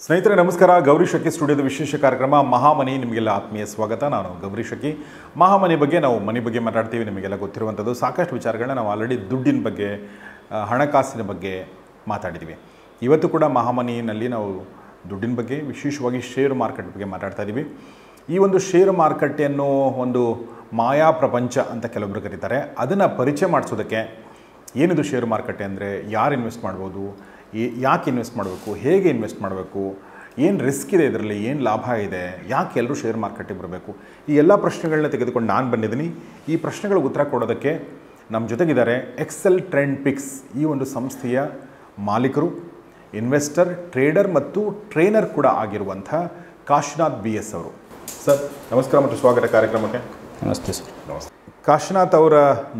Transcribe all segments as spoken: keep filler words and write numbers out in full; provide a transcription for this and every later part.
ಸ್ನೇಹಿತರೆ ನಮಸ್ಕಾರ. ಗೌರಿ ಶಕಿ ಸ್ಟುಡಿಯೋದ ವಿಶೇಷ ಕಾರ್ಯಕ್ರಮ ಮಹಾಮನಿ ನಿಮಗೆಲ್ಲ ಆತ್ಮೀಯ ಸ್ವಾಗತ. ನಾನು ಗೌರಿ ಶಕಿ. ಮಹಾಮನಿ ಬಗ್ಗೆ ನಾವು ಮನೆ ಬಗ್ಗೆ ಮಾತಾಡ್ತೀವಿ. ನಿಮಗೆಲ್ಲ ಗೊತ್ತಿರುವಂಥದ್ದು ಸಾಕಷ್ಟು ವಿಚಾರಗಳನ್ನ ನಾವು ಆಲ್ರೆಡಿ ದುಡ್ಡಿನ ಬಗ್ಗೆ, ಹಣಕಾಸಿನ ಬಗ್ಗೆ ಮಾತಾಡಿದ್ದೀವಿ. ಇವತ್ತು ಕೂಡ ಮಹಾಮನಿನಲ್ಲಿ ನಾವು ದುಡ್ಡಿನ ಬಗ್ಗೆ, ವಿಶೇಷವಾಗಿ ಶೇರ್ ಮಾರ್ಕೆಟ್ ಬಗ್ಗೆ ಮಾತಾಡ್ತಾ ಇದ್ದೀವಿ. ಈ ಒಂದು ಶೇರ್ ಮಾರ್ಕೆಟ್ ಅನ್ನೋ ಒಂದು ಮಾಯಾ ಪ್ರಪಂಚ ಅಂತ ಕೆಲವೊಬ್ಬರು ಕರೀತಾರೆ. ಅದನ್ನು ಪರಿಚಯ ಮಾಡಿಸೋದಕ್ಕೆ ಏನಿದು ಶೇರ್ ಮಾರ್ಕೆಟ್ ಅಂದರೆ, ಯಾರು ಇನ್ವೆಸ್ಟ್ ಮಾಡ್ಬೋದು, ಯಾಕೆ ಇನ್ವೆಸ್ಟ್ ಮಾಡಬೇಕು, ಹೇಗೆ ಇನ್ವೆಸ್ಟ್ ಮಾಡಬೇಕು, ಏನು ರಿಸ್ಕ್ ಇದೆ ಇದರಲ್ಲಿ, ಏನು ಲಾಭ ಇದೆ, ಯಾಕೆ ಎಲ್ಲರೂ ಶೇರ್ ಮಾರ್ಕೆಟಿಗೆ ಬರಬೇಕು, ಈ ಎಲ್ಲ ಪ್ರಶ್ನೆಗಳನ್ನ ತೆಗೆದುಕೊಂಡು ನಾನು ಬಂದಿದ್ದೀನಿ. ಈ ಪ್ರಶ್ನೆಗಳಿಗೆ ಉತ್ತರ ಕೊಡೋದಕ್ಕೆ ನಮ್ಮ ಜೊತೆಗಿದ್ದಾರೆ ಎಕ್ಸೆಲ್ ಟ್ರೆಂಡ್ ಪಿಕ್ಸ್ ಈ ಒಂದು ಸಂಸ್ಥೆಯ ಮಾಲೀಕರು, ಇನ್ವೆಸ್ಟರ್, ಟ್ರೇಡರ್ ಮತ್ತು ಟ್ರೈನರ್ ಕೂಡ ಆಗಿರುವಂಥ ಕಾಶಿನಾಥ್ ಬಿ ಎಸ್ ಅವರು. ಸರ್ ನಮಸ್ಕಾರ ಮತ್ತು ಸ್ವಾಗತ ಕಾರ್ಯಕ್ರಮಕ್ಕೆ. ನಮಸ್ತೆ ಸರ್. ನಮಸ್ತೆ. ಕಾಶಿನಾಥ್ ಅವರ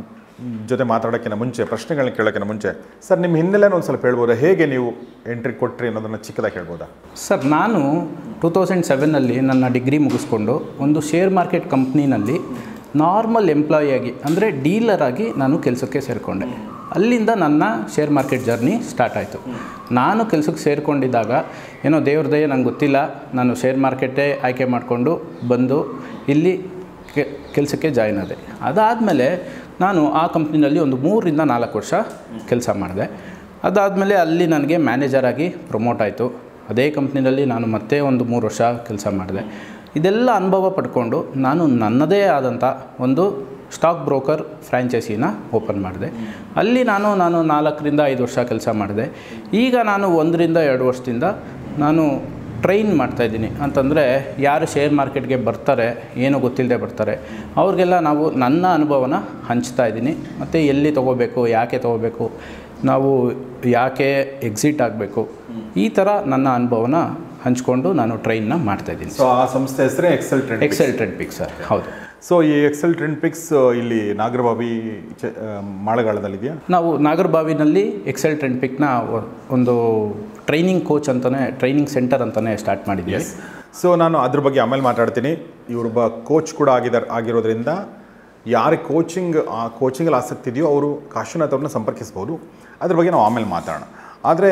ಜೊತೆ ಮಾತಾಡೋಕ್ಕಿಂತ ಮುಂಚೆ, ಪ್ರಶ್ನೆಗಳನ್ನ ಕೇಳೋಕ್ಕಿಂತ ಮುಂಚೆ ಸರ್ ನಿಮ್ಮ ಹಿನ್ನೆಲೆನ ಒಂದು ಸ್ವಲ್ಪ ಹೇಳ್ಬೋದಾ, ಹೇಗೆ ನೀವು ಎಂಟ್ರಿ ಕೊಟ್ರಿ ಅನ್ನೋದನ್ನು ಚಿಕ್ಕದಾಗಿ ಹೇಳ್ಬೋದಾ? ಸರ್, ನಾನು ಟೂ ತೌಸಂಡ್ ಸೆವೆನ್ನಲ್ಲಿ ನನ್ನ ಡಿಗ್ರಿ ಮುಗಿಸ್ಕೊಂಡು ಒಂದು ಶೇರ್ ಮಾರ್ಕೆಟ್ ಕಂಪ್ನಿನಲ್ಲಿ ನಾರ್ಮಲ್ ಎಂಪ್ಲಾಯಿಯಾಗಿ ಅಂದರೆ ಡೀಲರಾಗಿ ನಾನು ಕೆಲಸಕ್ಕೆ ಸೇರಿಕೊಂಡೆ. ಅಲ್ಲಿಂದ ನನ್ನ ಶೇರ್ ಮಾರ್ಕೆಟ್ ಜರ್ನಿ ಸ್ಟಾರ್ಟ್ ಆಯಿತು. ನಾನು ಕೆಲಸಕ್ಕೆ ಸೇರಿಕೊಂಡಿದ್ದಾಗ ಏನೋ ದೇವ್ರ ದಯೆ ನಂಗೆ ಗೊತ್ತಿಲ್ಲ, ನಾನು ಶೇರ್ ಮಾರ್ಕೆಟೇ ಆಯ್ಕೆ ಮಾಡಿಕೊಂಡು ಬಂದು ಇಲ್ಲಿ ಕೆ ಕೆಲಸಕ್ಕೆ ಜಾಯ್ನ್ ಆದೆ. ಅದಾದಮೇಲೆ ನಾನು ಆ ಕಂಪ್ನಿನಲ್ಲಿ ಒಂದು ಮೂರರಿಂದ ನಾಲ್ಕು ವರ್ಷ ಕೆಲಸ ಮಾಡಿದೆ. ಅದಾದಮೇಲೆ ಅಲ್ಲಿ ನನಗೆ ಮ್ಯಾನೇಜರಾಗಿ ಪ್ರಮೋಟ್ ಆಯಿತು. ಅದೇ ಕಂಪ್ನಿನಲ್ಲಿ ನಾನು ಮತ್ತೆ ಒಂದು ಮೂರು ವರ್ಷ ಕೆಲಸ ಮಾಡಿದೆ. ಇದೆಲ್ಲ ಅನುಭವ ಪಡ್ಕೊಂಡು ನಾನು ನನ್ನದೇ ಆದಂಥ ಒಂದು ಸ್ಟಾಕ್ ಬ್ರೋಕರ್ ಫ್ರ್ಯಾಂಚೈಸಿನ ಓಪನ್ ಮಾಡಿದೆ. ಅಲ್ಲಿ ನಾನು ನಾನು ನಾಲ್ಕರಿಂದ ಐದು ವರ್ಷ ಕೆಲಸ ಮಾಡಿದೆ. ಈಗ ನಾನು ಒಂದರಿಂದ ಎರಡು ವರ್ಷದಿಂದ ನಾನು ಟ್ರೈನ್ ಮಾಡ್ತಾಯಿದ್ದೀನಿ. ಅಂತಂದರೆ ಯಾರು ಶೇರ್ ಮಾರ್ಕೆಟ್ಗೆ ಬರ್ತಾರೆ, ಏನೂ ಗೊತ್ತಿಲ್ಲದೆ ಬರ್ತಾರೆ, ಅವ್ರಿಗೆಲ್ಲ ನಾವು ನನ್ನ ಅನುಭವನ ಹಂಚ್ತಾ ಇದ್ದೀನಿ. ಮತ್ತು ಎಲ್ಲಿ ತೊಗೋಬೇಕು, ಯಾಕೆ ತೊಗೋಬೇಕು, ನಾವು ಯಾಕೆ ಎಕ್ಸಿಟ್ ಆಗಬೇಕು, ಈ ಥರ ನನ್ನ ಅನುಭವನ ಹಂಚ್ಕೊಂಡು ನಾನು ಟ್ರೈನ್ನ ಮಾಡ್ತಾಯಿದ್ದೀನಿ. ಸೊ ಆ ಸಂಸ್ಥೆ ಹೆಸರೇ Excel Trend Excel Trend Picks sir. ಹೌದು. ಸೊ ಈ ಎಕ್ಸೆಲ್ ಟ್ರೆಂಡ್ ಪಿಕ್ಸ್ ಇಲ್ಲಿ ನಾಗರಬಾವಿ ಚ ಮಾಳಗಾಳದಲ್ಲಿದೆಯಾ? ನಾವು ನಾಗರಬಾವಿನಲ್ಲಿ ಎಕ್ಸೆಲ್ ಟ್ರೆಂಡ್ ಪಿಕ್ನ ಒಂದು ಟ್ರೈನಿಂಗ್ ಕೋಚ್ ಅಂತಲೇ, ಟ್ರೈನಿಂಗ್ ಸೆಂಟರ್ ಅಂತಲೇ ಸ್ಟಾರ್ಟ್ ಮಾಡಿದ್ದೀವಿ. ಸೊ ನಾನು ಅದ್ರ ಬಗ್ಗೆ ಆಮೇಲೆ ಮಾತಾಡ್ತೀನಿ. ಇವರೊಬ್ಬ ಕೋಚ್ ಕೂಡ ಆಗಿದ್ದಾರೆ. ಆಗಿರೋದ್ರಿಂದ ಯಾರು ಕೋಚಿಂಗ್ ಆ ಕೋಚಿಂಗಲ್ಲಿ ಆಸಕ್ತಿ ಇದೆಯೋ ಅವರು ಕಾಶಿನಾಥ್ ಅವ್ರನ್ನ ಸಂಪರ್ಕಿಸ್ಬೋದು. ಅದ್ರ ಬಗ್ಗೆ ನಾವು ಆಮೇಲೆ ಮಾತಾಡೋಣ. ಆದರೆ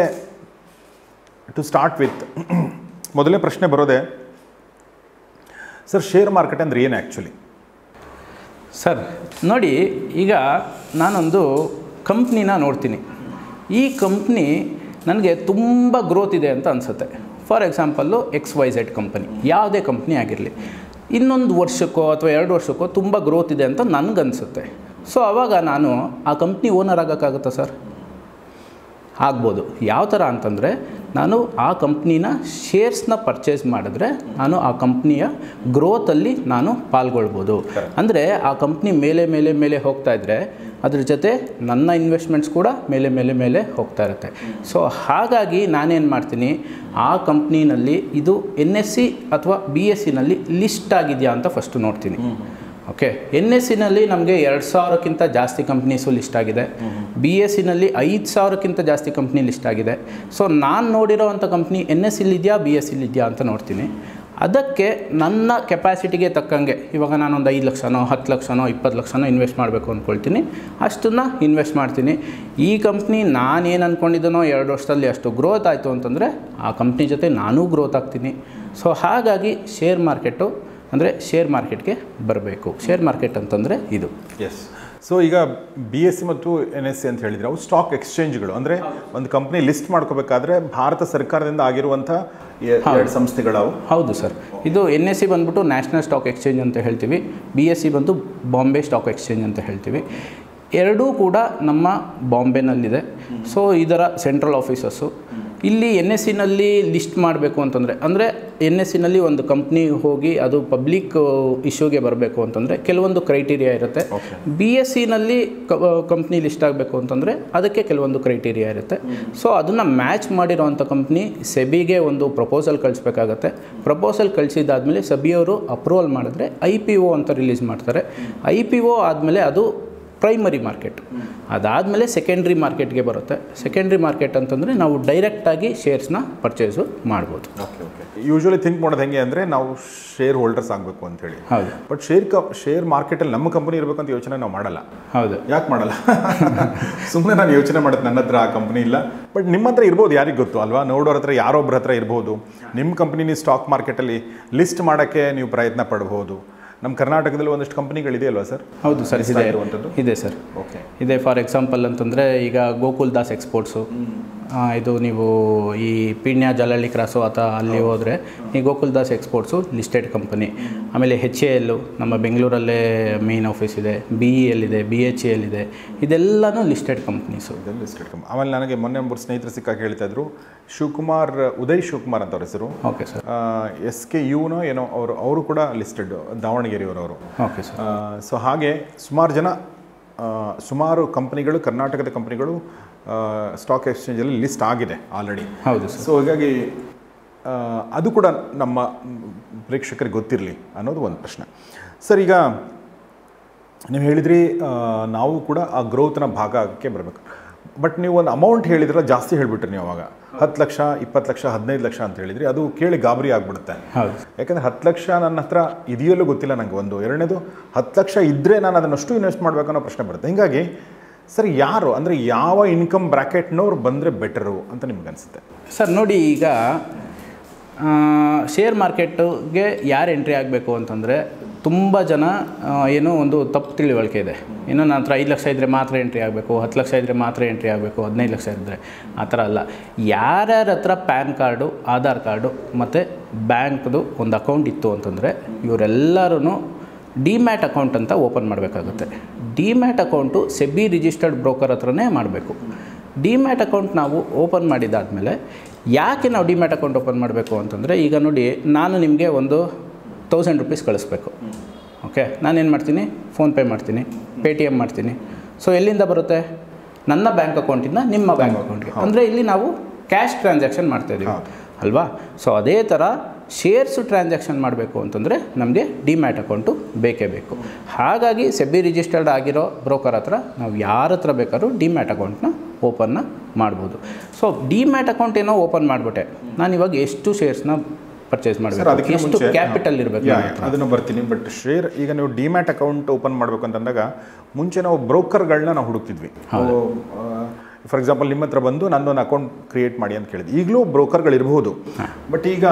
ಟು ಸ್ಟಾರ್ಟ್ ವಿತ್ ಮೊದಲನೇ ಪ್ರಶ್ನೆ ಬರೋದೆ, ಸರ್ ಶೇರ್ ಮಾರ್ಕೆಟ್ ಅಂದರೆ ಏನು ಆ್ಯಕ್ಚುಲಿ? ಸರ್ ನೋಡಿ, ಈಗ ನಾನೊಂದು ಕಂಪ್ನಿನ ನೋಡ್ತೀನಿ. ಈ ಕಂಪ್ನಿ ನನಗೆ ತುಂಬ ಗ್ರೋತ್ ಇದೆ ಅಂತ ಅನಿಸುತ್ತೆ. For example X Y Z company, ಯಾವುದೇ ಕಂಪ್ನಿ ಆಗಿರಲಿ, ಇನ್ನೊಂದು ವರ್ಷಕ್ಕೋ ಅಥವಾ ಎರಡು ವರ್ಷಕ್ಕೋ ತುಂಬ ಗ್ರೋತ್ ಇದೆ ಅಂತ ನನಗನ್ಸುತ್ತೆ. ಸೊ ಆವಾಗ ನಾನು ಆ ಕಂಪ್ನಿ ಓನರ್ ಆಗೋಕ್ಕಾಗುತ್ತಾ ಸರ್? ಆಗ್ಬೋದು. ಯಾವ ಥರ ಅಂತಂದರೆ, ನಾನು ಆ ಕಂಪ್ನಿನ ಶೇರ್ಸ್ನ ಪರ್ಚೇಸ್ ಮಾಡಿದ್ರೆ ನಾನು ಆ ಕಂಪ್ನಿಯ ಗ್ರೋತಲ್ಲಿ ನಾನು ಪಾಲ್ಗೊಳ್ಬೋದು. ಅಂದರೆ ಆ ಕಂಪ್ನಿ ಮೇಲೆ ಮೇಲೆ ಮೇಲೆ ಹೋಗ್ತಾ ಇದ್ದರೆ ಅದ್ರ ಜೊತೆ ನನ್ನ ಇನ್ವೆಸ್ಟ್ಮೆಂಟ್ಸ್ ಕೂಡ ಮೇಲೆ ಮೇಲೆ ಮೇಲೆ ಹೋಗ್ತಾ ಇರುತ್ತೆ. ಸೊ ಹಾಗಾಗಿ ನಾನೇನು ಮಾಡ್ತೀನಿ, ಆ ಕಂಪ್ನಿನಲ್ಲಿ ಇದು ಎನ್ ಎಸ್ ಸಿ ಅಥವಾ ಬಿ ಎಸ್ ಸಿನಲ್ಲಿ ಲಿಸ್ಟ್ ಆಗಿದೆಯಾ ಅಂತ ಫಸ್ಟು ನೋಡ್ತೀನಿ. ಓಕೆ, ಎನ್ ಎಸ್ ಸಿನಲ್ಲಿ ನಮಗೆ ಎರಡು ಸಾವಿರಕ್ಕಿಂತ ಜಾಸ್ತಿ ಕಂಪ್ನೀಸು ಲಿಸ್ಟ್ ಆಗಿದೆ. ಬಿ ಎಸ್ ಸಿನಲ್ಲಿ ಐದು ಸಾವಿರಕ್ಕಿಂತ ಜಾಸ್ತಿ ಕಂಪ್ನಿ ಲಿಸ್ಟ್ ಆಗಿದೆ. ಸೊ ನಾನು ನೋಡಿರೋವಂಥ ಕಂಪ್ನಿ ಎನ್ ಎಸ್ ಸಿಲಿದೆಯಾ, ಬಿ ಎಸ್ ಸಿಲಿದೆಯಾ ಅಂತ ನೋಡ್ತೀನಿ. ಅದಕ್ಕೆ ನನ್ನ ಕೆಪಾಸಿಟಿಗೆ ತಕ್ಕಂಗೆ, ಇವಾಗ ನಾನೊಂದು ಐದು ಲಕ್ಷನೋ ಹತ್ತು ಲಕ್ಷನೋ ಇಪ್ಪತ್ತು ಲಕ್ಷನೋ ಇನ್ವೆಸ್ಟ್ ಮಾಡಬೇಕು ಅಂದ್ಕೊಳ್ತೀನಿ, ಅಷ್ಟನ್ನು ಇನ್ವೆಸ್ಟ್ ಮಾಡ್ತೀನಿ. ಈ ಕಂಪ್ನಿ ನಾನೇನು ಅಂದ್ಕೊಂಡಿದ್ದನೋ ಎರಡು ವರ್ಷದಲ್ಲಿ ಅಷ್ಟು ಗ್ರೋತ್ ಆಯಿತು ಅಂತಂದರೆ ಆ ಕಂಪ್ನಿ ಜೊತೆ ನಾನೂ ಗ್ರೋತ್ ಆಗ್ತೀನಿ. ಸೊ ಹಾಗಾಗಿ ಶೇರ್ ಮಾರ್ಕೆಟು ಅಂದರೆ ಶೇರ್ ಮಾರ್ಕೆಟ್ಗೆ ಬರಬೇಕು. ಶೇರ್ ಮಾರ್ಕೆಟ್ ಅಂತಂದರೆ ಇದು. ಎಸ್. ಸೊ ಈಗ ಬಿ ಎಸ್ ಸಿ ಮತ್ತು ಎನ್ ಎಸ್ ಸಿ ಅಂತ ಹೇಳಿದರೆ ಅವು ಸ್ಟಾಕ್ ಎಕ್ಸ್ಚೇಂಜ್ಗಳು. ಅಂದರೆ ಒಂದು ಕಂಪ್ನಿ ಲಿಸ್ಟ್ ಮಾಡ್ಕೋಬೇಕಾದ್ರೆ ಭಾರತ ಸರ್ಕಾರದಿಂದ ಆಗಿರುವಂಥ ಎರಡು ಸಂಸ್ಥೆಗಳವು. ಹೌದು ಸರ್. ಇದು ಎನ್ ಎಸ್ ಸಿ ಬಂದ್ಬಿಟ್ಟು ನ್ಯಾಷನಲ್ ಸ್ಟಾಕ್ ಎಕ್ಸ್ಚೇಂಜ್ ಅಂತ ಹೇಳ್ತೀವಿ, ಬಿ ಎಸ್ ಸಿ ಬಂದು ಬಾಂಬೆ ಸ್ಟಾಕ್ ಎಕ್ಸ್ಚೇಂಜ್ ಅಂತ ಹೇಳ್ತೀವಿ. ಎರಡೂ ಕೂಡ ನಮ್ಮ ಬಾಂಬೆನಲ್ಲಿದೆ. ಸೊ ಇದರ ಸೆಂಟ್ರಲ್ ಆಫೀಸಸ್ಸು ಇಲ್ಲಿ ಎನ್ ಎಸ್ ಸಿನಲ್ಲಿ ಲಿಸ್ಟ್ ಮಾಡಬೇಕು ಅಂತಂದರೆ, ಅಂದರೆ ಎನ್ ಎಸ್ ಸಿನಲ್ಲಿ ಒಂದು ಕಂಪ್ನಿ ಹೋಗಿ ಅದು ಪಬ್ಲಿಕ್ ಇಶ್ಯೂಗೆ ಬರಬೇಕು ಅಂತಂದರೆ ಕೆಲವೊಂದು ಕ್ರೈಟೀರಿಯಾ ಇರುತ್ತೆ. ಬಿ ಎಸ್ ಸಿನಲ್ಲಿ ಕಂಪ್ನಿ ಲಿಸ್ಟ್ ಆಗಬೇಕು ಅಂತಂದರೆ ಅದಕ್ಕೆ ಕೆಲವೊಂದು ಕ್ರೈಟೀರಿಯಾ ಇರುತ್ತೆ. ಸೊ ಅದನ್ನು ಮ್ಯಾಚ್ ಮಾಡಿರೋವಂಥ ಕಂಪ್ನಿ ಸೆಬಿಗೆ ಒಂದು ಪ್ರಪೋಸಲ್ ಕಳಿಸ್ಬೇಕಾಗತ್ತೆ. ಪ್ರಪೋಸಲ್ ಕಳಿಸಿದಾದ್ಮೇಲೆ ಸೆಬಿಯವರು ಅಪ್ರೂವಲ್ ಮಾಡಿದ್ರೆ ಐ ಪಿ ಒ ಅಂತ ರಿಲೀಸ್ ಮಾಡ್ತಾರೆ. ಐ ಪಿ ಒ ಆದಮೇಲೆ ಅದು ಪ್ರೈಮರಿ ಮಾರ್ಕೆಟ್. ಅದಾದಮೇಲೆ ಸೆಕೆಂಡ್ರಿ ಮಾರ್ಕೆಟ್ಗೆ ಬರುತ್ತೆ. ಸೆಕೆಂಡ್ರಿ ಮಾರ್ಕೆಟ್ ಅಂತಂದರೆ ನಾವು ಡೈರೆಕ್ಟಾಗಿ ಶೇರ್ಸ್ನ ಪರ್ಚೇಸು ಮಾಡ್ಬೋದು. ಓಕೆ ಓಕೆ ಯೂಶ್ವಲಿ ಥಿಂಕ್ ಮಾಡೋದು ಹೆಂಗೆ ಅಂದರೆ ನಾವು ಶೇರ್ ಹೋಲ್ಡರ್ಸ್ ಆಗಬೇಕು ಅಂತೇಳಿ. ಹೌದು. ಬಟ್ ಶೇರ್ ಕ ಶೇರ್ ಮಾರ್ಕೆಟಲ್ಲಿ ನಮ್ಮ ಕಂಪನಿ ಇರಬೇಕು ಅಂತ ಯೋಚನೆ ನಾವು ಮಾಡಲ್ಲ. ಹೌದು. ಯಾಕೆ ಮಾಡಲ್ಲ? ಸುಮ್ಮನೆ ನಾನು ಯೋಚನೆ ಮಾಡೋದು ನನ್ನ ಹತ್ರ ಆ ಕಂಪ್ನಿ ಇಲ್ಲ, ಬಟ್ ನಿಮ್ಮ ಹತ್ರ ಇರ್ಬೋದು, ಯಾರಿಗೆ ಗೊತ್ತು ಅಲ್ವಾ? ನೋಡೋರ ಹತ್ರ ಯಾರೊಬ್ಬರ ಹತ್ರ ಇರ್ಬೋದು. ನಿಮ್ಮ ಕಂಪ್ನಿ ಸ್ಟಾಕ್ ಮಾರ್ಕೆಟಲ್ಲಿ ಲಿಸ್ಟ್ ಮಾಡೋಕ್ಕೆ ನೀವು ಪ್ರಯತ್ನ ಪಡ್ಬೋದು. ನಮ್ಮ ಕರ್ನಾಟಕದಲ್ಲಿ ಒಂದಷ್ಟು ಕಂಪ್ನಿಗಳಿದೆ ಅಲ್ವಾ ಸರ್? ಹೌದು ಸರ್, ಇದೆ ಇದೆ ಸರ್. ಓಕೆ ಇದೆ. ಫಾರ್ ಎಕ್ಸಾಂಪಲ್ ಅಂತಂದರೆ ಈಗ ಗೋಕುಲ್ ದಾಸ್ ಎಕ್ಸ್ಪೋರ್ಟ್ಸು, ಇದು ನೀವು ಈ ಪೀಣ್ಯ ಜಲಹಳ್ಳಿ ಕ್ರಾಸು ಅಥವಾ ಅಲ್ಲಿ ಹೋದರೆ ಈ Gokul Das exports listed company. ಆಮೇಲೆ ಹೆಚ್ ಎ ಎಲ್ಲು ನಮ್ಮ ಬೆಂಗಳೂರಲ್ಲೇ ಮೇನ್ ಆಫೀಸ್ ಇದೆ. ಬಿ ಇ ಎಲ್ ಇದೆ, ಬಿ ಎಚ್ ಎಲ್ ಇದೆ, ಇದೆಲ್ಲನೂ ಲಿಸ್ಟೆಡ್ ಕಂಪ್ನೀಸು. ಇದೆಲ್ಲ ಲಿಸ್ಟೆಡ್ ಕಂಪ್ನಿ. ಆಮೇಲೆ ನನಗೆ ಮೊನ್ನೆ ಒಬ್ಬರು ಸ್ನೇಹಿತರು ಸಿಕ್ಕಾಗ ಹೇಳ್ತಾ ಇದ್ರು, ಶಿವಕುಮಾರ್, ಉದಯ್ ಶಿವಕುಮಾರ್ ಅಂತ ಅವ್ರ ಹೆಸರು. Okay sir. S K you know ಏನೋ ಅವರು ಅವರು ಕೂಡ ಲಿಸ್ಟೆಡ್, ದಾವಣಗೆರೆಯವರವರು. Okay sir. ಸೊ ಹಾಗೆ ಸುಮಾರು ಜನ ಸುಮಾರು ಕಂಪ್ನಿಗಳು, ಕರ್ನಾಟಕದ ಕಂಪ್ನಿಗಳು ಸ್ಟಾಕ್ ಎಕ್ಸ್ಚೇಂಜಲ್ಲಿ ಲಿಸ್ಟ್ ಆಗಿದೆ ಆಲ್ರೆಡಿ. ಹೌದು ಸರ್. ಸೊ ಹೀಗಾಗಿ ಅದು ಕೂಡ ನಮ್ಮ ಪ್ರೇಕ್ಷಕರಿಗೆ ಗೊತ್ತಿರಲಿ ಅನ್ನೋದು ಒಂದು ಪ್ರಶ್ನೆ. ಸರ್, ಈಗ ನೀವು ಹೇಳಿದ್ರಿ ನಾವು ಕೂಡ ಆ ಗ್ರೋತ್ನ ಭಾಗಕ್ಕೆ ಬರಬೇಕು. ಬಟ್ ನೀವು ಒಂದು ಅಮೌಂಟ್ ಹೇಳಿದ್ರೆ ಜಾಸ್ತಿ ಹೇಳಿಬಿಟ್ರಿ ನೀವು. ಅವಾಗ ಹತ್ತು ಲಕ್ಷ, ಇಪ್ಪತ್ತು ಲಕ್ಷ, ಹದಿನೈದು ಲಕ್ಷ ಅಂತ ಹೇಳಿದ್ರಿ. ಅದು ಕೇಳಿ ಗಾಬರಿ ಆಗಿಬಿಡುತ್ತೆ. ಯಾಕಂದರೆ ಹತ್ತು ಲಕ್ಷ ನನ್ನ ಹತ್ರ ಇದೆಯಲ್ಲೂ ಗೊತ್ತಿಲ್ಲ ನನಗೆ. ಒಂದು ಎರಡನೇದು, ಹತ್ತು ಲಕ್ಷ ಇದ್ದರೆ ನಾನು ಅದನ್ನಷ್ಟು ಇನ್ವೆಸ್ಟ್ ಮಾಡಬೇಕು ಅನ್ನೋ ಪ್ರಶ್ನೆ ಬರುತ್ತೆ. ಹೀಗಾಗಿ ಸರ್, ಯಾರು ಅಂದರೆ ಯಾವ ಇನ್ಕಮ್ ಬ್ರ್ಯಾಕೆಟ್ನವ್ರು ಬಂದರೆ ಬೆಟರು ಅಂತ ನಿಮ್ಗೆ ಅನಿಸುತ್ತೆ? ಸರ್ ನೋಡಿ, ಈಗ ಶೇರ್ ಮಾರ್ಕೆಟ್ಗೆ ಯಾರು ಎಂಟ್ರಿ ಆಗಬೇಕು ಅಂತಂದರೆ ತುಂಬ ಜನ ಏನೋ ಒಂದು ತಪ್ಪು ತಿಳಿವಳಿಕೆ ಇದೆ. ಏನೋ ನನ್ನ ಹತ್ರ ಐದು ಲಕ್ಷ ಇದ್ದರೆ ಮಾತ್ರ ಎಂಟ್ರಿ ಆಗಬೇಕು, ಹತ್ತು ಲಕ್ಷ ಇದ್ದರೆ ಮಾತ್ರ ಎಂಟ್ರಿ ಆಗಬೇಕು, ಹದಿನೈದು ಲಕ್ಷ ಇದ್ದರೆ. ಆ ಥರ ಅಲ್ಲ. ಯಾರ್ಯಾರ ಹತ್ರ ಪ್ಯಾನ್ ಕಾರ್ಡು, ಆಧಾರ್ ಕಾರ್ಡು ಮತ್ತು ಬ್ಯಾಂಕ್ದು ಒಂದು ಅಕೌಂಟ್ ಇತ್ತು ಅಂತಂದರೆ ಇವರೆಲ್ಲರೂ ಡಿಮ್ಯಾಟ್ ಅಕೌಂಟ್ ಅಂತ ಓಪನ್ ಮಾಡಬೇಕಾಗುತ್ತೆ. Demat account SEBI registered broker ಹತ್ರನೇ ಮಾಡಬೇಕು. ಡಿಮ್ಯಾಟ್ ಅಕೌಂಟ್ ನಾವು ಓಪನ್ ಮಾಡಿದಾದಮೇಲೆ ಯಾಕೆ ನಾವು ಡಿಮ್ಯಾಟ್ ಅಕೌಂಟ್ ಓಪನ್ ಮಾಡಬೇಕು ಅಂತಂದರೆ, ಈಗ ನೋಡಿ, ನಾನು ನಿಮಗೆ ಒಂದು ತೌಸಂಡ್ ರುಪೀಸ್ ಕಳಿಸ್ಬೇಕು. ಓಕೆ, ನಾನೇನು ಮಾಡ್ತೀನಿ? ಫೋನ್ಪೇ ಮಾಡ್ತೀನಿ, ಪೇ ಟಿ ಎಮ್ ಮಾಡ್ತೀನಿ. ಸೊ ಎಲ್ಲಿಂದ ಬರುತ್ತೆ? ನನ್ನ ಬ್ಯಾಂಕ್ ಅಕೌಂಟಿಂದ ನಿಮ್ಮ ಬ್ಯಾಂಕ್ ಅಕೌಂಟ್ಗೆ. ಅಂದರೆ ಇಲ್ಲಿ ನಾವು ಕ್ಯಾಶ್ ಟ್ರಾನ್ಸಾಕ್ಷನ್ ಮಾಡ್ತಾಯಿದ್ದೀವಿ ಅಲ್ವಾ? ಸೊ ಅದೇ ಥರ ಶೇರ್ಸು ಟ್ರಾನ್ಸಾಕ್ಷನ್ ಮಾಡಬೇಕು ಅಂತಂದರೆ ನಮಗೆ ಡಿಮ್ಯಾಟ್ ಅಕೌಂಟು ಬೇಕೇ ಬೇಕು. ಹಾಗಾಗಿ ಸೆಬಿ ರಿಜಿಸ್ಟರ್ಡ್ ಆಗಿರೋ ಬ್ರೋಕರ್ ಹತ್ರ ನಾವು ಯಾರ ಹತ್ರ ಬೇಕಾದ್ರೂ ಡಿಮ್ಯಾಟ್ ಅಕೌಂಟ್ನ ಓಪನ್ನ ಮಾಡ್ಬೋದು. ಸೊ ಡಿಮ್ಯಾಟ್ ಅಕೌಂಟ್ ಏನೋ ಓಪನ್ ಮಾಡಿಬಿಟ್ಟೆ, ನಾನು ಇವಾಗ ಎಷ್ಟು ಶೇರ್ಸ್ನ ಪರ್ಚೇಸ್ ಮಾಡಬೇಕು, ಎಷ್ಟು ಕ್ಯಾಪಿಟಲ್ ಇರಬೇಕು ಅದನ್ನು ಬರ್ತೀನಿ. ಬಟ್ ಶೇರ್, ಈಗ ನೀವು ಡಿಮ್ಯಾಟ್ ಅಕೌಂಟ್ ಓಪನ್ ಮಾಡಬೇಕು ಅಂತಂದಾಗ ಮುಂಚೆ ನಾವು ಬ್ರೋಕರ್ಗಳನ್ನ ನಾವು ಹುಡುಕ್ತಿದ್ವಿ. ಫಾರ್ ಎಕ್ಸಾಂಪಲ್, ನಿಮ್ಮ ಹತ್ರ ಬಂದು ನನ್ನೊಂದು ಅಕೌಂಟ್ ಕ್ರಿಯೇಟ್ ಮಾಡಿ ಅಂತ ಕೇಳಿದ್ವಿ. ಈಗಲೂ ಬ್ರೋಕರ್ಗಳಿರ್ಬೋದು, ಬಟ್ ಈಗ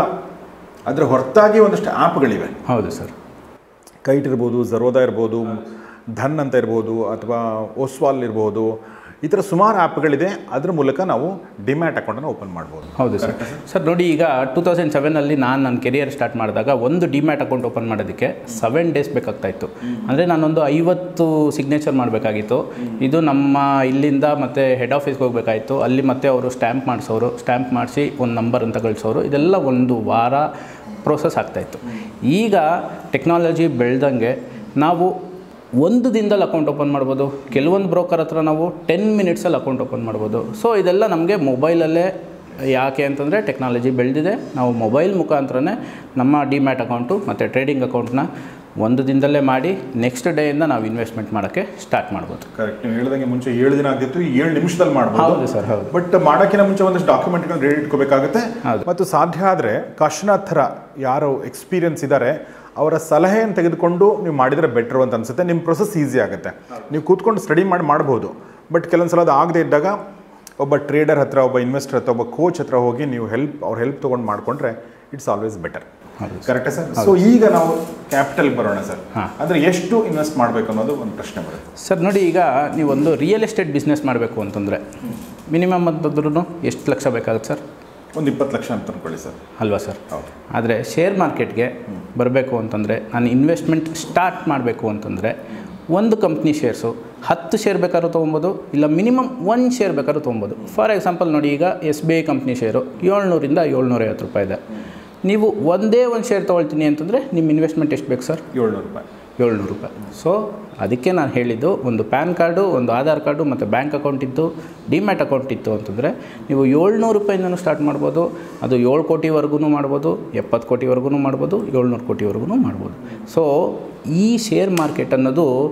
ಅದರ ಹೊರತಾಗಿ ಒಂದಷ್ಟು ಆ್ಯಪ್ಗಳಿವೆ. ಹೌದು ಸರ್. ಕೈಟ್ ಇರ್ಬೋದು, ಝರೋದಾ ಇರ್ಬೋದು, ಧನ್ ಅಂತ ಇರ್ಬೋದು, ಅಥವಾ ಓಸ್ವಾಲ್ ಇರ್ಬೋದು, ಈ ಥರ ಸುಮಾರು ಆ್ಯಪ್ಗಳಿದೆ. ಅದ್ರ ಮೂಲಕ ನಾವು ಡಿಮ್ಯಾಟ್ ಅಕೌಂಟನ್ನು ಓಪನ್ ಮಾಡ್ಬೋದು. ಹೌದು ಸರ್. ಸರ್ ನೋಡಿ, ಈಗ ಟೂ ತೌಸಂಡ್ ಸೆವೆನಲ್ಲಿ ನಾನು ನನ್ನ ಕೆರಿಯರ್ ಸ್ಟಾರ್ಟ್ ಮಾಡಿದಾಗ ಒಂದು ಡಿಮ್ಯಾಟ್ ಅಕೌಂಟ್ ಓಪನ್ ಮಾಡೋದಕ್ಕೆ ಸೆವೆನ್ ಡೇಸ್ ಬೇಕಾಗ್ತಾಯಿತ್ತು. ಅಂದರೆ ನಾನೊಂದು ಐವತ್ತು ಸಿಗ್ನೇಚರ್ ಮಾಡಬೇಕಾಗಿತ್ತು. ಇದು ನಮ್ಮ ಇಲ್ಲಿಂದ ಮತ್ತು ಹೆಡ್ ಆಫೀಸ್ಗೆ ಹೋಗಬೇಕಾಯಿತು. ಅಲ್ಲಿ ಮತ್ತೆ ಅವರು ಸ್ಟ್ಯಾಂಪ್ ಮಾಡಿಸೋರು, ಸ್ಟ್ಯಾಂಪ್ ಮಾಡಿಸಿ ಒಂದು ನಂಬರ್ ಅಂತ ಕಳಿಸೋರು. ಇದೆಲ್ಲ ಒಂದು ವಾರ ಪ್ರೋಸೆಸ್ ಆಗ್ತಾಯಿತ್ತು. ಈಗ ಟೆಕ್ನಾಲಜಿ ಬೆಳೆದಂಗೆ ನಾವು ಒಂದು ದಿನದಲ್ಲಿ ಅಕೌಂಟ್ ಓಪನ್ ಮಾಡ್ಬೋದು. ಕೆಲವೊಂದು ಬ್ರೋಕರ್ ಹತ್ರ ನಾವು ಟೆನ್ ಮಿನಿಟ್ಸಲ್ಲಿ ಅಕೌಂಟ್ ಓಪನ್ ಮಾಡ್ಬೋದು. ಸೊ ಇದೆಲ್ಲ ನಮಗೆ ಮೊಬೈಲಲ್ಲೇ. ಯಾಕೆ ಅಂತಂದರೆ ಟೆಕ್ನಾಲಜಿ ಬೆಳೆದಿದೆ. ನಾವು ಮೊಬೈಲ್ ಮುಖಾಂತರನೇ ನಮ್ಮ ಡಿಮ್ಯಾಟ್ ಅಕೌಂಟು ಮತ್ತು ಟ್ರೇಡಿಂಗ್ ಅಕೌಂಟ್ನ ಒಂದು ದಿನದಲ್ಲೇ ಮಾಡಿ ನೆಕ್ಸ್ಟ್ ಡೇಯಿಂದ ನಾವು ಇನ್ವೆಸ್ಟ್ಮೆಂಟ್ ಮಾಡೋಕ್ಕೆ ಸ್ಟಾರ್ಟ್ ಮಾಡ್ಬೋದು. ಕರೆಕ್ಟ್. ನೀವು ಹೇಳಿದಂಗೆ ಮುಂಚೆ ಏಳು ದಿನ ಆಗ್ತಿತ್ತು, ಏಳು ನಿಮಿಷದಲ್ಲಿ ಮಾಡ್ಬೋದು. ಹೌದು ಸರ್, ಹೌದು. ಬಟ್ ಮಾಡೋಕ್ಕಿಂತ ಮುಂಚೆ ಒಂದಷ್ಟು ಡಾಕ್ಯುಮೆಂಟ್ಗಳನ್ನ ರೆಡಿ ಇಟ್ಕೋಬೇಕಾಗುತ್ತೆ. ಮತ್ತು ಸಾಧ್ಯ ಆದರೆ ಕಾಶಿನಾಥ್ ಥರ ಯಾರು ಎಕ್ಸ್ಪೀರಿಯನ್ಸ್ ಇದ್ದಾರೆ ಅವರ ಸಲಹೆಯನ್ನು ತೆಗೆದುಕೊಂಡು ನೀವು ಮಾಡಿದರೆ ಬೆಟ್ರು ಅಂತ ಅನಿಸುತ್ತೆ. ನಿಮ್ಮ ಪ್ರೊಸೆಸ್ ಈಸಿ ಆಗುತ್ತೆ. ನೀವು ಕೂತ್ಕೊಂಡು ಸ್ಟಡಿ ಮಾಡಿ ಮಾಡ್ಬೋದು. ಬಟ್ ಕೆಲವೊಂದು ಸಲ ಅದು ಆಗದೆ ಇದ್ದಾಗ ಒಬ್ಬ ಟ್ರೇಡರ್ ಹತ್ರ, ಒಬ್ಬ ಇನ್ವೆಸ್ಟರ್ ಹತ್ರ, ಒಬ್ಬ ಕೋಚ್ ಹತ್ರ ಹೋಗಿ ನೀವು ಹೆಲ್ಪ್ ಅವ್ರ ಹೆಲ್ಪ್ ತೊಗೊಂಡು ಮಾಡಿಕೊಂಡ್ರೆ ಇಟ್ಸ್ ಆಲ್ವೇಸ್ ಬೆಟರ್. ಕರೆಕ್ಟಾ ಸರ್? ಸೊ ಈಗ ನಾವು ಕ್ಯಾಪಿಟಲ್ ಬರೋಣ ಸರ್. ಅಂದರೆ ಎಷ್ಟು ಇನ್ವೆಸ್ಟ್ ಮಾಡಬೇಕು ಅನ್ನೋದು ಒಂದು ಪ್ರಶ್ನೆ ಬರುತ್ತೆ ಸರ್. ನೋಡಿ, ಈಗ ನೀವೊಂದು ರಿಯಲ್ ಎಸ್ಟೇಟ್ ಬಿಸ್ನೆಸ್ ಮಾಡಬೇಕು ಅಂತಂದರೆ ಮಿನಿಮಮ್ ಅಂತಂದ್ರೂ ಎಷ್ಟು ಲಕ್ಷ ಬೇಕಾಗುತ್ತೆ ಸರ್? ಒಂದು ಇಪ್ಪತ್ತು ಲಕ್ಷ ಅಂತ ಅಂದ್ಕೊಳ್ಳಿ ಸರ್. ಅಲ್ವಾ ಸರ್? ಹೌದು. ಆದರೆ ಶೇರ್ ಮಾರ್ಕೆಟ್ಗೆ ಬರಬೇಕು ಅಂತಂದರೆ, ನಾನು ಇನ್ವೆಸ್ಟ್ಮೆಂಟ್ ಸ್ಟಾರ್ಟ್ ಮಾಡಬೇಕು ಅಂತಂದರೆ ಒಂದು ಕಂಪ್ನಿ ಶೇರ್ಸು ಹತ್ತು ಶೇರ್ ಬೇಕಾದ್ರೂ ತೊಗೊಬೋದು, ಇಲ್ಲ ಮಿನಿಮಮ್ ಒಂದು ಶೇರ್ ಬೇಕಾದ್ರೂ ತೊಗೊಬೋದು. ಫಾರ್ ಎಕ್ಸಾಂಪಲ್ ನೋಡಿ, ಈಗ S B I company share ಏಳ್ನೂರಿಂದ ಏಳ್ನೂರೈವತ್ತು ರೂಪಾಯಿ ಇದೆ. ನೀವು ಒಂದೇ ಒಂದು ಶೇರ್ ತೊಗೊಳ್ತೀನಿ ಅಂತಂದರೆ ನಿಮ್ಮ ಇನ್ವೆಸ್ಟ್ಮೆಂಟ್ ಎಷ್ಟು ಬೇಕು ಸರ್? ಏಳ್ನೂರು ರೂಪಾಯಿ. ಏಳ್ನೂರು ರೂಪಾಯಿ. ಸೊ ಅದಕ್ಕೆ ನಾನು ಹೇಳಿದ್ದು, ಒಂದು ಪ್ಯಾನ್ ಕಾರ್ಡು, ಒಂದು ಆಧಾರ್ ಕಾರ್ಡು ಮತ್ತು ಬ್ಯಾಂಕ್ ಅಕೌಂಟ್ ಇತ್ತು, ಡಿಮ್ಯಾಟ್ ಅಕೌಂಟ್ ಇತ್ತು ಅಂತಂದರೆ ನೀವು ಏಳ್ನೂರು ರೂಪಾಯಿಂದನೂ ಸ್ಟಾರ್ಟ್ ಮಾಡ್ಬೋದು. ಅದು ಏಳು ಕೋಟಿವರೆಗೂ ಮಾಡ್ಬೋದು, ಎಪ್ಪತ್ತು ಕೋಟಿವರೆಗೂ ಮಾಡ್ಬೋದು, ಏಳ್ನೂರು ಕೋಟಿವರೆಗೂ ಮಾಡ್ಬೋದು. ಸೊ ಈ ಶೇರ್ ಮಾರ್ಕೆಟ್ ಅನ್ನೋದು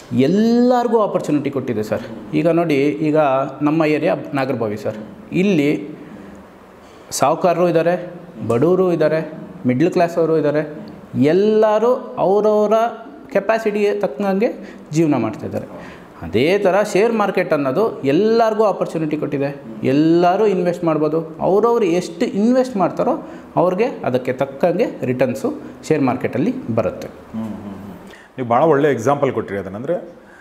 ಎಲ್ಲರಿಗೂ ಆಪರ್ಚುನಿಟಿ ಕೊಟ್ಟಿದೆ ಸರ್. ಈಗ ನೋಡಿ, ಈಗ ನಮ್ಮ ಏರಿಯಾ ನಾಗರಬಾವಿ ಸರ್. ಇಲ್ಲಿ ಸಾಹುಕಾರರು ಇದ್ದಾರೆ, ಬಡವರು ಇದ್ದಾರೆ, ಮಿಡ್ಲ್ ಕ್ಲಾಸ್ ಅವರು ಇದ್ದಾರೆ. ಎಲ್ಲರೂ ಅವರವರ ಕೆಪಾಸಿಟಿಗೆ ತಕ್ಕಂಗೆ ಜೀವನ ಮಾಡ್ತಾಯಿದ್ದಾರೆ. ಅದೇ ಥರ ಶೇರ್ ಮಾರ್ಕೆಟ್ ಅನ್ನೋದು ಎಲ್ಲರಿಗೂ ಆಪರ್ಚುನಿಟಿ ಕೊಟ್ಟಿದೆ. ಎಲ್ಲರೂ ಇನ್ವೆಸ್ಟ್ ಮಾಡ್ಬೋದು. ಅವರವರು ಎಷ್ಟು ಇನ್ವೆಸ್ಟ್ ಮಾಡ್ತಾರೋ ಅವ್ರಿಗೆ ಅದಕ್ಕೆ ತಕ್ಕಂಗೆ ರಿಟರ್ನ್ಸು ಶೇರ್ ಮಾರ್ಕೆಟಲ್ಲಿ ಬರುತ್ತೆ. ನೀವು ಭಾಳ ಒಳ್ಳೆಯ ಎಕ್ಸಾಂಪಲ್ ಕೊಟ್ಟಿರಿ. ಅದನ್ನಂದರೆ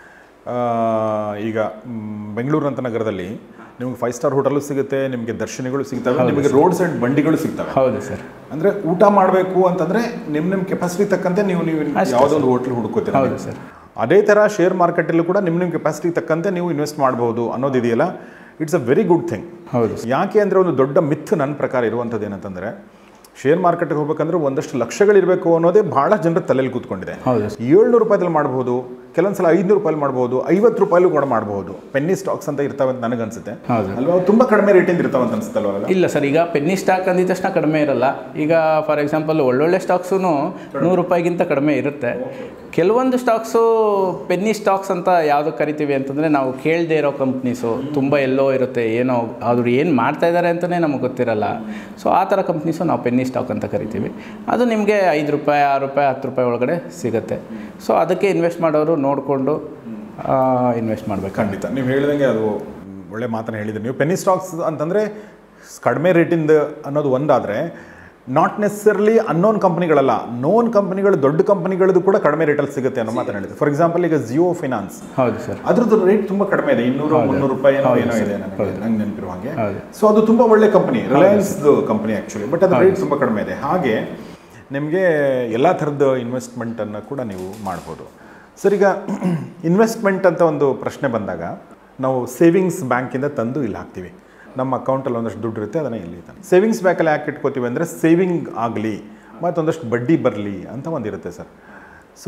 ಈಗ ಬೆಂಗಳೂರಂಥ ನಗರದಲ್ಲಿ ನಿಮಗೆ ಫೈವ್ ಸ್ಟಾರ್ ಹೋಟೆಲು ಸಿಗುತ್ತೆ, ನಿಮಗೆ ದರ್ಶನಗಳು ಸಿಗ್ತವೆ, ನಿಮಗೆ ರೋಡ್ ಸೈಡ್ ಬಂಡಿಗಳು ಸಿಗ್ತವೆ. ಹೌದು ಸರ್. ಅಂದರೆ ಊಟ ಮಾಡಬೇಕು ಅಂತಂದರೆ ನಿಮ್ಮ ನಿಮ್ಮ ಕೆಪಾಸಿಟಿ ತಕ್ಕಂತೆ ನೀವು ನೀವು ಯಾವುದೊಂದು ಹೋಟ್ಲ್ ಹುಡುಕೋತೀರ. ಹೌದು ಸರ್. ಅದೇ ಥರ ಶೇರ್ ಮಾರ್ಕೆಟಲ್ಲೂ ಕೂಡ ನಿಮ್ಮ ನಿಮ್ಮ ಕೆಪಾಸಿಟಿ ತಕ್ಕಂತೆ ನೀವು ಇನ್ವೆಸ್ಟ್ ಮಾಡ್ಬೋದು ಅನ್ನೋದಿದೆಯಲ್ಲ, it's a very good thing. ಹೌದು. ಯಾಕೆ ಅಂದರೆ ಒಂದು ದೊಡ್ಡ ಮಿತ್ ನನ್ನ ಪ್ರಕಾರ ಇರುವಂಥದ್ದು ಏನಂತಂದರೆ, ಶೇರ್ ಮಾರ್ಕೆಟ್ಗೆ ಹೋಗ್ಬೇಕಂದ್ರೆ ಒಂದಷ್ಟು ಲಕ್ಷಗಳಿರಬೇಕು ಅನ್ನೋದೇ ಭಾಳ ಜನರ ತಲೆಯಲ್ಲಿ ಕೂತ್ಕೊಂಡಿದೆ. ಏಳ್ನೂರು ರೂಪಾಯಿದಲ್ಲಿ ಮಾಡ್ಬೋದು, ಕೆಲವೊಂದು ಸಲ ಐದುನೂರು ರೂಪಾಯಿ ಮಾಡ್ಬೋದು, ಐವತ್ತು ರೂಪಾಯಿಲೂ ಕೂಡ ಮಾಡ್ಬೋದು. ಪೆನ್ನಿ ಸ್ಟಾಕ್ಸ್ ಅಂತ ಇರ್ತಾವೆ ಅಂತ ನನಗನ್ಸುತ್ತೆ ಅಲ್ವಾ? ತುಂಬ ಕಡಿಮೆ ರೇಟಿಂದ ಇರ್ತಾವೆ ಅಂತ ಅನ್ಸುತ್ತಲ್ವ? ಇಲ್ಲ ಸರ್, ಈಗ ಪೆನ್ನಿ ಸ್ಟಾಕ್ ಅಂದಿದ ತಕ್ಷಣ ಕಡಿಮೆ ಇರಲ್ಲ. ಈಗ ಫಾರ್ ಎಕ್ಸಾಂಪಲ್ ಒಳ್ಳೊಳ್ಳೆ ಸ್ಟಾಕ್ಸೂ ನೂರು ರೂಪಾಯಿಗಿಂತ ಕಡಿಮೆ ಇರುತ್ತೆ. ಕೆಲವೊಂದು ಸ್ಟಾಕ್ಸು ಪೆನ್ನಿ ಸ್ಟಾಕ್ಸ್ ಅಂತ ಯಾವುದು ಕರಿತೀವಿ ಅಂತಂದರೆ, ನಾವು ಕೇಳದೇ ಇರೋ ಕಂಪ್ನೀಸು ತುಂಬ ಎಲ್ಲೋ ಇರುತ್ತೆ, ಏನೋ ಅವರು ಏನು ಮಾಡ್ತಾ ಇದ್ದಾರೆ ಅಂತಲೇ ನಮಗೆ ಗೊತ್ತಿರಲ್ಲ. ಸೊ ಆ ಥರ ಕಂಪ್ನೀಸು ನಾವು ಪೆನ್ನಿ ಸ್ಟಾಕ್ ಅಂತ ಕರಿತೀವಿ. ಅದು ನಿಮಗೆ ಐದು ರೂಪಾಯಿ, ಆರು ರೂಪಾಯಿ, ಹತ್ತು ರೂಪಾಯಿ ಒಳಗಡೆ ಸಿಗುತ್ತೆ. ಸೊ ಅದಕ್ಕೆ ಇನ್ವೆಸ್ಟ್ ಮಾಡೋರು ನೋಡಿಕೊಂಡು ಇನ್ವೆಸ್ಟ್ ಮಾಡಬೇಕು. ಖಂಡಿತ ನೀವು ಹೇಳಿದಂಗೆ ಅದು ಒಳ್ಳೆ ಮಾತನ್ನು ಹೇಳಿದ್ರಿ ನೀವು. ಪೆನ್ನಿ ಸ್ಟಾಕ್ಸ್ ಅಂತಂದರೆ ಕಡಿಮೆ ರೇಟಿಂದ ಅನ್ನೋದು ಒಂದಾದರೆ, ನಾಟ್ ನೆಸರ್ಲಿ ಅನ್ನೋನ್ ಕಂಪ್ನಿಗಳಲ್ಲ, ನೋನ್ ಕಂಪ್ನಿಗಳು, ದೊಡ್ಡ ಕಂಪ್ನಿಗಳದ್ದು ಕೂಡ ಕಡಿಮೆ ರೇಟಲ್ಲಿ ಸಿಗುತ್ತೆ ಅನ್ನೋ ಮಾತನ್ನು ಹೇಳಿದೆ. ಫಾರ್ ಎಕ್ಸಾಂಪಲ್ ಈಗ ಜಿಯೋ ಫೈನಾನ್ಸ್, ಹೌದು ಸರ್, ಅದ್ರದ್ದು ರೇಟ್ ತುಂಬ ಕಡಿಮೆ ಇದೆ, ಇನ್ನೂರು ಮುನ್ನೂರು ರೂಪಾಯಿ ಏನೋ ಏನೋ ಇದೆ ನನಗೆ ನಂಗೆ ನೆನಪಿರೋ ಹಾಗೆ. ಸೊ ಅದು ತುಂಬ ಒಳ್ಳೆ company, Reliance company actually, but ಅದ್ರ ರೇಟ್ ತುಂಬ ಕಡಿಮೆ ಇದೆ. ಹಾಗೆ ನಿಮಗೆ ಎಲ್ಲ ಥರದ ಇನ್ವೆಸ್ಟ್ಮೆಂಟನ್ನು ಕೂಡ ನೀವು ಮಾಡ್ಬೋದು. ಸರ್, ಈಗ ಇನ್ವೆಸ್ಟ್ಮೆಂಟ್ ಅಂತ ಒಂದು ಪ್ರಶ್ನೆ ಬಂದಾಗ ನಾವು ಸೇವಿಂಗ್ಸ್ ಬ್ಯಾಂಕಿಂದ ತಂದು ಇಲ್ಲಿ ಹಾಕ್ತೀವಿ. ನಮ್ಮ ಅಕೌಂಟಲ್ಲಿ ಒಂದಷ್ಟು ದುಡ್ಡು ಇರುತ್ತೆ, ಅದನ್ನು ಇಲ್ಲಿ ತಾನೆ ಸೇವಿಂಗ್ಸ್ ಬ್ಯಾಂಕಲ್ಲಿ ಯಾಕೆ ಇಟ್ಕೋತೀವಿ ಅಂದರೆ, ಸೇವಿಂಗ್ ಆಗಲಿ ಮತ್ತು ಒಂದಷ್ಟು ಬಡ್ಡಿ ಬರಲಿ ಅಂತ ಒಂದಿರುತ್ತೆ ಸರ್. ಸೊ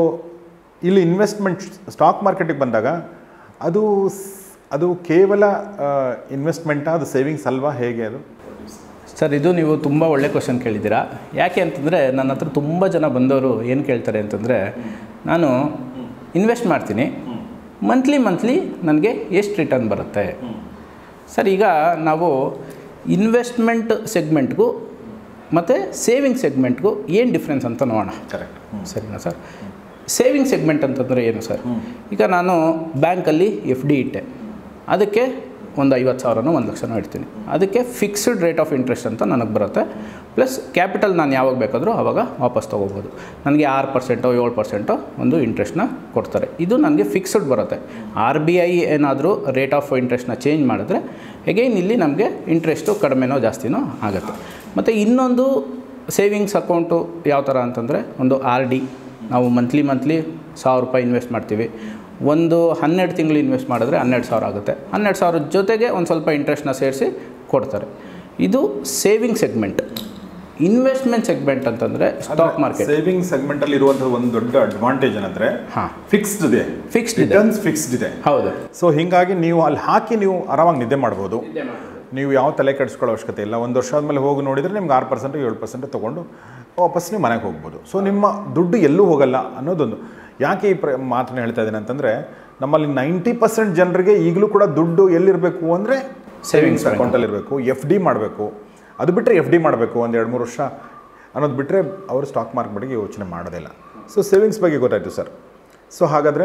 ಇಲ್ಲಿ ಇನ್ವೆಸ್ಟ್ಮೆಂಟ್ ಸ್ಟಾಕ್ ಮಾರ್ಕೆಟಿಗೆ ಬಂದಾಗ ಅದು ಅದು ಕೇವಲ ಇನ್ವೆಸ್ಟ್ಮೆಂಟಾ, ಅದು ಸೇವಿಂಗ್ಸ್ ಅಲ್ವಾ, ಹೇಗೆ ಅದು? ಸರ್, ಇದು ನೀವು ತುಂಬ ಒಳ್ಳೆ ಕ್ವಶನ್ ಕೇಳಿದ್ದೀರಾ. ಯಾಕೆ ಅಂತಂದರೆ, ನನ್ನ ಹತ್ರ ತುಂಬ ಜನ ಬಂದವರು ಏನು ಕೇಳ್ತಾರೆ ಅಂತಂದರೆ, ನಾನು ಇನ್ವೆಸ್ಟ್ ಮಾಡ್ತೀನಿ, ಮಂತ್ಲಿ ಮಂತ್ಲಿ ನನಗೆ ಎಷ್ಟು ರಿಟರ್ನ್ ಬರುತ್ತೆ? ಸರ್, ಈಗ ನಾವು ಇನ್ವೆಸ್ಟ್ಮೆಂಟ್ ಸೆಗ್ಮೆಂಟ್ಗೂ ಮತ್ತು ಸೇವಿಂಗ್ ಸೆಗ್ಮೆಂಟ್ಗೂ ಏನು ಡಿಫ್ರೆನ್ಸ್ ಅಂತ ನೋಡೋಣ. ಕರೆಕ್ಟ್, ಸರಿನಾ ಸರ್? ಸೇವಿಂಗ್ ಸೆಗ್ಮೆಂಟ್ ಅಂತಂದರೆ ಏನು ಸರ್? ಈಗ ನಾನು ಬ್ಯಾಂಕಲ್ಲಿ ಎಫ್ ಡಿ ಇಟ್ಟೆ, ಅದಕ್ಕೆ ಒಂದು ಐವತ್ತು ಸಾವಿರನೋ ಒಂದು ಲಕ್ಷನೋ ಇಡ್ತೀನಿ. ಅದಕ್ಕೆ ಫಿಕ್ಸ್ಡ್ ರೇಟ್ ಆಫ್ ಇಂಟ್ರೆಸ್ಟ್ ಅಂತ ನನಗೆ ಬರುತ್ತೆ. ಪ್ಲಸ್ ಕ್ಯಾಪಿಟಲ್ ನಾನು ಯಾವಾಗ ಬೇಕಾದರೂ ಆವಾಗ ವಾಪಸ್ ತೊಗೋಬೋದು. ನನಗೆ ಆರು ಪರ್ಸೆಂಟೋ ಏಳು ಪರ್ಸೆಂಟೋ ಒಂದು ಇಂಟ್ರೆಸ್ಟ್ನ ಕೊಡ್ತಾರೆ. ಇದು ನನಗೆ ಫಿಕ್ಸ್ಡ್ ಬರುತ್ತೆ. ಆರ್ ಬಿ ಐ ಏನಾದರೂ ರೇಟ್ ಆಫ್ ಇಂಟ್ರೆಸ್ಟ್ನ ಚೇಂಜ್ ಮಾಡಿದ್ರೆ ಎಗೈನ್ ಇಲ್ಲಿ ನಮಗೆ ಇಂಟ್ರೆಸ್ಟು ಕಡಿಮೆನೋ ಜಾಸ್ತಿನೋ ಆಗುತ್ತೆ. ಮತ್ತು ಇನ್ನೊಂದು ಸೇವಿಂಗ್ಸ್ ಅಕೌಂಟು ಯಾವ ಥರ ಅಂತಂದರೆ, ಒಂದು ಆರ್ ಡಿ, ನಾವು ಮಂತ್ಲಿ ಮಂತ್ಲಿ ಸಾವಿರ ರೂಪಾಯಿ ಇನ್ವೆಸ್ಟ್ ಮಾಡ್ತೀವಿ. ಒಂದು ಹನ್ನೆರಡು ತಿಂಗಳು ಇನ್ವೆಸ್ಟ್ ಮಾಡಿದ್ರೆ ಹನ್ನೆರಡು ಸಾವಿರ ಆಗುತ್ತೆ. ಹನ್ನೆರಡು ಸಾವಿರದ ಜೊತೆಗೆ ಒಂದು ಸ್ವಲ್ಪ ಇಂಟ್ರೆಸ್ಟ್ನ ಸೇರಿಸಿ ಕೊಡ್ತಾರೆ. ಇದು ಸೇವಿಂಗ್ ಸೆಗ್ಮೆಂಟ್. ಇನ್ವೆಸ್ಟ್ಮೆಂಟ್ ಸೆಗ್ಮೆಂಟ್ ಅಂತಂದರೆ ಸ್ಟಾಕ್ ಮಾರ್ಕೆಟ್. ಸೇವಿಂಗ್ ಸೆಗ್ಮೆಂಟಲ್ಲಿ ಇರುವಂಥ ಒಂದು ದೊಡ್ಡ ಅಡ್ವಾಂಟೇಜ್ ಏನಂದರೆ, ಹಾಂ, ಫಿಕ್ಸ್ಡ್ ಇದೆ, ಫಿಕ್ಸ್ಡ್ ರಿಟರ್ನ್ಸ್ ಫಿಕ್ಸ್ಡ್ ಇದೆ. ಹೌದು. ಸೊ ಹೀಗಾಗಿ ನೀವು ಅಲ್ಲಿ ಹಾಕಿ ನೀವು ಆರಾಮಾಗಿ ನಿದ್ದೆ ಮಾಡ್ಬೋದು. ನೀವು ಯಾವ ತಲೆ ಕೆಡಿಸ್ಕೊಳ್ಳೋ ಅವಶ್ಯಕತೆ ಇಲ್ಲ. ಒಂದು ವರ್ಷ ಆದಮೇಲೆ ಹೋಗಿ ನೋಡಿದರೆ ನಿಮ್ಗೆ ಆರು ಪರ್ಸೆಂಟು ಏಳು ಪರ್ಸೆಂಟ್ ತೊಗೊಂಡು ವಾಪಸ್ ನೀವು ಮನೆಗೆ ಹೋಗ್ಬೋದು. ಸೊ ನಿಮ್ಮ ದುಡ್ಡು ಎಲ್ಲೂ ಹೋಗಲ್ಲ ಅನ್ನೋದೊಂದು. ಯಾಕೆ ಈ ಪ್ರ ಮಾತನ್ನು ಹೇಳ್ತಾ ಇದ್ದೀನಿ ಅಂತಂದರೆ, ನಮ್ಮಲ್ಲಿ ನೈಂಟಿ ಪರ್ಸೆಂಟ್ ಜನರಿಗೆ ಈಗಲೂ ಕೂಡ ದುಡ್ಡು ಎಲ್ಲಿರಬೇಕು ಅಂದರೆ ಸೇವಿಂಗ್ಸ್ ಅಕೌಂಟಲ್ಲಿ ಇರಬೇಕು, ಎಫ್ ಡಿ ಮಾಡಬೇಕು. ಅದು ಬಿಟ್ಟರೆ ಎಫ್ ಡಿ ಮಾಡಬೇಕು ಒಂದು ಎರಡು ಮೂರು ವರ್ಷ ಅನ್ನೋದು ಬಿಟ್ಟರೆ ಅವರು ಸ್ಟಾಕ್ ಮಾರ್ಕೆಟ್ಗೆ ಯೋಚನೆ ಮಾಡೋದಿಲ್ಲ. ಸೊ ಸೇವಿಂಗ್ಸ್ ಬಗ್ಗೆ ಗೊತ್ತಾಯಿತು ಸರ್. ಸೊ ಹಾಗಾದರೆ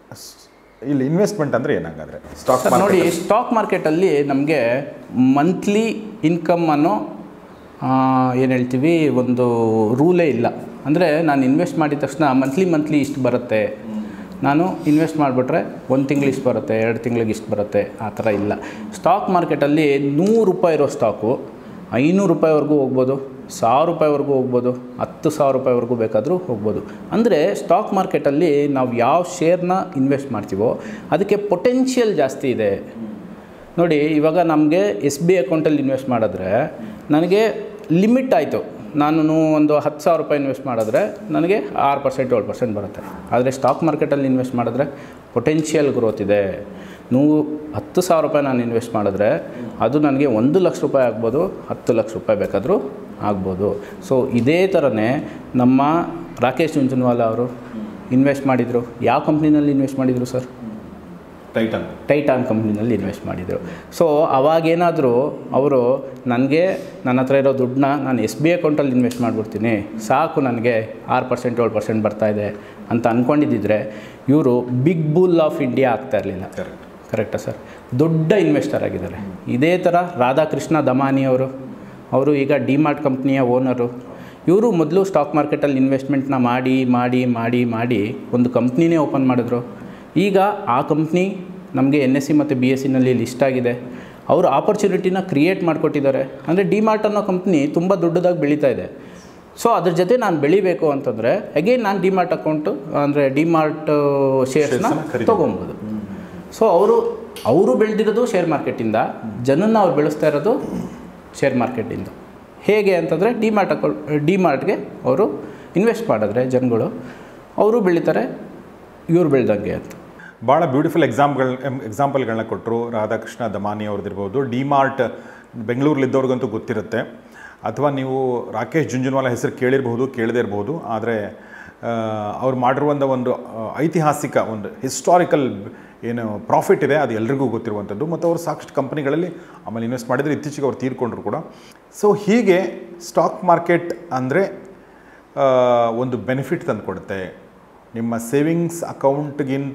ಇಲ್ಲಿ ಇನ್ವೆಸ್ಟ್ಮೆಂಟ್ ಅಂದರೆ ಏನಾಗಾದರೆ ಸ್ಟಾಕ್ ನೋಡಿ, ಸ್ಟಾಕ್ ಮಾರ್ಕೆಟಲ್ಲಿ ನಮಗೆ ಮಂತ್ಲಿ ಇನ್ಕಮ್ ಅನ್ನೋ ಏನು ಹೇಳ್ತೀವಿ ಒಂದು ರೂಲೇ ಇಲ್ಲ. ಅಂದರೆ ನಾನು ಇನ್ವೆಸ್ಟ್ ಮಾಡಿದ ತಕ್ಷಣ ಮಂತ್ಲಿ ಮಂತ್ಲಿ ಇಷ್ಟು ಬರುತ್ತೆ, ನಾನು ಇನ್ವೆಸ್ಟ್ ಮಾಡಿಬಿಟ್ರೆ ಒಂದು ತಿಂಗ್ಳು ಇಷ್ಟು ಬರುತ್ತೆ, ಎರಡು ತಿಂಗ್ಳಿಗೆ ಇಷ್ಟು ಬರುತ್ತೆ, ಆ ಥರ ಇಲ್ಲ. ಸ್ಟಾಕ್ ಮಾರ್ಕೆಟಲ್ಲಿ ನೂರು ರೂಪಾಯಿ ಇರೋ ಸ್ಟಾಕು ಐನೂರು ರೂಪಾಯಿವರೆಗೂ ಹೋಗ್ಬೋದು, ಸಾವಿರ ರೂಪಾಯಿವರೆಗೂ ಹೋಗ್ಬೋದು, ಹತ್ತು ಸಾವಿರ ರೂಪಾಯಿವರೆಗೂ ಬೇಕಾದರೂ ಹೋಗ್ಬೋದು. ಅಂದರೆ ಸ್ಟಾಕ್ ಮಾರ್ಕೆಟಲ್ಲಿ ನಾವು ಯಾವ ಶೇರ್ನ ಇನ್ವೆಸ್ಟ್ ಮಾಡ್ತೀವೋ ಅದಕ್ಕೆ ಪೊಟೆನ್ಷಿಯಲ್ ಜಾಸ್ತಿ ಇದೆ. ನೋಡಿ, ಇವಾಗ ನಮಗೆ ಎಸ್ ಬಿ ಅಕೌಂಟಲ್ಲಿ ಇನ್ವೆಸ್ಟ್ ಮಾಡಿದ್ರೆ ನನಗೆ ಲಿಮಿಟ್ ಆಯಿತು. ನಾನು ಒಂದು ಹತ್ತು ಸಾವಿರ ರೂಪಾಯಿ ಇನ್ವೆಸ್ಟ್ ಮಾಡಿದ್ರೆ ನನಗೆ ಆರು ಪರ್ಸೆಂಟ್ ಏಳು ಪರ್ಸೆಂಟ್ ಬರುತ್ತೆ. ಆದರೆ ಸ್ಟಾಕ್ ಮಾರ್ಕೆಟಲ್ಲಿ ಇನ್ವೆಸ್ಟ್ ಮಾಡಿದ್ರೆ ಪೊಟೆನ್ಷಿಯಲ್ ಗ್ರೋತ್ ಇದೆ. ನೀವು ಹತ್ತು ಸಾವಿರ ರೂಪಾಯಿ ನಾನು ಇನ್ವೆಸ್ಟ್ ಮಾಡಿದ್ರೆ ಅದು ನನಗೆ ಒಂದು ಲಕ್ಷ ರೂಪಾಯಿ ಆಗ್ಬೋದು, ಹತ್ತು ಲಕ್ಷ ರೂಪಾಯಿ ಬೇಕಾದರೂ ಆಗ್ಬೋದು. ಸೊ ಇದೇ ಥರನೇ ನಮ್ಮ ರಾಕೇಶ್ ಜುಂಜುನ್ವಾಲಾ ಅವರು ಇನ್ವೆಸ್ಟ್ ಮಾಡಿದರು. ಯಾವ ಕಂಪ್ನಿನಲ್ಲಿ ಇನ್ವೆಸ್ಟ್ ಮಾಡಿದರು ಸರ್? ಟೈಟನ್ ಟೈಟಾನ್ ಕಂಪ್ನಿನಲ್ಲಿ ಇನ್ವೆಸ್ಟ್ ಮಾಡಿದರು. ಸೊ ಅವಾಗೇನಾದರೂ ಅವರು ನನಗೆ ನನ್ನ ಹತ್ರ ಇರೋ ದುಡ್ಡನ್ನ ನಾನು ಎಸ್ ಬಿ ಐ ಅಕೌಂಟಲ್ಲಿ ಇನ್ವೆಸ್ಟ್ ಮಾಡಿಬಿಡ್ತೀನಿ, ಸಾಕು ನನಗೆ ಆರು ಪರ್ಸೆಂಟ್ ಏಳು ಪರ್ಸೆಂಟ್ ಬರ್ತಾಯಿದೆ ಅಂತ ಅಂದ್ಕೊಂಡಿದ್ದಿದ್ರೆ ಇವರು ಬಿಗ್ ಬುಲ್ ಆಫ್ ಇಂಡಿಯಾ ಆಗ್ತಾ ಇರಲಿಲ್ಲ. ಕರೆಕ್ಟಾ ಸರ್? ದೊಡ್ಡ ಇನ್ವೆಸ್ಟರ್ ಆಗಿದ್ದಾರೆ. ಇದೇ ಥರ ರಾಧಾಕೃಷ್ಣ ದಮಾನಿ ಅವರು ಅವರು ಈಗ ಡಿಮಾರ್ಟ್ ಕಂಪ್ನಿಯ ಓನರು. ಇವರು ಮೊದಲು ಸ್ಟಾಕ್ ಮಾರ್ಕೆಟಲ್ಲಿ ಇನ್ವೆಸ್ಟ್ಮೆಂಟ್ನ ಮಾಡಿ ಮಾಡಿ ಮಾಡಿ ಮಾಡಿ ಒಂದು ಕಂಪ್ನಿನೇ ಓಪನ್ ಮಾಡಿದ್ರು. ಈಗ ಆ ಕಂಪ್ನಿ ನಮಗೆ ಎನ್ ಎಸ್ ಸಿ ಮತ್ತು ಬಿ ಎಸ್ ಸಿನಲ್ಲಿ ಲಿಸ್ಟ್ ಆಗಿದೆ. ಅವರು ಆಪರ್ಚುನಿಟಿನ ಕ್ರಿಯೇಟ್ ಮಾಡಿಕೊಟ್ಟಿದ್ದಾರೆ. ಅಂದರೆ ಡಿಮಾರ್ಟ್ ಅನ್ನೋ ಕಂಪ್ನಿ ತುಂಬ ದೊಡ್ಡದಾಗಿ ಬೆಳೀತಾ ಇದೆ. ಸೊ ಅದ್ರ ಜೊತೆ ನಾನು ಬೆಳಿಬೇಕು ಅಂತಂದರೆ ಅಗೇನ್ ನಾನು ಡಿಮಾರ್ಟ್ ಅಕೌಂಟು ಅಂದರೆ ಡಿಮಾರ್ಟ್ ಶೇರ್ಸ್ನ ತೊಗೊಬೋದು. ಸೊ ಅವರು ಅವರು ಬೆಳೆದಿರೋದು ಶೇರ್ ಮಾರ್ಕೆಟಿಂದ, ಜನನ್ನ ಅವ್ರು ಬೆಳೆಸ್ತಾ ಇರೋದು ಶೇರ್ ಮಾರ್ಕೆಟಿಂದ. ಹೇಗೆ ಅಂತಂದರೆ ಡಿಮಾರ್ಟ್ ಅಕೌಂಟ್ ಡಿಮಾರ್ಟ್ಗೆ ಅವರು ಇನ್ವೆಸ್ಟ್ ಮಾಡಿದ್ರೆ ಜನಗಳು ಅವರು ಬೆಳೀತಾರೆ, ಇವ್ರು ಬೆಳೆದಂಗೆ ಅಂತ. ಭಾಳ ಬ್ಯೂಟಿಫುಲ್ ಎಕ್ಸಾಂಪಲ್ ಎಕ್ಸಾಂಪಲ್ಗಳನ್ನ ಕೊಟ್ಟರು. ರಾಧಾಕೃಷ್ಣ ದಮಾನಿ ಅವ್ರದ್ದಿರ್ಬೋದು, ಡಿಮಾರ್ಟ್ ಬೆಂಗಳೂರಲ್ಲಿದ್ದವ್ರಿಗಂತೂ ಗೊತ್ತಿರುತ್ತೆ, ಅಥವಾ ನೀವು ರಾಕೇಶ್ ಜುಂಜುನ್ವಾಲಾ ಹೆಸರು ಕೇಳಿರಬಹುದು, ಕೇಳದೇ ಇರಬಹುದು. ಆದರೆ ಅವ್ರು ಮಾಡಿರುವಂಥ ಒಂದು ಐತಿಹಾಸಿಕ ಒಂದು ಹಿಸ್ಟಾರಿಕಲ್ ಏನು ಪ್ರಾಫಿಟ್ ಇದೆ ಅದು ಎಲ್ರಿಗೂ ಗೊತ್ತಿರುವಂಥದ್ದು. ಮತ್ತು ಅವರು ಸಾಕಷ್ಟು ಕಂಪ್ನಿಗಳಲ್ಲಿ ಆಮೇಲೆ ಇನ್ವೆಸ್ಟ್ ಮಾಡಿದರೆ ಇತ್ತೀಚೆಗೆ ಅವ್ರು ತೀರ್ಕೊಂಡ್ರು ಕೂಡ. ಸೊ ಹೀಗೆ ಸ್ಟಾಕ್ ಮಾರ್ಕೆಟ್ ಅಂದರೆ ಒಂದು ಬೆನಿಫಿಟ್ ತಂದು ಕೊಡುತ್ತೆ. ನಿಮ್ಮ ಸೇವಿಂಗ್ಸ್ ಅಕೌಂಟ್ಗಿಂತ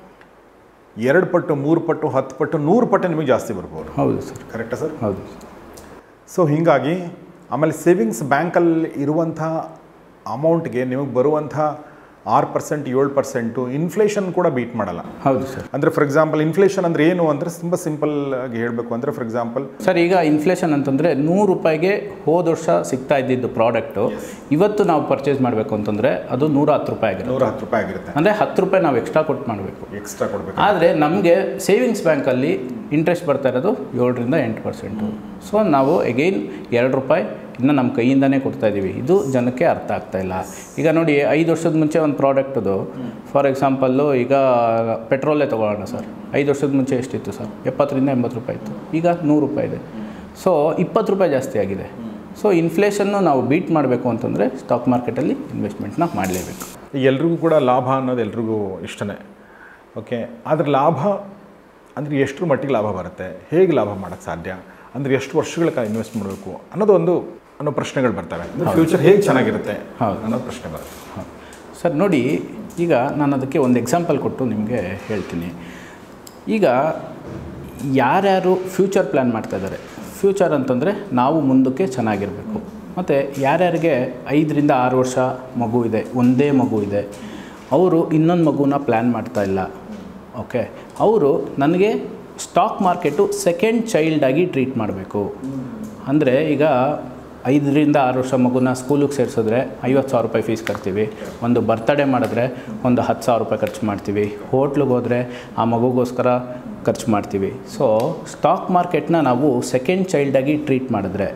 ಎರಡು ಪಟ್ಟು, ಮೂರು ಪಟ್ಟು, ಹತ್ತು ಪಟ್ಟು, ನೂರು ಪಟ್ಟು ನಿಮಗೆ ಜಾಸ್ತಿ ಬರ್ಬೋದು. ಹೌದು ಸರ್. ಕರೆಕ್ಟಾ ಸರ್? ಹೌದು. ಸೊ ಹೀಗಾಗಿ ಆಮೇಲೆ ಸೇವಿಂಗ್ಸ್ ಬ್ಯಾಂಕಲ್ಲಿ ಇರುವಂಥ ಅಮೌಂಟ್ಗೆ ನಿಮಗೆ ಬರುವಂಥ ಆರು ಪರ್ಸೆಂಟ್ ಏಳು ಪರ್ಸೆಂಟು ಇನ್ಫ್ಲೇಷನ್ ಕೂಡ ಬೀಟ್ ಮಾಡಲ್ಲ. ಹೌದು ಸರ್. ಅಂದರೆ ಫಾರ್ ಎಕ್ಸಾಂಪಲ್ ಇನ್ಫ್ಲೇಷನ್ ಅಂದರೆ ಏನು ಅಂದರೆ ತುಂಬ ಸಿಂಪಲ್ ಆಗಿ ಹೇಳಬೇಕು ಅಂದರೆ ಫಾರ್ ಎಕ್ಸಾಂಪಲ್ ಸರ್, ಈಗ ಇನ್ಫ್ಲೇಷನ್ ಅಂತಂದರೆ ನೂರು ರೂಪಾಯಿಗೆ ಹೋದ ವರ್ಷ ಸಿಗ್ತಾ ಇದ್ದಿದ್ದು ಪ್ರಾಡಕ್ಟು ಇವತ್ತು ನಾವು ಪರ್ಚೇಸ್ ಮಾಡಬೇಕು ಅಂತಂದರೆ ಅದು ನೂರ ಹತ್ತು ರೂಪಾಯಿ ಆಗಿರುತ್ತೆ. ನೂರ ಹತ್ತು ರೂಪಾಯಿ ಆಗಿರುತ್ತೆ. ಅಂದರೆ ಹತ್ತು ರೂಪಾಯಿ ನಾವು ಎಕ್ಸ್ಟ್ರಾ ಕೊಟ್ಟು ಮಾಡಬೇಕು, ಎಕ್ಸ್ಟ್ರಾ ಕೊಡಬೇಕು. ಆದರೆ ನಮಗೆ ಸೇವಿಂಗ್ಸ್ ಬ್ಯಾಂಕಲ್ಲಿ ಇಂಟ್ರೆಸ್ಟ್ ಬರ್ತಾ ಇರೋದು ಏಳರಿಂದ ಎಂಟು ಪರ್ಸೆಂಟು. ಸೊ ನಾವು ಎಗೈನ್ ಎರಡು ರೂಪಾಯಿ ಇನ್ನು ನಮ್ಮ ಕೈಯಿಂದನೇ ಕೊಡ್ತಾ ಇದ್ದೀವಿ. ಇದು ಜನಕ್ಕೆ ಅರ್ಥ ಆಗ್ತಾ ಇಲ್ಲ. ಈಗ ನೋಡಿ, ಐದು ವರ್ಷದ ಮುಂಚೆ ಒಂದು ಪ್ರಾಡಕ್ಟದು ಫಾರ್ ಎಕ್ಸಾಂಪಲ್ಲು ಈಗ ಪೆಟ್ರೋಲೇ ತೊಗೊಳ್ಳೋಣ ಸರ್. ಐದು ವರ್ಷದ ಮುಂಚೆ ಎಷ್ಟಿತ್ತು ಸರ್? ಎಪ್ಪತ್ತರಿಂದ ಎಂಬತ್ತು ರೂಪಾಯಿ ಇತ್ತು. ಈಗ ನೂರು ರೂಪಾಯಿ ಇದೆ. ಸೊ ಇಪ್ಪತ್ತು ರೂಪಾಯಿ ಜಾಸ್ತಿ ಆಗಿದೆ. ಸೊ ಇನ್ಫ್ಲೇಷನ್ನು ನಾವು ಬೀಟ್ ಮಾಡಬೇಕು ಅಂತಂದರೆ ಸ್ಟಾಕ್ ಮಾರ್ಕೆಟಲ್ಲಿ ಇನ್ವೆಸ್ಟ್ಮೆಂಟ್ನ ಮಾಡಲೇಬೇಕು. ಎಲ್ರಿಗೂ ಕೂಡ ಲಾಭ ಅನ್ನೋದು ಎಲ್ರಿಗೂ ಇಷ್ಟನೇ. ಓಕೆ, ಆದರೆ ಲಾಭ ಅಂದರೆ ಎಷ್ಟರ ಮಟ್ಟಿಗೆ ಲಾಭ ಬರುತ್ತೆ, ಹೇಗೆ ಲಾಭ ಮಾಡೋಕ್ಕೆ ಸಾಧ್ಯ, ಅಂದರೆ ಎಷ್ಟು ವರ್ಷಗಳ ಕಾಲ ಇನ್ವೆಸ್ಟ್ ಮಾಡಬೇಕು ಅನ್ನೋದು ಒಂದು ಅನ್ನೋ ಪ್ರಶ್ನೆಗಳು ಬರ್ತವೆ. ಫ್ಯೂಚರ್ ಹೇಗೆ ಚೆನ್ನಾಗಿರುತ್ತೆ ಅನ್ನೋದು ಪ್ರಶ್ನೆ ಬರುತ್ತೆ. ಹಾಂ ಸರ್, ನೋಡಿ ಈಗ ನಾನು ಅದಕ್ಕೆ ಒಂದು ಎಕ್ಸಾಂಪಲ್ ಕೊಟ್ಟು ನಿಮಗೆ ಹೇಳ್ತೀನಿ. ಈಗ ಯಾರ್ಯಾರು ಫ್ಯೂಚರ್ ಪ್ಲ್ಯಾನ್ ಮಾಡ್ತಾಯಿದ್ದಾರೆ, ಫ್ಯೂಚರ್ ಅಂತಂದರೆ ನಾವು ಮುಂದಕ್ಕೆ ಚೆನ್ನಾಗಿರಬೇಕು, ಮತ್ತು ಯಾರ್ಯಾರಿಗೆ ಐದರಿಂದ ಆರು ವರ್ಷ ಮಗು ಇದೆ, ಒಂದೇ ಮಗು ಇದೆ, ಅವರು ಇನ್ನೊಂದು ಮಗುನ ಪ್ಲ್ಯಾನ್ ಮಾಡ್ತಾಯಿಲ್ಲ. ಓಕೆ, ಅವರು ನನಗೆ ಸ್ಟಾಕ್ ಮಾರ್ಕೆಟು ಸೆಕೆಂಡ್ ಚೈಲ್ಡಾಗಿ ಟ್ರೀಟ್ ಮಾಡಬೇಕು. ಅಂದರೆ ಈಗ ಐದರಿಂದ ಆರು ವರ್ಷ ಮಗುನ ಸ್ಕೂಲಿಗೆ ಸೇರಿಸಿದ್ರೆ ಐವತ್ತು ಸಾವಿರ ರೂಪಾಯಿ ಫೀಸ್ ಕಟ್ತೀವಿ. ಒಂದು ಬರ್ತಡೇ ಮಾಡಿದ್ರೆ ಒಂದು ಹತ್ತು ಸಾವಿರ ರೂಪಾಯಿ ಖರ್ಚು ಮಾಡ್ತೀವಿ. ಹೋಟ್ಲಿಗೆ ಹೋದರೆ ಆ ಮಗುಗೋಸ್ಕರ ಖರ್ಚು ಮಾಡ್ತೀವಿ. ಸೊ ಸ್ಟಾಕ್ ಮಾರ್ಕೆಟ್ನ ನಾವು ಸೆಕೆಂಡ್ ಚೈಲ್ಡಾಗಿ ಟ್ರೀಟ್ ಮಾಡಿದ್ರೆ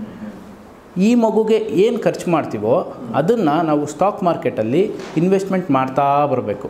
ಈ ಮಗುಗೆ ಏನು ಖರ್ಚು ಮಾಡ್ತೀವೋ ಅದನ್ನು ನಾವು ಸ್ಟಾಕ್ ಮಾರ್ಕೆಟಲ್ಲಿ ಇನ್ವೆಸ್ಟ್ಮೆಂಟ್ ಮಾಡ್ತಾ ಬರಬೇಕು.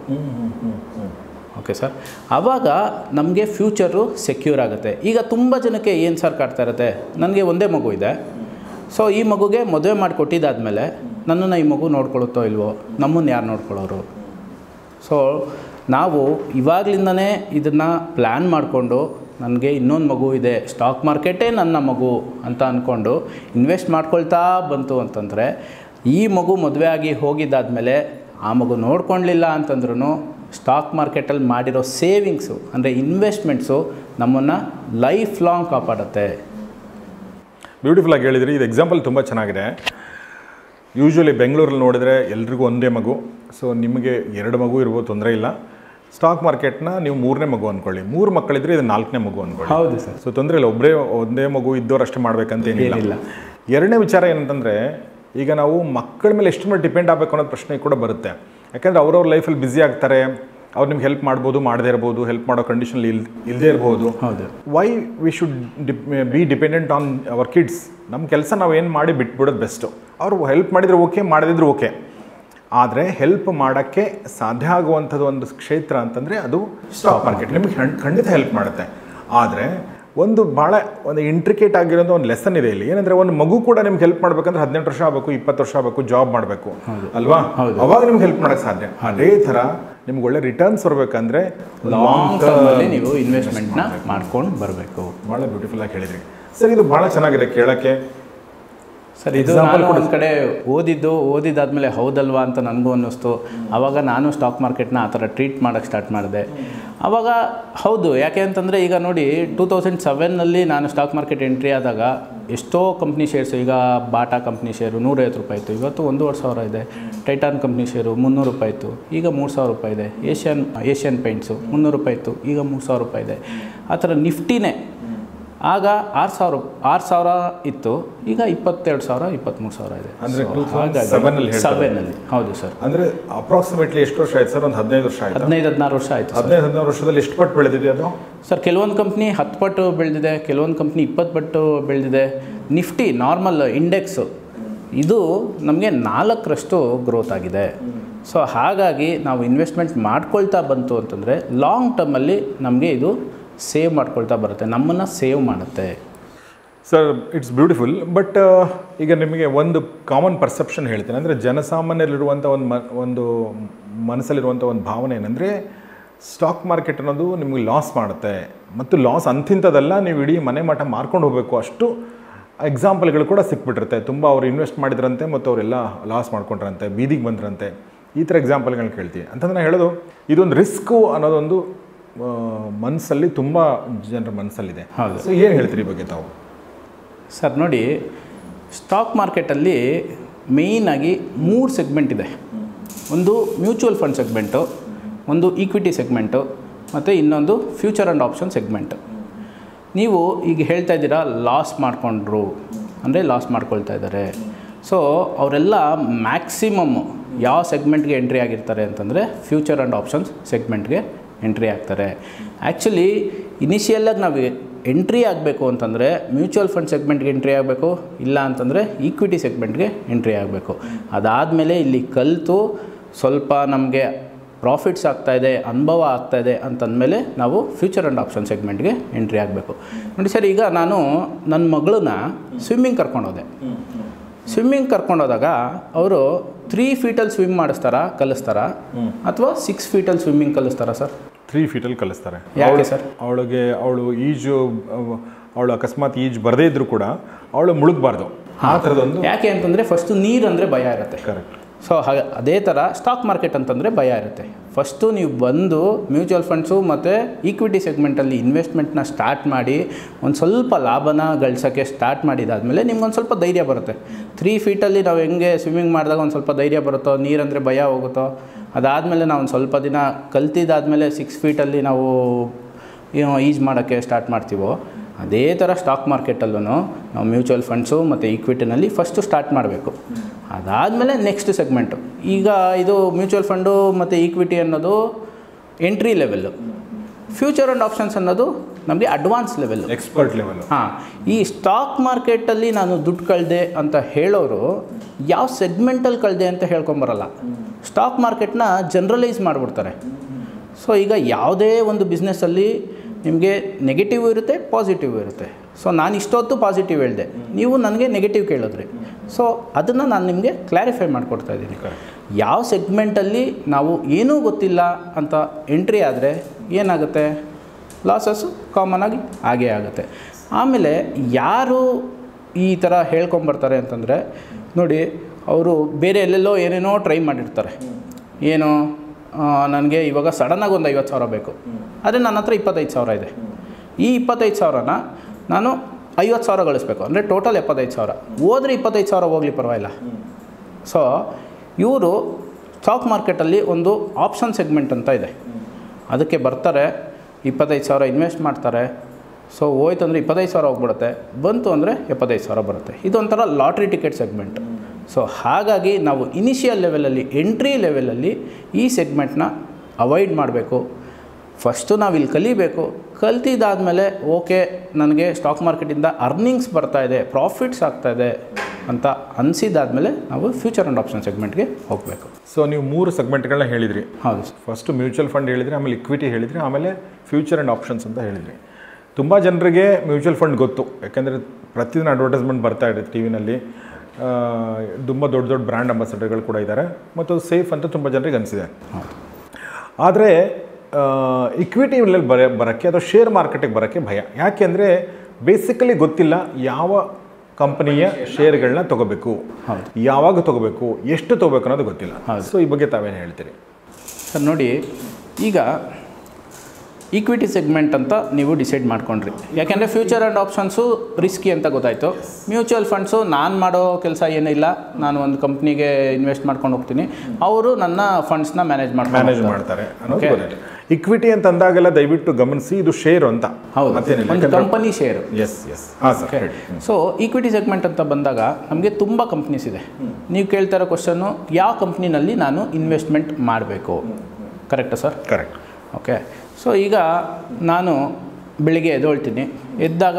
ಓಕೆ ಸರ್, ಆವಾಗ ನಮಗೆ ಫ್ಯೂಚರು ಸೆಕ್ಯೂರ್ ಆಗುತ್ತೆ. ಈಗ ತುಂಬ ಜನಕ್ಕೆ ಏನು ಸರ್ ಕಾಡ್ತಾ ಇರುತ್ತೆ, ನನಗೆ ಒಂದೇ ಮಗು ಇದೆ, ಸೊ ಈ ಮಗುಗೆ ಮದುವೆ ಮಾಡಿಕೊಟ್ಟಿದ್ದಾದಮೇಲೆ ನನ್ನನ್ನು ಈ ಮಗು ನೋಡ್ಕೊಳ್ಳುತ್ತೋ ಇಲ್ವೋ, ನಮ್ಮನ್ನು ಯಾರು ನೋಡ್ಕೊಳ್ಳೋರು. ಸೊ ನಾವು ಇವಾಗಲಿಂದನೇ ಇದನ್ನು ಪ್ಲ್ಯಾನ್ ಮಾಡಿಕೊಂಡು ನನಗೆ ಇನ್ನೊಂದು ಮಗು ಇದೆ, ಸ್ಟಾಕ್ ಮಾರ್ಕೆಟೇ ನನ್ನ ಮಗು ಅಂತ ಅಂದ್ಕೊಂಡು ಇನ್ವೆಸ್ಟ್ ಮಾಡ್ಕೊಳ್ತಾ ಬಂತು ಅಂತಂದರೆ ಈ ಮಗು ಮದುವೆ ಆಗಿ ಹೋಗಿದ್ದಾದಮೇಲೆ ಆ ಮಗು ನೋಡ್ಕೊಳ್ಳಿಲ್ಲ ಅಂತಂದ್ರೂ ಸ್ಟಾಕ್ ಮಾರ್ಕೆಟಲ್ಲಿ ಮಾಡಿರೋ ಸೇವಿಂಗ್ಸು ಅಂದರೆ ಇನ್ವೆಸ್ಟ್ಮೆಂಟ್ಸು ನಮ್ಮನ್ನು ಲೈಫ್ ಲಾಂಗ್ ಕಾಪಾಡುತ್ತೆ. ಬ್ಯೂಟಿಫುಲ್ ಆಗಿ ಹೇಳಿದ್ರಿ. ಇದು ಎಕ್ಸಾಂಪಲ್ ತುಂಬ ಚೆನ್ನಾಗಿದೆ. ಯೂಶ್ವಲಿ ಬೆಂಗಳೂರಲ್ಲಿ ನೋಡಿದ್ರೆ ಎಲ್ರಿಗೂ ಒಂದೇ ಮಗು, ಸೊ ನಿಮಗೆ ಎರಡು ಮಗು ಇರ್ಬೋದು, ತೊಂದರೆ ಇಲ್ಲ. ಸ್ಟಾಕ್ ಮಾರ್ಕೆಟ್ನ ನೀವು ಮೂರನೇ ಮಗು ಅಂದ್ಕೊಳ್ಳಿ, ಮೂರು ಮಕ್ಕಳಿದ್ರೆ ಇದು ನಾಲ್ಕನೇ ಮಗು ಅಂದ್ಕೊಳ್ಳಿ. ಹೌದು ಸರ್. ಸೊ ತೊಂದರೆ ಇಲ್ಲ, ಒಬ್ಬರೇ ಒಂದೇ ಮಗು ಇದ್ದವ್ರು ಅಷ್ಟೇ ಮಾಡಬೇಕಂತ ಏನಿಲ್ಲ. ಎರಡನೇ ವಿಚಾರ ಏನಂತಂದರೆ, ಈಗ ನಾವು ಮಕ್ಕಳ ಮೇಲೆ ಎಷ್ಟು ಮೇಲೆ ಡಿಪೆಂಡ್ ಆಗಬೇಕು ಅನ್ನೋದು ಪ್ರಶ್ನೆ ಕೂಡ ಬರುತ್ತೆ. ಯಾಕೆಂದರೆ ಅವ್ರವ್ರ ಲೈಫಲ್ಲಿ ಬ್ಯುಸಿ ಆಗ್ತಾರೆ, ಅವ್ರು ನಿಮ್ಗೆ ಹೆಲ್ಪ್ ಮಾಡ್ಬೋದು, ಮಾಡದೇ ಇರ್ಬೋದು, ಹೆಲ್ಪ್ ಮಾಡೋ ಕಂಡೀಷನಲ್ಲಿ ಇಲ್ ಇಲ್ಲದೇ ಇರ್ಬೋದು. ಹೌದು. Why we should dip be dependent on our kids. ನಮ್ಮ ಕೆಲಸ ನಾವು ಏನು ಮಾಡಿ ಬಿಟ್ಬಿಡೋದು ಬೆಸ್ಟು. ಅವರು ಹೆಲ್ಪ್ ಮಾಡಿದರೆ ಓಕೆ, ಮಾಡದಿದ್ರು ಓಕೆ. ಆದರೆ ಹೆಲ್ಪ್ ಮಾಡೋಕ್ಕೆ ಸಾಧ್ಯ ಆಗುವಂಥದ್ದು ಒಂದು ಕ್ಷೇತ್ರ ಅಂತಂದರೆ ಅದು ಸ್ಟಾಕ್ ಮಾರ್ಕೆಟ್. ನಿಮಗೆ ಖಂಡಿತ ಹೆಲ್ಪ್ ಮಾಡುತ್ತೆ. ಆದರೆ ಒಂದು ಭಾಳ ಒಂದು ಇಂಟ್ರಿಕೇಟ್ ಆಗಿರೋದು ಒಂದು ಲೆಸನ್ ಇದೆ ಇಲ್ಲಿ. ಏನಂದರೆ ಒಂದು ಮಗು ಕೂಡ ನಿಮ್ಗೆ ಹೆಲ್ಪ್ ಮಾಡಬೇಕಂದ್ರೆ ಹದಿನೆಂಟು ವರ್ಷ ಆಗಬೇಕು, ಇಪ್ಪತ್ತು ವರ್ಷ ಆಗಬೇಕು, ಜಾಬ್ ಮಾಡಬೇಕು ಅಲ್ವಾ, ಅವಾಗ ನಿಮ್ಗೆ ಹೆಲ್ಪ್ ಮಾಡೋಕ್ಕೆ ಸಾಧ್ಯ. ಅದೇ ಥರ ನಿಮ್ಗೆ ಒಳ್ಳೆ ರಿಟರ್ನ್ಸ್ ಬರಬೇಕಂದ್ರೆ ಲಾಂಗ್ ಟರ್ಮಲ್ಲಿ ನೀವು ಇನ್ವೆಸ್ಟ್ಮೆಂಟ್ನ ಮಾಡ್ಕೊಂಡು ಬರಬೇಕು. ಭಾಳ ಬ್ಯೂಟಿಫುಲ್ ಆಗಿ ಹೇಳಿದ್ರಿ ಸರ್. ಇದು ಭಾಳ ಚೆನ್ನಾಗಿದೆ ಕೇಳೋಕ್ಕೆ ಸರ್. ಇದು ನಾನು ಒಂದು ಕಡೆ ಓದಿದ್ದು ಓದಿದ್ದಾದಮೇಲೆ ಹೌದಲ್ವಾ ಅಂತ ನನಗೂ ಅನ್ನಿಸ್ತು. ಆವಾಗ ನಾನು ಸ್ಟಾಕ್ ಮಾರ್ಕೆಟ್ನ ಆ ಥರ ಟ್ರೀಟ್ ಮಾಡೋಕ್ಕೆ ಸ್ಟಾರ್ಟ್ ಮಾಡಿದೆ. ಆವಾಗ ಹೌದು, ಯಾಕೆ ಅಂತಂದರೆ ಈಗ ನೋಡಿ ಟೂ ತೌಸಂಡ್ ಸೆವೆನ್ನಲ್ಲಿ ನಾನು ಸ್ಟಾಕ್ ಮಾರ್ಕೆಟ್ ಎಂಟ್ರಿ ಆದಾಗ ಎಷ್ಟೋ ಕಂಪ್ನಿ ಶೇರ್ಸು, ಈಗ ಬಾಟಾ ಕಂಪ್ನಿ ಶೇರು ನೂರೈವತ್ತು ರೂಪಾಯಿ ಇತ್ತು, ಇವತ್ತು ಒಂದೂವರೆ ಸಾವಿರ ಇದೆ. ಟೈಟಾನ್ ಕಂಪ್ನಿ ಶೇರು ಮುನ್ನೂರು ರೂಪಾಯಿ ಇತ್ತು, ಈಗ ಮೂರು ಸಾವಿರ ರೂಪಾಯಿ ಇದೆ. ಏಷ್ಯನ್ ಏಷ್ಯನ್ ಪೇಂಟ್ಸು ಮುನ್ನೂರು ರೂಪಾಯಿ ಇತ್ತು, ಈಗ ಮೂರು ಸಾವಿರ ರೂಪಾಯಿ ಇದೆ. ಆ ಥರ ನಿಫ್ಟಿನೇ ಆಗ ಆರು ಸಾವಿರ ಆರು ಸಾವಿರ ಇತ್ತು, ಈಗ ಇಪ್ಪತ್ತೆರಡು ಸಾವಿರ ಇಪ್ಪತ್ತ್ಮೂರು ಸಾವಿರ ಇದೆ. ಅಂದರೆ ಸೆವೆನಲ್ಲಿ ಹೌದು ಸರ್. ಅಂದರೆ ಅಪ್ರಾಕ್ಸಿಮೇಟ್ಲಿ ಎಷ್ಟು ವರ್ಷ ಆಯ್ತು ಸರ್? ಒಂದು ಹದಿನೈದು ವರ್ಷ ಆಯ್ತು. ಹದಿನೈದು ಹದಿನಾರು ವರ್ಷ ಆಯಿತು. ಹದಿನೈದು ಹದಿನಾರು ವರ್ಷದಲ್ಲಿ ಎಷ್ಟು ಪಟ್ಟು ಬೆಳೆದಿದೆ ಅದು ಸರ್? ಕೆಲವೊಂದು ಕಂಪ್ನಿ ಹತ್ತು ಪಟ್ಟು ಬೆಳೆದಿದೆ, ಕೆಲವೊಂದು ಕಂಪ್ನಿ ಇಪ್ಪತ್ತು ಪಟ್ಟು ಬೆಳೆದಿದೆ. ನಿಫ್ಟಿ ನಾರ್ಮಲ್ ಇಂಡೆಕ್ಸು ಇದು ನಮಗೆ ನಾಲ್ಕರಷ್ಟು ಗ್ರೋತ್ ಆಗಿದೆ. ಸೊ ಹಾಗಾಗಿ ನಾವು ಇನ್ವೆಸ್ಟ್ಮೆಂಟ್ ಮಾಡ್ಕೊಳ್ತಾ ಬಂತು ಅಂತಂದರೆ ಲಾಂಗ್ ಟರ್ಮಲ್ಲಿ ನಮಗೆ ಇದು ಸೇವ್ ಮಾಡ್ಕೊಳ್ತಾ ಬರುತ್ತೆ, ನಮ್ಮನ್ನು ಸೇವ್ ಮಾಡುತ್ತೆ. Sir it's beautiful. ಬಟ್ ಈಗ ನಿಮಗೆ ಒಂದು ಕಾಮನ್ ಪರ್ಸೆಪ್ಷನ್ ಹೇಳ್ತೀನಿ, ಅಂದರೆ ಜನಸಾಮಾನ್ಯರಲ್ಲಿರುವಂಥ ಒಂದು ಮ ಒಂದು ಮನಸ್ಸಲ್ಲಿರುವಂಥ ಒಂದು ಭಾವನೆ ಏನಂದರೆ ಸ್ಟಾಕ್ ಮಾರ್ಕೆಟ್ ಅನ್ನೋದು ನಿಮಗೆ ಲಾಸ್ ಮಾಡುತ್ತೆ, ಮತ್ತು ಲಾಸ್ ಅಂತಿಂಥದ್ದೆಲ್ಲ, ನೀವು ಇಡೀ ಮನೆ ಮಠ ಮಾರ್ಕೊಂಡು ಹೋಗಬೇಕು, ಅಷ್ಟು ಎಕ್ಸಾಂಪಲ್ಗಳು ಕೂಡ ಸಿಕ್ಬಿಟ್ಟಿರುತ್ತೆ. ತುಂಬ ಅವ್ರು ಇನ್ವೆಸ್ಟ್ ಮಾಡಿದ್ರಂತೆ ಮತ್ತು ಅವರೆಲ್ಲ ಲಾಸ್ ಮಾಡ್ಕೊಂಡ್ರಂತೆ, ಬೀದಿಗೆ ಬಂದ್ರಂತೆ, ಈ ಥರ ಎಕ್ಸಾಂಪಲ್ಗಳನ್ನ ಕೇಳ್ತೀವಿ. ಅಂತಂದ್ರೆ ನಾನು ಹೇಳೋದು ಇದೊಂದು ರಿಸ್ಕು ಅನ್ನೋದೊಂದು ಮನಸ್ಸಲ್ಲಿ ತುಂಬ ಜನರ ಮನಸ್ಸಲ್ಲಿದೆ. ಹೌದು. ಸೊ ಏನು ಹೇಳ್ತೀರಿ ಈ ಬಗ್ಗೆ ತಾವು? ಸರ್ ನೋಡಿ, ಸ್ಟಾಕ್ ಮಾರ್ಕೆಟಲ್ಲಿ ಮೇಯ್ನಾಗಿ ಮೂರು ಸೆಗ್ಮೆಂಟ್ ಇದೆ. ಒಂದು ಮ್ಯೂಚುವಲ್ ಫಂಡ್ ಸೆಗ್ಮೆಂಟು, ಒಂದು ಈಕ್ವಿಟಿ ಸೆಗ್ಮೆಂಟು, ಮತ್ತು ಇನ್ನೊಂದು ಫ್ಯೂಚರ್ ಆ್ಯಂಡ್ ಆಪ್ಷನ್ ಸೆಗ್ಮೆಂಟು. ನೀವು ಈಗ ಹೇಳ್ತಾ ಇದ್ದೀರಾ ಲಾಸ್ ಮಾಡಿಕೊಂಡ್ರು ಅಂದರೆ ಲಾಸ್ ಮಾಡ್ಕೊಳ್ತಾ ಇದ್ದಾರೆ. ಸೊ ಅವರೆಲ್ಲ ಮ್ಯಾಕ್ಸಿಮಮ್ ಯಾವ ಸೆಗ್ಮೆಂಟ್ಗೆ ಎಂಟ್ರಿ ಆಗಿರ್ತಾರೆ ಅಂತಂದರೆ ಫ್ಯೂಚರ್ ಆ್ಯಂಡ್ ಆಪ್ಷನ್ಸ್ ಸೆಗ್ಮೆಂಟ್ಗೆ ಎಂಟ್ರಿ ಆಗ್ತಾರೆ. ಆ್ಯಕ್ಚುಲಿ ಇನಿಷಿಯಲಾಗಿ ನಾವು ಎಂಟ್ರಿ ಆಗಬೇಕು ಅಂತಂದರೆ ಮ್ಯೂಚುವಲ್ ಫಂಡ್ ಸೆಗ್ಮೆಂಟ್ಗೆ ಎಂಟ್ರಿ ಆಗಬೇಕು, ಇಲ್ಲ ಅಂತಂದರೆ ಈಕ್ವಿಟಿ ಸೆಗ್ಮೆಂಟ್ಗೆ ಎಂಟ್ರಿ ಆಗಬೇಕು. ಅದಾದಮೇಲೆ ಇಲ್ಲಿ ಕಲಿತು ಸ್ವಲ್ಪ ನಮಗೆ ಪ್ರಾಫಿಟ್ಸ್ ಆಗ್ತಾಯಿದೆ, ಅನುಭವ ಆಗ್ತಾಯಿದೆ ಅಂತಂದಮೇಲೆ ನಾವು ಫ್ಯೂಚರ್ ಆ್ಯಂಡ್ ಆಪ್ಷನ್ ಸೆಗ್ಮೆಂಟ್ಗೆ ಎಂಟ್ರಿ ಆಗಬೇಕು. ನೋಡಿ ಸರ್, ಈಗ ನಾನು ನನ್ನ ಮಗಳನ್ನ ಸ್ವಿಮ್ಮಿಂಗ್ ಕರ್ಕೊಂಡೋದೆ. ಸ್ವಿಮ್ಮಿಂಗ್ ಕರ್ಕೊಂಡೋದಾಗ ಅವರು ತ್ರೀ ಫೀಟಲ್ಲಿ ಸ್ವಿಮ್ ಮಾಡಿಸ್ತಾರಾ ಕಲಿಸ್ತಾರಾ ಅಥವಾ ಸಿಕ್ಸ್ ಫೀಟಲ್ಲಿ ಸ್ವಿಮ್ಮಿಂಗ್ ಕಲಿಸ್ತಾರಾ ಸರ್? ತ್ರೀ ಫೀಟಲ್ಲಿ ಕಲಿಸ್ತಾರೆ. ಯಾಕೆ ಸರ್? ಅವಳಿಗೆ ಅವಳು ಈಜು ಅವಳು ಅಕಸ್ಮಾತ್ ಈಜು ಬರದೇ ಇದ್ದರೂ ಕೂಡ ಅವಳು ಮುಳುಗಬಾರ್ದು, ಆ ಥರದೊಂದು. ಯಾಕೆ ಅಂತಂದರೆ ಫಸ್ಟು ನೀರು ಅಂದರೆ ಭಯ ಇರುತ್ತೆ. ಕರೆಕ್ಟ್. ಸೊ ಹಾಗೆ ಅದೇ ಥರ ಸ್ಟಾಕ್ ಮಾರ್ಕೆಟ್ ಅಂತಂದರೆ ಭಯ ಇರುತ್ತೆ. ಫಸ್ಟು ನೀವು ಬಂದು ಮ್ಯೂಚುವಲ್ ಫಂಡ್ಸು ಮತ್ತು ಈಕ್ವಿಟಿ ಸೆಗ್ಮೆಂಟಲ್ಲಿ ಇನ್ವೆಸ್ಟ್ಮೆಂಟ್ನ ಸ್ಟಾರ್ಟ್ ಮಾಡಿ ಒಂದು ಸ್ವಲ್ಪ ಲಾಭನ ಗಳಿಸೋಕ್ಕೆ ಸ್ಟಾರ್ಟ್ ಮಾಡಿದಾದಮೇಲೆ ನಿಮ್ಗೊಂದು ಸ್ವಲ್ಪ ಧೈರ್ಯ ಬರುತ್ತೆ. ತ್ರೀ ಫೀಟಲ್ಲಿ ನಾವು ಹೆಂಗೆ ಸ್ವಿಮ್ಮಿಂಗ್ ಮಾಡಿದಾಗ ಒಂದು ಸ್ವಲ್ಪ ಧೈರ್ಯ ಬರುತ್ತೋ, ನೀರಂದರೆ ಭಯ ಹೋಗುತ್ತೋ, ಅದಾದಮೇಲೆ ನಾವು ಒಂದು ಸ್ವಲ್ಪ ದಿನ ಕಲ್ತಿದ್ದಾದಮೇಲೆ ಸಿಕ್ಸ್ ಫೀಟಲ್ಲಿ ನಾವು ಈಜು ಮಾಡೋಕ್ಕೆ ಸ್ಟಾರ್ಟ್ ಮಾಡ್ತೀವೋ, ಅದೇ ಥರ ಸ್ಟಾಕ್ ಮಾರ್ಕೆಟಲ್ಲೂ ನಾವು ಮ್ಯೂಚುವಲ್ ಫಂಡ್ಸು ಮತ್ತು ಈಕ್ವಿಟಿನಲ್ಲಿ ಫಸ್ಟು ಸ್ಟಾರ್ಟ್ ಮಾಡಬೇಕು. ಅದಾದಮೇಲೆ ನೆಕ್ಸ್ಟ್ ಸೆಗ್ಮೆಂಟು. ಈಗ ಇದು ಮ್ಯೂಚುವಲ್ ಫಂಡು ಮತ್ತು ಈಕ್ವಿಟಿ ಅನ್ನೋದು entry level, future and options ಅನ್ನೋದು ನಮಗೆ ಅಡ್ವಾನ್ಸ್ ಲೆವೆಲ್ಲು, ಎಕ್ಸ್ಪರ್ಟ್ ಲೆವೆಲ್. ಹಾಂ, ಈ ಸ್ಟಾಕ್ ಮಾರ್ಕೆಟಲ್ಲಿ ನಾನು ದುಡ್ಡು ಕಳೆದೆ ಅಂತ ಹೇಳೋರು ಯಾವ ಸೆಗ್ಮೆಂಟಲ್ಲಿ ಕಳೆದೆ ಅಂತ ಹೇಳ್ಕೊಂಬರಲ್ಲ, ಸ್ಟಾಕ್ ಮಾರ್ಕೆಟ್ನ ಜನ್ರಲೈಸ್ ಮಾಡಿಬಿಡ್ತಾರೆ. ಸೊ ಈಗ ಯಾವುದೇ ಒಂದು ಬಿಸ್ನೆಸ್ಸಲ್ಲಿ ನಿಮಗೆ ನೆಗೆಟಿವ್ ಇರುತ್ತೆ, ಪಾಸಿಟಿವ್ ಇರುತ್ತೆ. ಸೊ ನಾನು ಇಷ್ಟೊತ್ತು ಪಾಸಿಟಿವ್ ಹೇಳಿದೆ, ನೀವು ನನಗೆ ನೆಗೆಟಿವ್ ಕೇಳಿದ್ರಿ. ಸೊ ಅದನ್ನು ನಾನು ನಿಮಗೆ ಕ್ಲಾರಿಫೈ ಮಾಡಿಕೊಡ್ತಾ ಇದ್ದೀನಿ. ಯಾವ ಸೆಗ್ಮೆಂಟಲ್ಲಿ ನಾವು ಏನೂ ಗೊತ್ತಿಲ್ಲ ಅಂತ ಎಂಟ್ರಿ ಆದರೆ ಏನಾಗುತ್ತೆ, ಲಾಸಸ್ಸು ಕಾಮನ್ ಆಗಿ ಹಾಗೇ ಆಗುತ್ತೆ. ಆಮೇಲೆ ಯಾರು ಈ ಥರ ಹೇಳ್ಕೊಂಬರ್ತಾರೆ ಅಂತಂದರೆ ನೋಡಿ, ಅವರು ಬೇರೆ ಎಲ್ಲೆಲ್ಲೋ ಏನೇನೋ ಟ್ರೈ ಮಾಡಿರ್ತಾರೆ. ಏನು, ನನಗೆ ಇವಾಗ ಸಡನ್ನಾಗಿ ಒಂದು ಐವತ್ತು ಸಾವಿರ ಬೇಕು, ಆದರೆ ನನ್ನ ಹತ್ರ ಇಪ್ಪತ್ತೈದು ಸಾವಿರ ಇದೆ. ಈ ಇಪ್ಪತ್ತೈದು ಸಾವಿರನ ನಾನು ಐವತ್ತು ಸಾವಿರ ಗಳಿಸ್ಬೇಕು ಅಂದರೆ ಟೋಟಲ್ ಎಪ್ಪತ್ತೈದು ಸಾವಿರ. ಹೋದರೆ ಇಪ್ಪತ್ತೈದು ಸಾವಿರ ಹೋಗಲಿ ಪರವಾಗಿಲ್ಲ. ಸೊ ಇವರು ಸ್ಟಾಕ್ ಮಾರ್ಕೆಟಲ್ಲಿ ಒಂದು ಆಪ್ಷನ್ ಸೆಗ್ಮೆಂಟ್ ಅಂತ ಇದೆ, ಅದಕ್ಕೆ ಬರ್ತಾರೆ, ಇಪ್ಪತ್ತೈದು ಸಾವಿರ ಇನ್ವೆಸ್ಟ್ ಮಾಡ್ತಾರೆ. ಸೊ ಹೋಯ್ತು ಅಂದರೆ ಇಪ್ಪತ್ತೈದು ಸಾವಿರ ಹೋಗ್ಬಿಡುತ್ತೆ, ಬಂತು ಅಂದರೆ ಎಪ್ಪತ್ತೈದು ಸಾವಿರ ಬರುತ್ತೆ. ಇದೊಂಥರ ಲಾಟ್ರಿ ಟಿಕೆಟ್ ಸೆಗ್ಮೆಂಟ್. ಸೊ ಹಾಗಾಗಿ ನಾವು ಇನಿಷಿಯಲ್ ಲೆವೆಲಲ್ಲಿ, ಎಂಟ್ರಿ ಲೆವೆಲಲ್ಲಿ ಈ ಸೆಗ್ಮೆಂಟ್ನ ಅವಾಯ್ಡ್ ಮಾಡಬೇಕು. ಫಸ್ಟು ನಾವು ಇಲ್ಲಿ ಕಲಿಬೇಕು. ಕಲ್ತಿದ್ದಾದಮೇಲೆ ಓಕೆ, ನನಗೆ ಸ್ಟಾಕ್ ಮಾರ್ಕೆಟಿಂದ ಅರ್ನಿಂಗ್ಸ್ ಬರ್ತಾಯಿದೆ, ಪ್ರಾಫಿಟ್ಸ್ ಆಗ್ತಾಯಿದೆ ಅಂತ ಅನಿಸಿದಾದ್ಮೇಲೆ ನಾವು ಫ್ಯೂಚರ್ ಆ್ಯಂಡ್ ಆಪ್ಷನ್ ಸೆಗ್ಮೆಂಟ್ಗೆ ಹೋಗಬೇಕು. ಸೊ ನೀವು ಮೂರು ಸೆಗ್ಮೆಂಟ್ಗಳನ್ನ ಹೇಳಿದ್ರಿ. ಹೌದು. ಫಸ್ಟು ಮ್ಯೂಚುವಲ್ ಫಂಡ್ ಹೇಳಿದ್ರಿ, ಆಮೇಲೆ ಇಕ್ವಿಟಿ ಹೇಳಿದ್ರಿ, ಆಮೇಲೆ ಫ್ಯೂಚರ್ ಆ್ಯಂಡ್ ಆಪ್ಷನ್ಸ್ ಅಂತ ಹೇಳಿದ್ರಿ. ತುಂಬ ಜನರಿಗೆ ಮ್ಯೂಚುವಲ್ ಫಂಡ್ ಗೊತ್ತು, ಯಾಕೆಂದರೆ ಪ್ರತಿದಿನ ಅಡ್ವರ್ಟೈಸ್ಮೆಂಟ್ ಬರ್ತಾ ಇದೆ ಟಿ ವಿನಲ್ಲಿ. ತುಂಬ ದೊಡ್ಡ ದೊಡ್ಡ ಬ್ರ್ಯಾಂಡ್ ಅಂಬಾಸಡರ್ಗಳು ಕೂಡ ಇದ್ದಾರೆ ಮತ್ತು ಅದು ಸೇಫ್ ಅಂತ ತುಂಬ ಜನರಿಗೆ ಅನಿಸಿದೆ. ಆದರೆ ಇಕ್ವಿಟಿಯಲ್ಲಿ ಬರ ಬರೋಕ್ಕೆ ಅಥವಾ ಶೇರ್ ಮಾರ್ಕೆಟಿಗೆ ಬರೋಕ್ಕೆ ಭಯ. ಯಾಕೆಂದರೆ ಬೇಸಿಕಲಿ ಗೊತ್ತಿಲ್ಲ ಯಾವ ಕಂಪನಿಯ ಶೇರ್ಗಳನ್ನ ತೊಗೋಬೇಕು, ಯಾವಾಗ ತೊಗೋಬೇಕು, ಎಷ್ಟು ತೊಗೋಬೇಕು ಅನ್ನೋದು ಗೊತ್ತಿಲ್ಲ. ಸೊ ಈ ಬಗ್ಗೆ ತಾವೇನು ಹೇಳ್ತೀರಿ ಸರ್? ನೋಡಿ, ಈಗ ಈಕ್ವಿಟಿ ಸೆಗ್ಮೆಂಟ್ ಅಂತ ನೀವು ಡಿಸೈಡ್ ಮಾಡ್ಕೊಂಡ್ರಿ, ಯಾಕೆಂದರೆ ಫ್ಯೂಚರ್ ಆ್ಯಂಡ್ ಆಪ್ಷನ್ಸು ರಿಸ್ಕಿ ಅಂತ ಗೊತ್ತಾಯಿತು. ಮ್ಯೂಚುವಲ್ ಫಂಡ್ಸು ನಾನು ಮಾಡೋ ಕೆಲಸ ಏನಿಲ್ಲ, ನಾನು ಒಂದು ಕಂಪ್ನಿಗೆ ಇನ್ವೆಸ್ಟ್ ಮಾಡ್ಕೊಂಡು ಹೋಗ್ತೀನಿ, ಅವರು ನನ್ನ ಫಂಡ್ಸ್ನ ಮ್ಯಾನೇಜ್ ಮಾಡಿ ಮ್ಯಾನೇಜ್ ಮಾಡ್ತಾರೆ. ಇಕ್ವಿಟಿ ಅಂತ ಅಂದಾಗೆಲ್ಲ ದಯವಿಟ್ಟು ಗಮನಿಸಿ, ಇದು ಶೇರು ಅಂತ. ಹೌದು, ಒಂದು ಕಂಪನಿ ಶೇರು. ಎಸ್ ಎಸ್ ಹಾಂ ಸರ್. ಸೊ ಈಕ್ವಿಟಿ ಸೆಗ್ಮೆಂಟ್ ಅಂತ ಬಂದಾಗ ನಮಗೆ ತುಂಬ ಕಂಪ್ನೀಸ್ ಇದೆ. ನೀವು ಕೇಳ್ತಾ ಇರೋ ಕ್ವಶನ್ನು, ಯಾವ ಕಂಪ್ನಿನಲ್ಲಿ ನಾನು ಇನ್ವೆಸ್ಟ್ಮೆಂಟ್ ಮಾಡಬೇಕು, ಕರೆಕ್ಟಾ ಸರ್? ಕರೆಕ್ಟ್. ಓಕೆ. ಸೊ ಈಗ ನಾನು ಬೆಳಿಗ್ಗೆ ಎದ್ದೇಳ್ತೀನಿ, ಎದ್ದಾಗ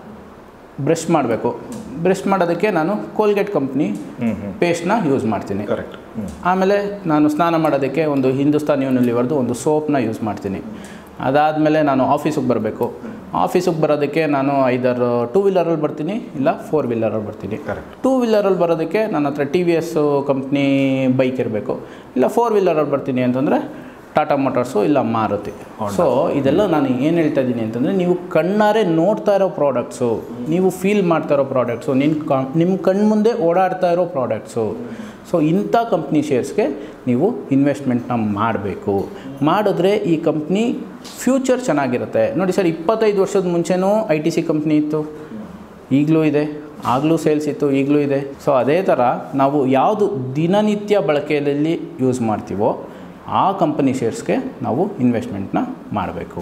ಬ್ರಷ್ ಮಾಡಬೇಕು. ಬ್ರಷ್ ಮಾಡೋದಕ್ಕೆ ನಾನು ಕೋಲ್ಗೇಟ್ ಕಂಪ್ನಿ ಪೇಸ್ಟ್ನ ಯೂಸ್ ಮಾಡ್ತೀನಿ. ಕರೆಕ್ಟ್. ಆಮೇಲೆ ನಾನು ಸ್ನಾನ ಮಾಡೋದಕ್ಕೆ ಒಂದು ಹಿಂದೂಸ್ತಾನ್ ಯೂನಿಲಿವರ್ದು ಒಂದು ಸೋಪ್ನ ಯೂಸ್ ಮಾಡ್ತೀನಿ. ಅದಾದಮೇಲೆ ನಾನು ಆಫೀಸಿಗೆ ಬರಬೇಕು. ಆಫೀಸಿಗೆ ಬರೋದಕ್ಕೆ ನಾನು ಐದಾರು ಟೂ ವೀಲರಲ್ಲಿ ಬರ್ತೀನಿ, ಇಲ್ಲ ಫೋರ್ ವೀಲರಲ್ಲಿ ಬರ್ತೀನಿ. ಟೂ ವೀಲರಲ್ಲಿ ಬರೋದಕ್ಕೆ ನನ್ನ ಹತ್ರ T V S company bike ಇರಬೇಕು, ಇಲ್ಲ ಫೋರ್ ವೀಲರಲ್ಲಿ ಬರ್ತೀನಿ ಅಂತಂದರೆ ಟಾಟಾ ಮೋಟಾರ್ಸು ಇಲ್ಲ ಮಾರುತಿ. ಸೊ ಇದೆಲ್ಲ ನಾನು ಏನು ಹೇಳ್ತಾ ಇದ್ದೀನಿ ಅಂತಂದರೆ, ನೀವು ಕಣ್ಣಾರೆ ನೋಡ್ತಾ ಇರೋ ಪ್ರಾಡಕ್ಟ್ಸು, ನೀವು ಫೀಲ್ ಮಾಡ್ತಾ ಇರೋ ಪ್ರಾಡಕ್ಟ್ಸು, ನಿನ್ನ ಕ ನಿಮ್ಮ ಕಣ್ಮುಂದೆ ಓಡಾಡ್ತಾ ಇರೋ ಪ್ರಾಡಕ್ಟ್ಸು. ಸೊ ಇಂಥ ಕಂಪ್ನಿ ಶೇರ್ಸ್ಗೆ ನೀವು ಇನ್ವೆಸ್ಟ್ಮೆಂಟ್ನ ಮಾಡಬೇಕು. ಮಾಡಿದ್ರೆ ಈ ಕಂಪ್ನಿ ಫ್ಯೂಚರ್ ಚೆನ್ನಾಗಿರುತ್ತೆ. ನೋಡಿ ಸರ್, ಇಪ್ಪತ್ತೈದು ವರ್ಷದ ಮುಂಚೆನೂ ಐ ಟಿ ಸಿ ಕಂಪ್ನಿ ಇತ್ತು, ಈಗಲೂ ಇದೆ, ಆಗಲೂ ಸೇಲ್ಸ್ ಇತ್ತು, ಈಗಲೂ ಇದೆ. ಸೊ ಅದೇ ಥರ ನಾವು ಯಾವುದು ದಿನನಿತ್ಯ ಬಳಕೆಯಲ್ಲಿ ಯೂಸ್ ಮಾಡ್ತೀವೋ ಆ ಕಂಪನಿ ಶೇರ್ಸ್ಗೆ ನಾವು ಇನ್ವೆಸ್ಟ್ಮೆಂಟ್ನ ಮಾಡಬೇಕು.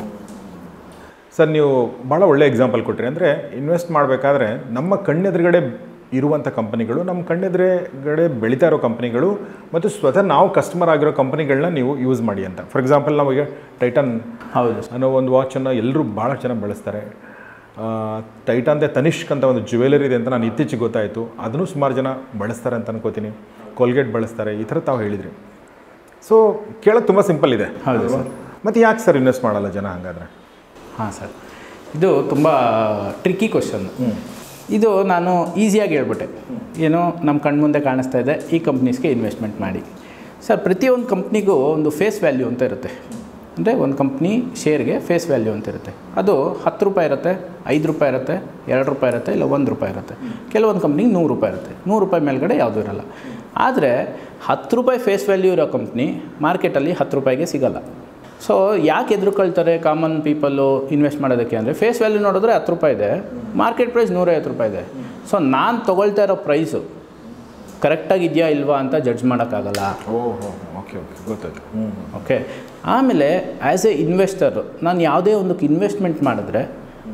ಸರ್, ನೀವು ಭಾಳ ಒಳ್ಳೆ ಎಕ್ಸಾಂಪಲ್ ಕೊಟ್ಟರೆ, ಅಂದರೆ ಇನ್ವೆಸ್ಟ್ ಮಾಡಬೇಕಾದ್ರೆ ನಮ್ಮ ಕಣ್ಣೆದುರುಗಡೆ ಇರುವಂಥ ಕಂಪನಿಗಳು, ನಮ್ಮ ಕಣ್ಣೆದುರುಗಡೆ ಬೆಳೀತಾ ಇರೋ ಕಂಪನಿಗಳು ಮತ್ತು ಸ್ವತಃ ನಾವು ಕಸ್ಟಮರ್ ಆಗಿರೋ ಕಂಪನಿಗಳನ್ನ ನೀವು ಯೂಸ್ ಮಾಡಿ ಅಂತ. ಫಾರ್ ಎಕ್ಸಾಂಪಲ್, ನಾವು ಈಗ ಟೈಟನ್ ಹೌದು ಅನ್ನೋ ಒಂದು ವಾಚನ್ನು ಎಲ್ಲರೂ ಭಾಳ ಚೆನ್ನಾಗಿ ಬಳಸ್ತಾರೆ. ಟೈಟನ್ದೇ ತನಿಷ್ಕ್ ಅಂತ ಒಂದು ಜ್ಯುವೆಲರಿ ಇದೆ ಅಂತ ನಾನು ಇತ್ತೀಚೆಗೆ ಗೊತ್ತಾಯಿತು, ಅದನ್ನು ಸುಮಾರು ಜನ ಬಳಸ್ತಾರೆ ಅಂತ ಅನ್ಕೋತೀನಿ. ಕೋಲ್ಗೇಟ್ ಬಳಸ್ತಾರೆ, ಈ ಥರ ತಾವು ಹೇಳಿದ್ರಿ. ಸೊ ಕೇಳೋಕ್ಕೆ ತುಂಬ ಸಿಂಪಲ್ ಇದೆ. ಹೌದು ಸರ್. ಮತ್ತು ಯಾಕೆ ಸರ್ ಇನ್ವೆಸ್ಟ್ ಮಾಡಲ್ಲ ಜನ ಹಾಗಾದರೆ? ಹಾಂ ಸರ್, ಇದು ತುಂಬ ಟ್ರಿಕ್ಕಿ ಕ್ವಶನ್. ಇದು ನಾನು ಈಸಿಯಾಗಿ ಹೇಳ್ಬಿಟ್ಟೆ, ಏನೋ ನಮ್ಮ ಕಣ್ಮುಂದೆ ಕಾಣಿಸ್ತಾ ಇದೆ, ಈ ಕಂಪ್ನೀಸ್ಗೆ ಇನ್ವೆಸ್ಟ್ಮೆಂಟ್ ಮಾಡಿ. ಸರ್, ಪ್ರತಿಯೊಂದು ಕಂಪ್ನಿಗೂ ಒಂದು ಫೇಸ್ ವ್ಯಾಲ್ಯೂ ಅಂತ ಇರುತ್ತೆ. ಅಂದರೆ ಒಂದು ಕಂಪ್ನಿ ಶೇರ್ಗೆ ಫೇಸ್ ವ್ಯಾಲ್ಯೂ ಅಂತ ಇರುತ್ತೆ. ಅದು ಹತ್ತು ರೂಪಾಯಿ ಇರುತ್ತೆ, ಐದು ರೂಪಾಯಿ ಇರುತ್ತೆ, ಎರಡು ರೂಪಾಯಿ ಇರುತ್ತೆ, ಇಲ್ಲ ಒಂದು ರೂಪಾಯಿ ಇರುತ್ತೆ. ಕೆಲವೊಂದು ಕಂಪ್ನಿಗೆ ನೂರು ರೂಪಾಯಿ ಇರುತ್ತೆ. ನೂರು ರೂಪಾಯಿ ಮೇಲ್ಗಡೆ ಯಾವುದೂ ಇರಲ್ಲ. ಆದರೆ ಹತ್ತು ರೂಪಾಯಿ ಫೇಸ್ ವ್ಯಾಲ್ಯೂ ಇರೋ ಕಂಪ್ನಿ ಮಾರ್ಕೆಟಲ್ಲಿ ಹತ್ತು ರೂಪಾಯಿಗೆ ಸಿಗೋಲ್ಲ. ಸೊ ಯಾಕೆ ಎದುರುಕೊಳ್ತಾರೆ ಕಾಮನ್ ಪೀಪಲ್ಲು ಇನ್ವೆಸ್ಟ್ ಮಾಡೋದಕ್ಕೆ ಅಂದರೆ, ಫೇಸ್ ವ್ಯಾಲ್ಯೂ ನೋಡಿದ್ರೆ ಹತ್ತು ರೂಪಾಯಿ ಇದೆ, ಮಾರ್ಕೆಟ್ ಪ್ರೈಸ್ ನೂರೈವತ್ತು ರೂಪಾಯಿ ಇದೆ. ಸೊ ನಾನು ತೊಗೊಳ್ತಾ ಇರೋ ಪ್ರೈಸು ಕರೆಕ್ಟಾಗಿದೆಯಾ ಇಲ್ವಾ ಅಂತ ಜಡ್ಜ್ ಮಾಡೋಕ್ಕಾಗಲ್ಲ. ಓಹೋ, ಓಕೆ ಓಕೆ ಗೊತ್ತಾಯ್ತು. ಓಕೆ. ಆಮೇಲೆ ಆ್ಯಸ್ ಎ ಇನ್ವೆಸ್ಟರ್ ನಾನು ಯಾವುದೇ ಒಂದಕ್ಕೆ ಇನ್ವೆಸ್ಟ್ಮೆಂಟ್ ಮಾಡಿದ್ರೆ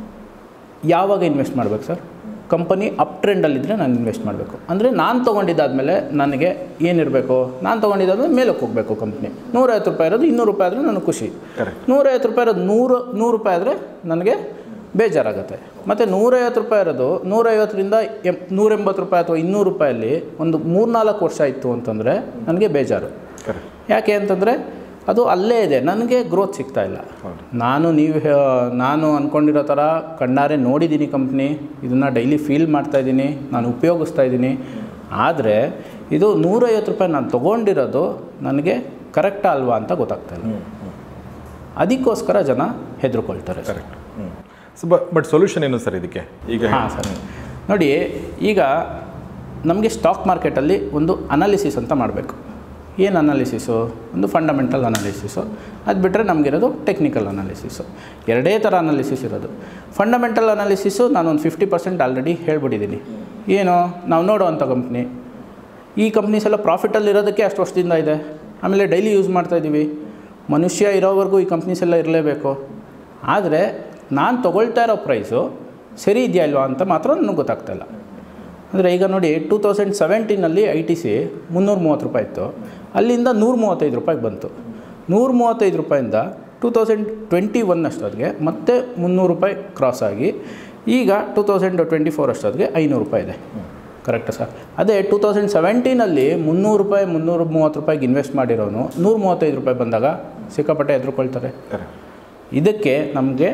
ಯಾವಾಗ ಇನ್ವೆಸ್ಟ್ ಮಾಡಬೇಕು ಸರ್? ಕಂಪನಿ ಅಪ್ ಟ್ರೆಂಡಲ್ಲಿದ್ದರೆ ನಾನು ಇನ್ವೆಸ್ಟ್ ಮಾಡಬೇಕು. ಅಂದರೆ ನಾನು ತೊಗೊಂಡಿದ್ದಾದಮೇಲೆ ನನಗೆ ಏನಿರಬೇಕು, ನಾನು ತೊಗೊಂಡಿದ್ದಾದ್ಮೇಲೆ ಮೇಲಕ್ಕೆ ಹೋಗಬೇಕು. ಕಂಪ್ನಿ ನೂರೈವತ್ತು ರೂಪಾಯಿ ಇರೋದು ಇನ್ನೂರು ರೂಪಾಯಿ ಆದರೆ ನನಗೆ ಖುಷಿ. ನೂರೈವತ್ತು ರೂಪಾಯಿ ಇರೋದು ನೂರು ನೂರು ರೂಪಾಯಿ ಆದರೆ ನನಗೆ ಬೇಜಾರಾಗುತ್ತೆ. ಮತ್ತು ನೂರೈವತ್ತು ರೂಪಾಯಿ ಇರೋದು ನೂರೈವತ್ತರಿಂದ ಎಂ ನೂರೆಂಬತ್ತು ರೂಪಾಯಿ ಅಥವಾ ಇನ್ನೂರು ರೂಪಾಯಲ್ಲಿ ಒಂದು ಮೂರ್ನಾಲ್ಕು ವರ್ಷ ಇತ್ತು ಅಂತಂದರೆ ನನಗೆ ಬೇಜಾರು. ಯಾಕೆ ಅಂತಂದರೆ ಅದು ಅಲ್ಲೇ ಇದೆ, ನನಗೆ ಗ್ರೋತ್ ಸಿಗ್ತಾ ಇಲ್ಲ. ನಾನು ನೀವು ನಾನು ಅಂದ್ಕೊಂಡಿರೋ ಥರ ಕಣ್ಣಾರೆ ನೋಡಿದ್ದೀನಿ ಕಂಪ್ನಿ, ಇದನ್ನು ಡೈಲಿ ಫೀಲ್ ಮಾಡ್ತಾಯಿದ್ದೀನಿ, ನಾನು ಉಪಯೋಗಿಸ್ತಾ ಇದ್ದೀನಿ. ಆದರೆ ಇದು ನೂರೈವತ್ತು ರೂಪಾಯಿ ನಾನು ತೊಗೊಂಡಿರೋದು ನನಗೆ ಕರೆಕ್ಟಾ ಅಲ್ವಾ ಅಂತ ಗೊತ್ತಾಗ್ತಾ ಇಲ್ಲ. ಅದಕ್ಕೋಸ್ಕರ ಜನ ಹೆದರ್ಕೊಳ್ತಾರೆ. ಕರೆಕ್ಟ್. ಸೊ ಬಟ್ ಸೊಲ್ಯೂಷನ್ ಏನು ಸರ್ ಇದಕ್ಕೆ? ಈಗ ಹಾಂ ಸರ್, ನೋಡಿ, ಈಗ ನಮಗೆ ಸ್ಟಾಕ್ ಮಾರ್ಕೆಟಲ್ಲಿ ಒಂದು ಅನಾಲಿಸಿಸ್ ಅಂತ ಮಾಡಬೇಕು. ಏನು ಅನಾಲಿಸಿಸು? ಒಂದು ಫಂಡಮೆಂಟಲ್ ಅನಾಲಿಸಿಸು. ಅದು ಬಿಟ್ಟರೆ ನಮಗಿರೋದು ಟೆಕ್ನಿಕಲ್ ಅನಾಲಿಸಿಸು. ಎರಡೇ ಥರ ಅನಾಲಿಸಿಸ್ ಇರೋದು. ಫಂಡಮೆಂಟಲ್ ಅನಾಲಿಸಿಸು ನಾನೊಂದು ಫಿಫ್ಟಿ ಪರ್ಸೆಂಟ್ ಆಲ್ರೆಡಿ ಹೇಳ್ಬಿಟ್ಟಿದ್ದೀನಿ. ಏನು, ನಾವು ನೋಡೋವಂಥ ಕಂಪ್ನಿ, ಈ ಕಂಪ್ನೀಸ್ ಎಲ್ಲ ಪ್ರಾಫಿಟಲ್ಲಿ ಇರೋದಕ್ಕೆ ಅಷ್ಟು ವರ್ಷದಿಂದ ಇದೆ. ಆಮೇಲೆ ಡೈಲಿ ಯೂಸ್ ಮಾಡ್ತಾಯಿದ್ದೀವಿ. ಮನುಷ್ಯ ಇರೋವರೆಗೂ ಈ ಕಂಪ್ನೀಸ್ ಎಲ್ಲ ಇರಲೇಬೇಕು. ಆದರೆ ನಾನು ತೊಗೊಳ್ತಾ ಇರೋ ಪ್ರೈಸು ಸರಿ ಇದೆಯಾ ಇಲ್ವಾ ಅಂತ ಮಾತ್ರ ನನಗೆ ಗೊತ್ತಾಗ್ತಾಯಿಲ್ಲ. ಅಂದರೆ ಈಗ ನೋಡಿ, ಟೂ ತೌಸಂಡ್ ಸೆವೆಂಟೀನಲ್ಲಿ ಐ ಟಿ ಸಿ ಮುನ್ನೂರ ಮೂವತ್ತು ರೂಪಾಯಿ ಇತ್ತು, ಅಲ್ಲಿಂದ ನೂರ ಮೂವತ್ತೈದು ರೂಪಾಯಿಗೆ ಬಂತು. ನೂರ ಮೂವತ್ತೈದು ರೂಪಾಯಿಂದ ಟೂ ತೌಸಂಡ್ ಟ್ವೆಂಟಿ ಒನ್ ಅಷ್ಟೊತ್ತಿಗೆ ಮತ್ತೆ ಮುನ್ನೂರು ರೂಪಾಯಿ ಕ್ರಾಸ್ ಆಗಿ ಈಗ ಟೂ ತೌಸಂಡ್ ಟ್ವೆಂಟಿ ಫೋರ್ ಅಷ್ಟೊತ್ತಿಗೆ ಐನೂರು ರೂಪಾಯಿ ಇದೆ. ಕರೆಕ್ಟಾ ಸರ್? ಅದೇ ಟೂ ತೌಸಂಡ್ ಸೆವೆಂಟೀನಲ್ಲಿ ಮುನ್ನೂರು ರೂಪಾಯಿ ಮುನ್ನೂರ ಮೂವತ್ತು ರೂಪಾಯಿಗೆ ಇನ್ವೆಸ್ಟ್ ಮಾಡಿರೋನು ನೂರ ಮೂವತ್ತೈದು ರೂಪಾಯಿ ಬಂದಾಗ ಸಿಕ್ಕಾಪಟ್ಟೆ ಎದುರುಕೊಳ್ತಾರೆ. ಇದಕ್ಕೆ ನಮಗೆ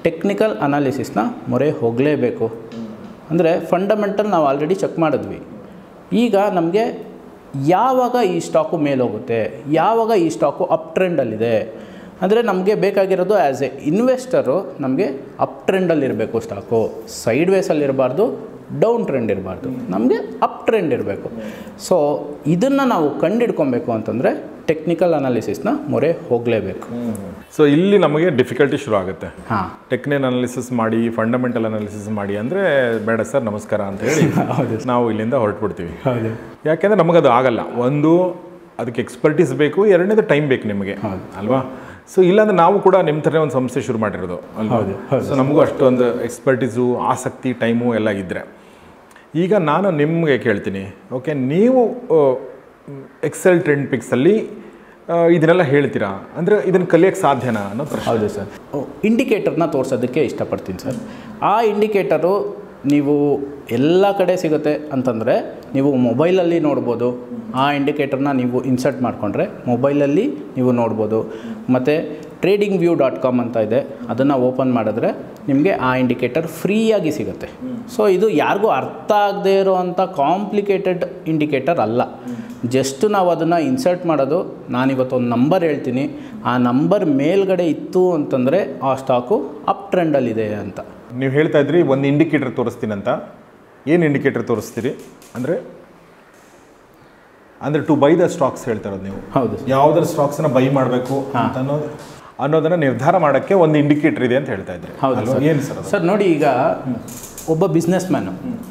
ಟೆಕ್ನಿಕಲ್ ಅನಾಲಿಸಿಸ್ನ ಮೊರೆ ಹೋಗಲೇಬೇಕು. ಅಂದರೆ ಫಂಡಮೆಂಟಲ್ ನಾವು ಆಲ್ರೆಡಿ ಚೆಕ್ ಮಾಡಿದ್ವಿ. ಈಗ ನಮಗೆ ಯಾವಾಗ ಈ ಸ್ಟಾಕು ಮೇಲೋಗುತ್ತೆ, ಯಾವಾಗ ಈ ಸ್ಟಾಕು ಅಪ್ ಟ್ರೆಂಡಲ್ಲಿದೆ, ಅಂದರೆ ನಮಗೆ ಬೇಕಾಗಿರೋದು ಆ್ಯಸ್ ಎ ಇನ್ವೆಸ್ಟರು ನಮಗೆ ಅಪ್ ಟ್ರೆಂಡಲ್ಲಿರಬೇಕು ಸ್ಟಾಕು, ಸೈಡ್ ವೇಸಲ್ಲಿರಬಾರ್ದು, ಡೌನ್ ಟ್ರೆಂಡ್ ಇರಬಾರ್ದು, ನಮಗೆ ಅಪ್ ಟ್ರೆಂಡ್ ಇರಬೇಕು. ಸೊ ಇದನ್ನು ನಾವು ಕಂಡುಹಿಡ್ಕೊಬೇಕು ಅಂತಂದರೆ ಟೆಕ್ನಿಕಲ್ ಅನಾಲಿಸಿಸ್ನ ಮೊರೆ ಹೋಗಲೇಬೇಕು. ಸೊ ಇಲ್ಲಿ ನಮಗೆ ಡಿಫಿಕಲ್ಟಿ ಶುರು ಆಗುತ್ತೆ. ಹಾಂ, ಟೆಕ್ನಿಕಲ್ ಅನಾಲಿಸಿಸ್ ಮಾಡಿ, ಫಂಡಮೆಂಟಲ್ ಅನಾಲಿಸಿಸ್ ಮಾಡಿ ಅಂದರೆ ಬೇಡ ಸರ್ ನಮಸ್ಕಾರ ಅಂತ ಹೇಳಿ ನಾವು ಇಲ್ಲಿಂದ ಹೊರಟ್ಬಿಡ್ತೀವಿ. ಹೌದು, ಯಾಕೆಂದರೆ ನಮಗದು ಆಗಲ್ಲ. ಒಂದು ಅದಕ್ಕೆ ಎಕ್ಸ್ಪರ್ಟೀಸ್ ಬೇಕು, ಎರಡನೇದು ಟೈಮ್ ಬೇಕು ನಿಮಗೆ, ಅಲ್ವಾ? ಸೊ ಇಲ್ಲಾಂದ್ರೆ ನಾವು ಕೂಡ ನಿಮ್ಮ ಥರನೇ ಒಂದು ಸಂಸ್ಥೆ ಶುರು ಮಾಡಿರೋದು ಅಲ್ವಾ? ಸೊ ನಮಗೂ ಅಷ್ಟೊಂದು ಎಕ್ಸ್ಪರ್ಟೀಸು, ಆಸಕ್ತಿ, ಟೈಮು ಎಲ್ಲ ಇದ್ದರೆ. ಈಗ ನಾನು ನಿಮಗೆ ಕೇಳ್ತೀನಿ, ಓಕೆ, ನೀವು ಎಕ್ಸೆಲ್ ಟ್ರೆಂಡ್ ಪಿಕ್ಸಲ್ಲಿ ಇದನ್ನೆಲ್ಲ ಹೇಳ್ತೀರಾ ಅಂದರೆ ಇದನ್ನು ಕಲಿಯೋಕ್ಕೆ ಸಾಧ್ಯನಾ ಅನ್ನೋ ಪ್ರಶ್ನೆ. ಹೌದು ಸರ್, ಇಂಡಿಕೇಟರ್ನ ತೋರಿಸೋದಕ್ಕೆ ಇಷ್ಟಪಡ್ತೀನಿ ಸರ್. ಆ ಇಂಡಿಕೇಟರು ನೀವು ಎಲ್ಲ ಕಡೆ ಸಿಗುತ್ತೆ ಅಂತಂದರೆ ನೀವು ಮೊಬೈಲಲ್ಲಿ ನೋಡ್ಬೋದು. ಆ ಇಂಡಿಕೇಟರ್ನ ನೀವು ಇನ್ಸರ್ಟ್ ಮಾಡಿಕೊಂಡ್ರೆ ಮೊಬೈಲಲ್ಲಿ ನೀವು ನೋಡ್ಬೋದು. ಮತ್ತು ಟ್ರೇಡಿಂಗ್ ವ್ಯೂ ಡಾಟ್ ಕಾಮ್ ಅಂತ ಇದೆ, ಅದನ್ನು ಓಪನ್ ಮಾಡಿದ್ರೆ ನಿಮಗೆ ಆ ಇಂಡಿಕೇಟರ್ ಫ್ರೀಯಾಗಿ ಸಿಗುತ್ತೆ. ಸೊ ಇದು ಯಾರಿಗೂ ಅರ್ಥ ಆಗದೇ ಇರೋವಂಥ ಕಾಂಪ್ಲಿಕೇಟೆಡ್ ಇಂಡಿಕೇಟರ್ ಅಲ್ಲ. ಜಸ್ಟ್ ನಾವು ಅದನ್ನು ಇನ್ಸರ್ಟ್ ಮಾಡೋದು. ನಾನಿವತ್ತು ಒಂದು ನಂಬರ್ ಹೇಳ್ತೀನಿ, ಆ ನಂಬರ್ ಮೇಲ್ಗಡೆ ಇತ್ತು ಅಂತಂದರೆ ಆ ಸ್ಟಾಕು ಅಪ್ ಟ್ರೆಂಡಲ್ಲಿದೆ ಅಂತ. ನೀವು ಹೇಳ್ತಾ ಇದ್ರಿ ಒಂದು ಇಂಡಿಕೇಟರ್ ತೋರಿಸ್ತೀನಂತ. ಏನು ಇಂಡಿಕೇಟರ್ ತೋರಿಸ್ತೀರಿ ಅಂದರೆ ಅಂದರೆ ಟು ಬೈ ದ ಸ್ಟಾಕ್ಸ್ ಹೇಳ್ತಾ ಇರೋದು ನೀವು? ಹೌದು. ಯಾವುದರ ಸ್ಟಾಕ್ಸ್ನ ಬೈ ಮಾಡಬೇಕು ಅಂತ ಅನ್ನೋದು ಅನ್ನೋದನ್ನು ನಿರ್ಧಾರ ಮಾಡೋಕ್ಕೆ ಒಂದು ಇಂಡಿಕೇಟರ್ ಇದೆ ಅಂತ ಹೇಳ್ತಾ ಇದ್ರಿ. ಹೌದು. ಏನು ಸರ್? ಸರ್ ನೋಡಿ, ಈಗ ಒಬ್ಬ ಬಿಸ್ನೆಸ್ ಮ್ಯಾನು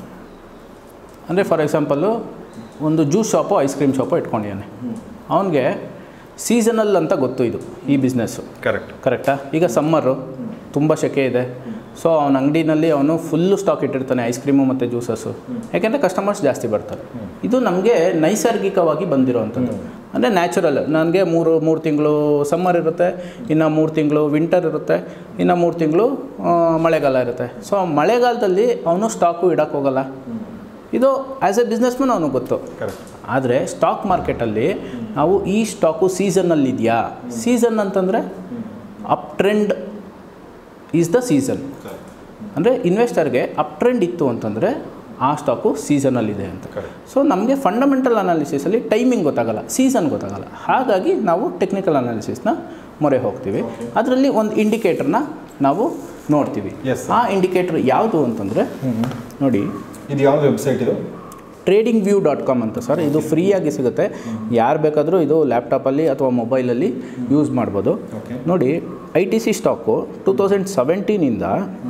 ಅಂದರೆ ಫಾರ್ ಎಕ್ಸಾಂಪಲ್ಲು ಒಂದು juice shop, ice cream shop ಇಟ್ಕೊಂಡಿದ್ದಾನೆ. ಅವನಿಗೆ ಸೀಸನಲ್ ಅಂತ ಗೊತ್ತು ಇದು, ಈ ಬಿಸ್ನೆಸ್ಸು. ಕರೆಕ್ಟ್ ಕರೆಕ್ಟಾ? ಈಗ ಸಮ್ಮರು ತುಂಬ ಸೆಕೆ ಇದೆ. ಸೊ ಅವನ ಅಂಗಡಿನಲ್ಲಿ ಅವನು ಫುಲ್ಲು ಸ್ಟಾಕ್ ಇಟ್ಟಿರ್ತಾನೆ, ಐಸ್ ಕ್ರೀಮು ಮತ್ತು ಜ್ಯೂಸಸ್ಸು. ಯಾಕೆಂದರೆ ಕಸ್ಟಮರ್ಸ್ ಜಾಸ್ತಿ ಬರ್ತಾರೆ. ಇದು ನಮಗೆ ನೈಸರ್ಗಿಕವಾಗಿ ಬಂದಿರೋವಂಥದ್ದು. ಅಂದರೆ ನ್ಯಾಚುರಲ್. ನನಗೆ ಮೂರು ಮೂರು ತಿಂಗಳು ಸಮ್ಮರ್ ಇರುತ್ತೆ, ಇನ್ನು ಮೂರು ತಿಂಗಳು ವಿಂಟರ್ ಇರುತ್ತೆ, ಇನ್ನು ಮೂರು ತಿಂಗಳು ಮಳೆಗಾಲ ಇರುತ್ತೆ. ಸೊ ಮಳೆಗಾಲದಲ್ಲಿ ಅವನು ಸ್ಟಾಕು ಇಡೋಕ್ಕೆ ಹೋಗಲ್ಲ. ಇದು ಆ್ಯಸ್ ಎ ಬಿಸ್ನೆಸ್ ಮ್ಯಾನ್ ಅವನಿಗೆ ಗೊತ್ತು. ಆದರೆ ಸ್ಟಾಕ್ ಮಾರ್ಕೆಟಲ್ಲಿ ನಾವು ಈ ಸ್ಟಾಕು ಸೀಸನ್ನಲ್ಲಿದೆಯಾ? ಸೀಸನ್ ಅಂತಂದರೆ up trend is the season. ಅಂದರೆ ಇನ್ವೆಸ್ಟರ್ಗೆ ಅಪ್ ಟ್ರೆಂಡ್ ಇತ್ತು ಅಂತಂದರೆ ಆ ಸ್ಟಾಕು ಸೀಸನಲ್ಲಿದೆ ಅಂತ. ಸೊ ನಮಗೆ ಫಂಡಮೆಂಟಲ್ ಅನಾಲಿಸಿಸಲ್ಲಿ ಟೈಮಿಂಗ್ ಗೊತ್ತಾಗಲ್ಲ, ಸೀಸನ್ ಗೊತ್ತಾಗಲ್ಲ. ಹಾಗಾಗಿ ನಾವು ಟೆಕ್ನಿಕಲ್ ಅನಾಲಿಸಿಸ್ನ ಮೊರೆ ಹೋಗ್ತೀವಿ. ಅದರಲ್ಲಿ ಒಂದು ಇಂಡಿಕೇಟರ್ನ ನಾವು ನೋಡ್ತೀವಿ. ಆ ಇಂಡಿಕೇಟರ್ ಯಾವುದು ಅಂತಂದರೆ ನೋಡಿ, ಇದು ಯಾವುದು ವೆಬ್ಸೈಟ್? ಇದು ಟ್ರೇಡಿಂಗ್ ವ್ಯೂ ಡಾಟ್ ಕಾಮ್ ಅಂತ ಸರ್. ಇದು ಫ್ರೀಯಾಗಿ ಸಿಗುತ್ತೆ. ಯಾರು ಬೇಕಾದರೂ ಇದು ಲ್ಯಾಪ್ಟಾಪಲ್ಲಿ ಅಥವಾ ಮೊಬೈಲಲ್ಲಿ ಯೂಸ್ ಮಾಡ್ಬೋದು. ನೋಡಿ, I T C stock two thousand ಸೆವೆಂಟೀನಿಂದ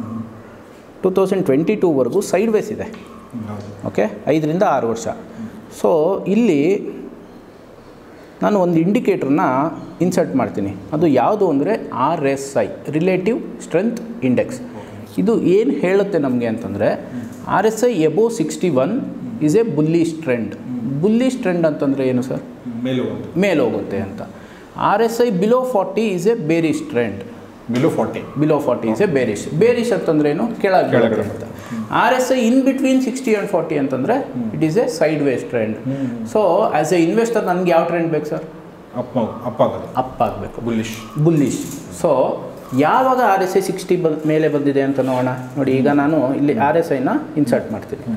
ಟೂ ತೌಸಂಡ್ ಟ್ವೆಂಟಿ ಟೂವರೆಗೂ ಸೈಡ್ ವೇಸ್ ಇದೆ. ಓಕೆ, ಐದರಿಂದ ಆರು ವರ್ಷ. ಸೊ ಇಲ್ಲಿ ನಾನು ಒಂದು ಇಂಡಿಕೇಟ್ರನ್ನ ಇನ್ಸರ್ಟ್ ಮಾಡ್ತೀನಿ. ಅದು ಯಾವುದು ಅಂದರೆ R S I, relative strength index. ಇದು ಏನು ಹೇಳುತ್ತೆ ನಮಗೆ ಅಂತಂದರೆ, R S I above sixty one is a bullish trend. Bullish trend ಅಂತಂದರೆ ಏನು ಸರ್? ಮೇಲೋಗುತ್ತೆ ಅಂತ. R S I below forty is a bearish trend. Below forty below forty is a bearish. Bearish ಅಂತಂದ್ರೆ ಏನು? ಕೆಳಗೆ ಅಂತ. R S I in between sixty and forty ಅಂತಂದರೆ it is a sideways trend. So as a investor ನನಗೆ ಯಾವ trend ಬೇಕು sir? Up up ಆಗೋದು, up ಆಗಬೇಕು, ಬುಲ್ಲಿಶ್ ಬುಲ್ಲಿಶ್. ಸೊ ಯಾವಾಗ ಆರ್ ಎಸ್ ಐ ಸಿಕ್ಸ್ಟಿ ಬಂದ ಮೇಲೆ ಬಂದಿದೆ ಅಂತ ನೋಡೋಣ. ನೋಡಿ, ಈಗ ನಾನು ಇಲ್ಲಿ ಆರ್ ಎಸ್ ಐನ ಇನ್ಸರ್ಟ್ ಮಾಡ್ತೀನಿ.